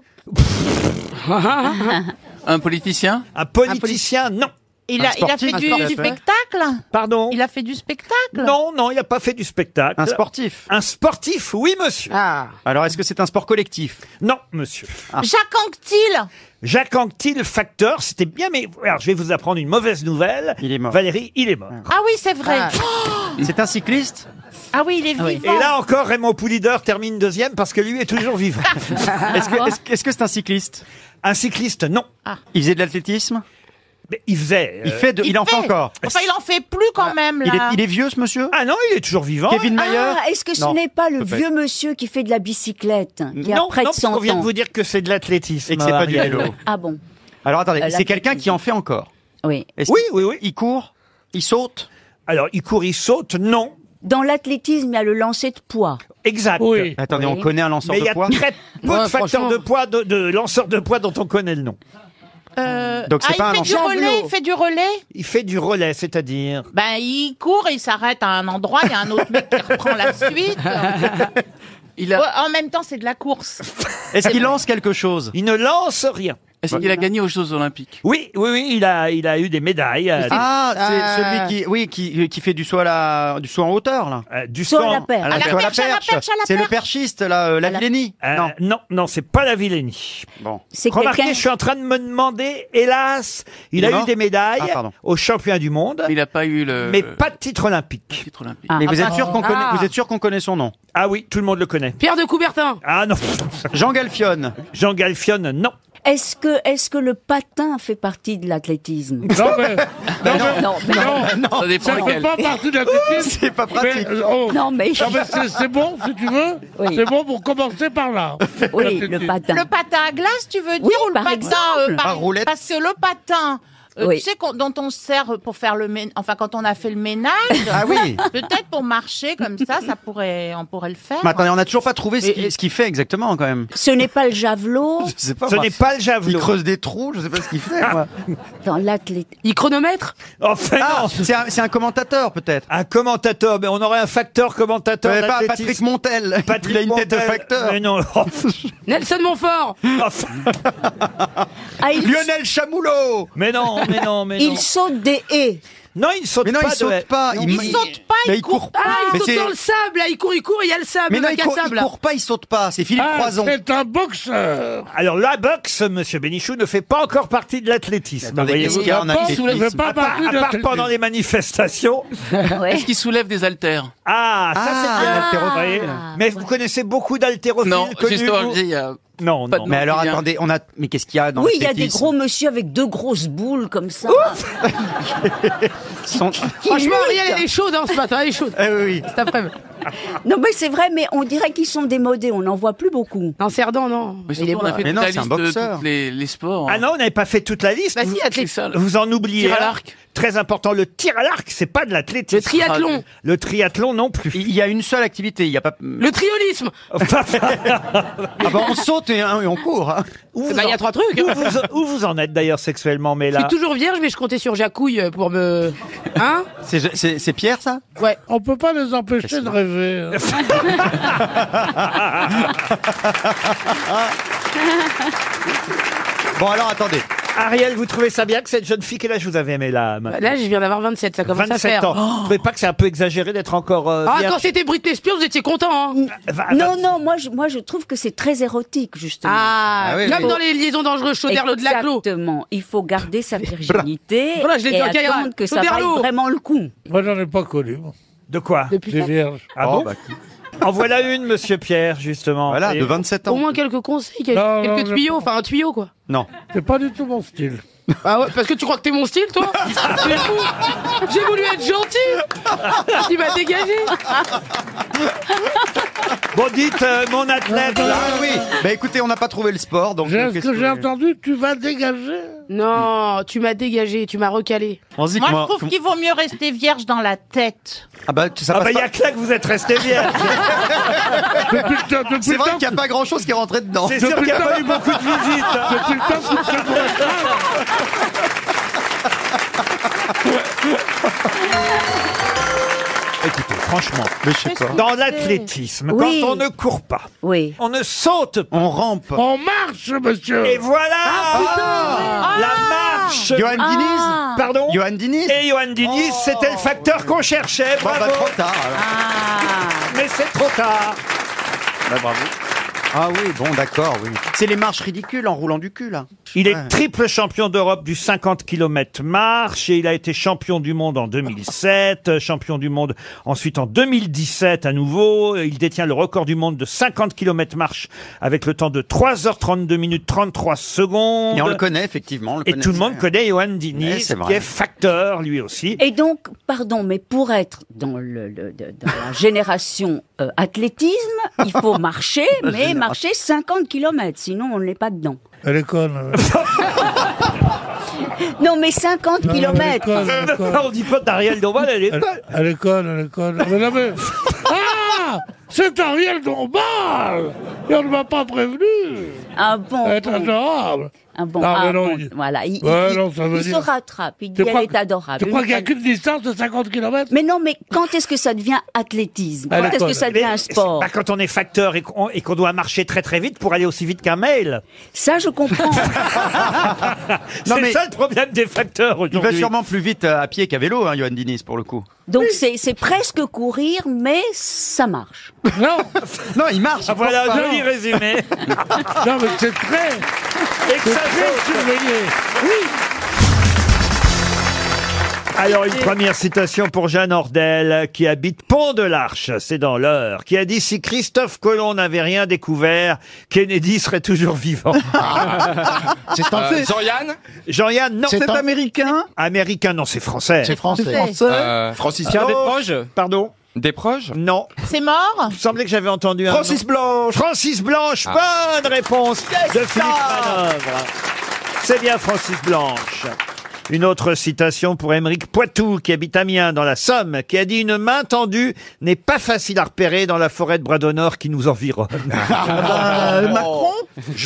Un politicien? Un politicien, non. Il a fait du spectacle? Pardon? Il a fait du spectacle? Non, il n'a pas fait du spectacle. Un sportif? Un sportif, oui, monsieur. Alors, est-ce que c'est un sport collectif? Non, monsieur. Jacques Anquetil? Jacques Anquetil, facteur, c'était bien, mais alors, je vais vous apprendre une mauvaise nouvelle. Il est mort. Valérie, il est mort. Ah oui, c'est vrai. C'est un cycliste? Ah oui, il est vivant. Et là encore, Raymond Poulidor termine deuxième parce que lui est toujours vivant. Est-ce que c'est un cycliste? Un cycliste, non. Il faisait de l'athlétisme? Mais il faisait. Il en fait encore? Enfin, il en fait plus quand même, là. Il est vieux, ce monsieur? Ah non, il est toujours vivant. Kevin Mayer? Ah, est-ce que ce Non, n'est pas le peut-être. vieux monsieur qui fait de la bicyclette, qui a Non, près de parce 100 qu'on vient de ans? vous dire que c'est de l'athlétisme. Et que c'est pas du Ariel. vélo. Ah bon? Alors, attendez, c'est l'athlétisme. quelqu'un qui en fait encore? Oui. Oui. Il court? Il saute? Alors, il court, il saute, non. Dans l'athlétisme, il y a le lancer de poids. Exact. Attendez, on connaît un lanceur Mais il y de a poids? très peu de facteurs de poids, de lanceurs de poids dont on connaît le nom. Donc c'est pas un il fait du lanceur. relais, il fait du relais. Il fait du relais, c'est-à-dire. Ben, il court, il s'arrête à un endroit, il y a un autre mec qui reprend la suite. En même temps, c'est de la course. Est-ce qu'il lance quelque chose? Il ne lance rien. Est-ce qu'il a gagné aux Jeux Olympiques? Oui, il a eu des médailles. Ah, c'est celui qui fait du saut en hauteur, là. Du Saut à la perche. Ah, À la saut à la perche, à la perche. perche, à la C'est le perche. perchiste, là, la Villénie. Non, c'est pas la Villénie. Bon. C'est Remarquez, quelqu'un- je suis en train de me demander, hélas, il est a eu mort des médailles Ah, pardon. aux championnats du monde, Il n'a pas eu le. mais pas de titre olympique. titre olympique. Mais vous êtes sûr qu'on connaît son nom? Ah oui, tout le monde le connaît. Pierre de Coubertin. Ah non. Jean Galfionne. Jean Galfionne, non. Est-ce que le patin fait partie de l'athlétisme? Non, mais. Non, mais non. Ça dépend Ça fait lequel. pas partie de l'athlétisme. C'est pas pratique. Non, mais- c'est bon, si tu veux. Oui. C'est bon pour commencer par là. Oui, le patin. Le patin à glace, tu veux dire, Oui, ou le par patin exemple. Par roulette. Parce que le patin, Oui. tu sais, dont on se sert pour faire enfin, quand on a fait le ménage. Ah oui. Peut-être pour marcher comme ça, on pourrait le faire. Mais attendez, on n'a toujours pas trouvé ce qu'il fait exactement, quand même. Ce n'est pas le javelot. Je sais pas, Ce moi. n'est pas le javelot. Il creuse des trous, je sais pas ce qu'il fait, moi. Dans l'athlétisme. Il chronomètre. Enfin, Ah, non. c'est un commentateur, peut-être. Un commentateur, mais on aurait un facteur commentateur. Pas d'athlétisme. Patrick Montel. Patrick Il a une tête de Montel. facteur. Mais non. Nelson Montfort. Ah, il Lionel Chamoulot. Mais non. Il saute des haies. Non, il ne saute Mais non, pas. il saute pas. Il saute pas, Mais il court pas. Ah, il Mais saute c'est- dans le sable, là. Il court, et il y a le sable. Mais non, le il bac à sable. court pas, il saute pas. C'est Philippe Ah, Croison. c'est un boxeur. Alors la boxe, monsieur Bénichou, ne fait pas encore partie de l'athlétisme. Attendez, voyez-vous. qu'est-ce qu'il y a en Il athlétisme? fait pas À part, partie de à part l'athlétisme. pendant les manifestations. Est-ce qu'il soulève des haltères? Ah, ça c'est bien. haltérophile. Vous voyez. Mais vous connaissez beaucoup d'haltérophiles Non, connus, justement, vous il y a. Non, Pas non. de Mais alors, Bien. attendez, mais qu'est-ce qu'il y a dans Oui, il y a des l'athlétisme? gros monsieur avec deux grosses boules comme ça. Franchement, Ariel, elle est chaude, hein, ce matin. Elle est chaude. Eh oui, oui. Cet après-midi. Non, mais c'est vrai, mais on dirait qu'ils sont démodés. On n'en voit plus beaucoup. Non, Cerdan, non. Mais Il est surtout, on a bon. fait Mais toute non, la c'est un liste de boxeur. tous les sports. Ah non, on n'avait pas fait toute la liste. Bah vous, si, athlétisme. vous en oubliez. Tir à un. l'arc. Très important, le tir à l'arc, c'est pas de l'athlétisme. Le triathlon. Le triathlon non plus. Il y a une seule activité, il y a pas. Le triolisme. Ah bah on saute et on court. Hein. Où Bah, il y a en- trois trucs. où vous en êtes d'ailleurs sexuellement, mais Je suis là. toujours vierge, mais je comptais sur Jacouille pour me. Hein? C'est Pierre, ça? Ouais. On peut pas les empêcher de rêver. Bon alors attendez. Ariel, vous trouvez ça bien que cette jeune fille, quel âge vous avez aimé là maintenant Là, je viens d'avoir 27, ça commence à 27 faire. ans. Vous trouvez pas que c'est un peu exagéré d'être encore Ah, vierge quand c'était Britney Spears, vous étiez content, hein? Non, non, moi je trouve que c'est très érotique, justement. Ah, oui, comme oui. dans les liaisons dangereuses, Chauderlo de la Clos. Exactement. Il faut garder sa virginité Voilà, je l'ai dit et en Kaira. attendre que ça vaille Chauderlo. vraiment le coup. Moi, j'en ai pas connu. moi. De quoi Des vierges. Ah bon En voilà une, monsieur Pierre, justement. Voilà, Et- de 27 Au ans. moins quelques conseils, Non, quelques non, tuyaux, enfin un tuyau, quoi. Non. C'est pas du tout mon style. Ah ouais, parce que tu crois que t'es mon style, toi? C'est fou. J'ai voulu être gentil. Tu m'as dégagé. Bon, dites, mon athlète. Ah oui. Bah écoutez, on n'a pas trouvé le sport, donc. Est-ce que j'ai entendu, tu vas dégager? Non, tu m'as dégagé, tu m'as recalé. Moi, je trouve qu'il vaut mieux rester vierge dans la tête. Ah bah, ça passe il y a que là que vous êtes resté vierge. C'est vrai qu'il n'y a pas grand-chose qui est rentré dedans. C'est sûr qu'il n'y a pas eu beaucoup de visites. Depuis le temps que tu Écoutez, franchement, mais je sais pas. dans l'athlétisme, Oui. quand on ne court pas, Oui. on ne saute pas, On rampe. On marche, monsieur. et voilà la marche. Johan Diniz. Pardon. Johan Diniz. Et Johan Diniz, c'était le facteur qu'on cherchait. Bon, Bravo. bah, trop tard. alors. Mais c'est trop tard. Bah, bravo. Ah oui, bon, d'accord, oui. C'est les marches ridicules en roulant du cul, là. Il est Ouais. triple champion d'Europe du 50 km marche et il a été champion du monde en 2007, champion du monde ensuite en 2017 à nouveau. Il détient le record du monde de 50 km marche avec le temps de 3h32 minutes 33 secondes. Et on le connaît, effectivement. on le Et connaît tout le monde bien. connaît Johan Ouais, Diniz, c'est qui vrai. est facteur lui aussi. Et donc, pardon, mais pour être dans dans la génération athlétisme, il faut marcher, mais marcher 50 km, sinon on n'est pas dedans. Elle est conne. Non, mais 50 Non, kilomètres. elle est conne. On dit pas d'Ariel Dombal, elle est Elle, conne. elle est conne, elle est conne. Mais non, mais... Ah, c'est Ariel Dombal. Et on ne m'a pas prévenu. Ah bon. Elle est adorable. Ah bon, Non, mais ah non, bon, il- voilà. Il, Ouais, il- non, ça veut il dire- se rattrape. Il dit, Tu crois elle est adorable. Tu crois Une qu'il n'y a fois- qu'une distance de 50 km? Mais non, mais quand est-ce que ça devient athlétisme? Elle Quand est est-ce que conne. ça devient un Mais sport? c'est pas quand on est facteur et qu'on doit marcher très très vite pour aller aussi vite qu'un mail. Ça, je comprends. Non, C'est mais- ça le problème des facteurs Il va aujourd'hui. sûrement plus vite à pied qu'à vélo, hein, Johan Diniz, pour le coup. Donc c'est presque courir, mais ça marche. Non, Non, il marche. Ah, voilà, Pas un joli non. résumé. non, mais c'est très surveillé. Alors, une première citation pour Jeanne Ordel, qui habite Pont-de-l'Arche, c'est dans l'Eure, qui a dit « Si Christophe Colomb n'avait rien découvert, Kennedy serait toujours vivant. C'est un fait. Jean-Yann » Jean-Yann, non. C'est américain. Américain, non, c'est français. C'est français. Franciscain Ah, Desproges Pardon. Desproges Non. C'est mort? Il me semblait que j'avais entendu un Francis Blanche. Francis Blanche, bonne réponse de Philippe Manœuvre. C'est bien Francis Blanche. Une autre citation pour Émeric Poitou, qui habite Amiens, dans la Somme, qui a dit « Une main tendue n'est pas facile à repérer dans la forêt de Bras-d'Honneur qui nous environne. Macron. Jean-Yann. »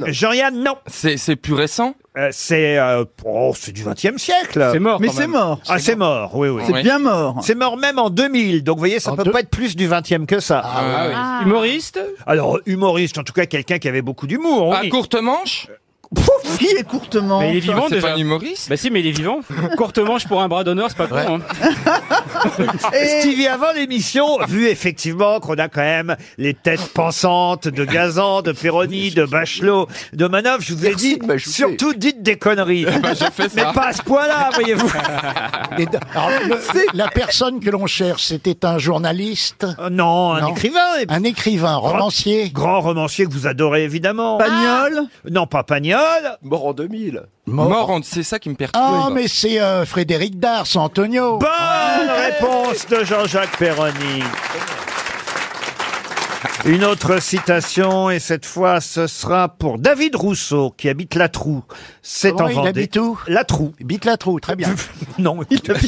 Jean-Yann, non. C'est plus récent C'est du XXe siècle. C'est mort Mais quand c'est même. mort. Ah, c'est mort, oui, oui. C'est Oui. bien mort. C'est mort même en 2000, donc vous voyez, ça peut pas être plus du 20e que ça. Ah. Humoriste Alors, humoriste, en tout cas, quelqu'un qui avait beaucoup d'humour. Ah, oui. courte manche Qui est courtement? Mais il est vivant C'est pas déjà. un humoriste Bah si, mais il est vivant. Courte manche pour un bras d'honneur, c'est pas con. Hein. Stevie, avant l'émission, vu effectivement qu'on a quand même les têtes pensantes de Gazan, de Perroni, de Bachelot, de Manœuvre, je vous ai dit, surtout dites des conneries. Mais pas à ce point-là, voyez-vous. Alors, la personne que l'on cherche, c'était un journaliste? Non, un écrivain. Un écrivain, romancier? Grand romancier que vous adorez, évidemment. Pagnol? Non, pas Pagnol. Mort en 2000. Mort, c'est ça qui me perturbe. Ah, mais c'est Frédéric Dars, Antonio. Bonne réponse de Jean-Jacques Perroni. Une autre citation, et cette fois, ce sera pour David Rousseau, qui habite Latroux. C'est Comment en il Vendée. habite où? Latroux. Il habite Latroux, très bien. Non,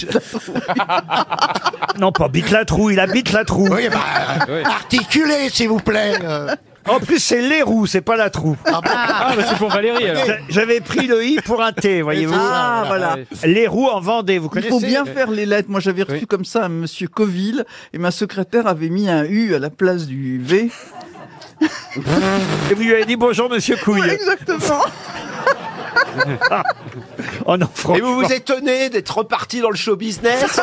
non, pas habite Latroux, il habite Latroux. Oui, articulez, s'il vous plaît. En plus, c'est Leroux, c'est pas Latroux. Ah bah c'est pour Valérie alors. J'avais pris le i pour un t, voyez-vous. Ah, voilà. Leroux en Vendée, vous Il connaissez faut bien faire les lettres. Moi, j'avais reçu comme ça un monsieur Coville et ma secrétaire avait mis un U à la place du V. Et vous lui avez dit bonjour, monsieur Couille. Exactement. Oh non, Et franchement. vous vous étonnez d'être reparti dans le show business?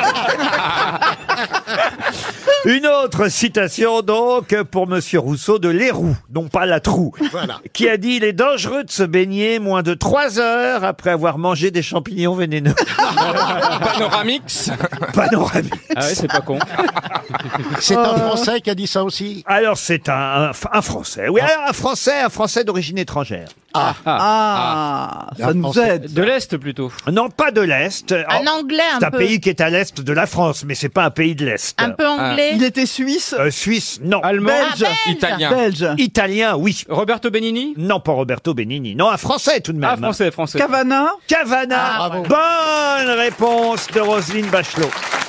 Une autre citation donc pour monsieur Rousseau de Leroux, non pas Latroux, qui a dit « Il est dangereux de se baigner moins de 3 heures après avoir mangé des champignons vénéneux. » Panoramix Panoramique. Ah ouais, c'est pas con. C'est un Français qui a dit ça aussi? Alors c'est un Français, oui, alors un Français d'origine étrangère. Ça nous aide. De l'Est plutôt. Non, pas de l'Est. Un Anglais un C'est un peu. pays qui est à l'Est de la France, mais c'est pas un pays de l'Est. Un peu anglais. Il était suisse. Suisse, non. Allemand. Belge. Belge. Italien. Belge. Italien, oui. Roberto Benigni. Non, pas Roberto Benigni. Non, un Français tout de même. Français. Cavana. Cavana. bravo. Bonne réponse de Roselyne Bachelot.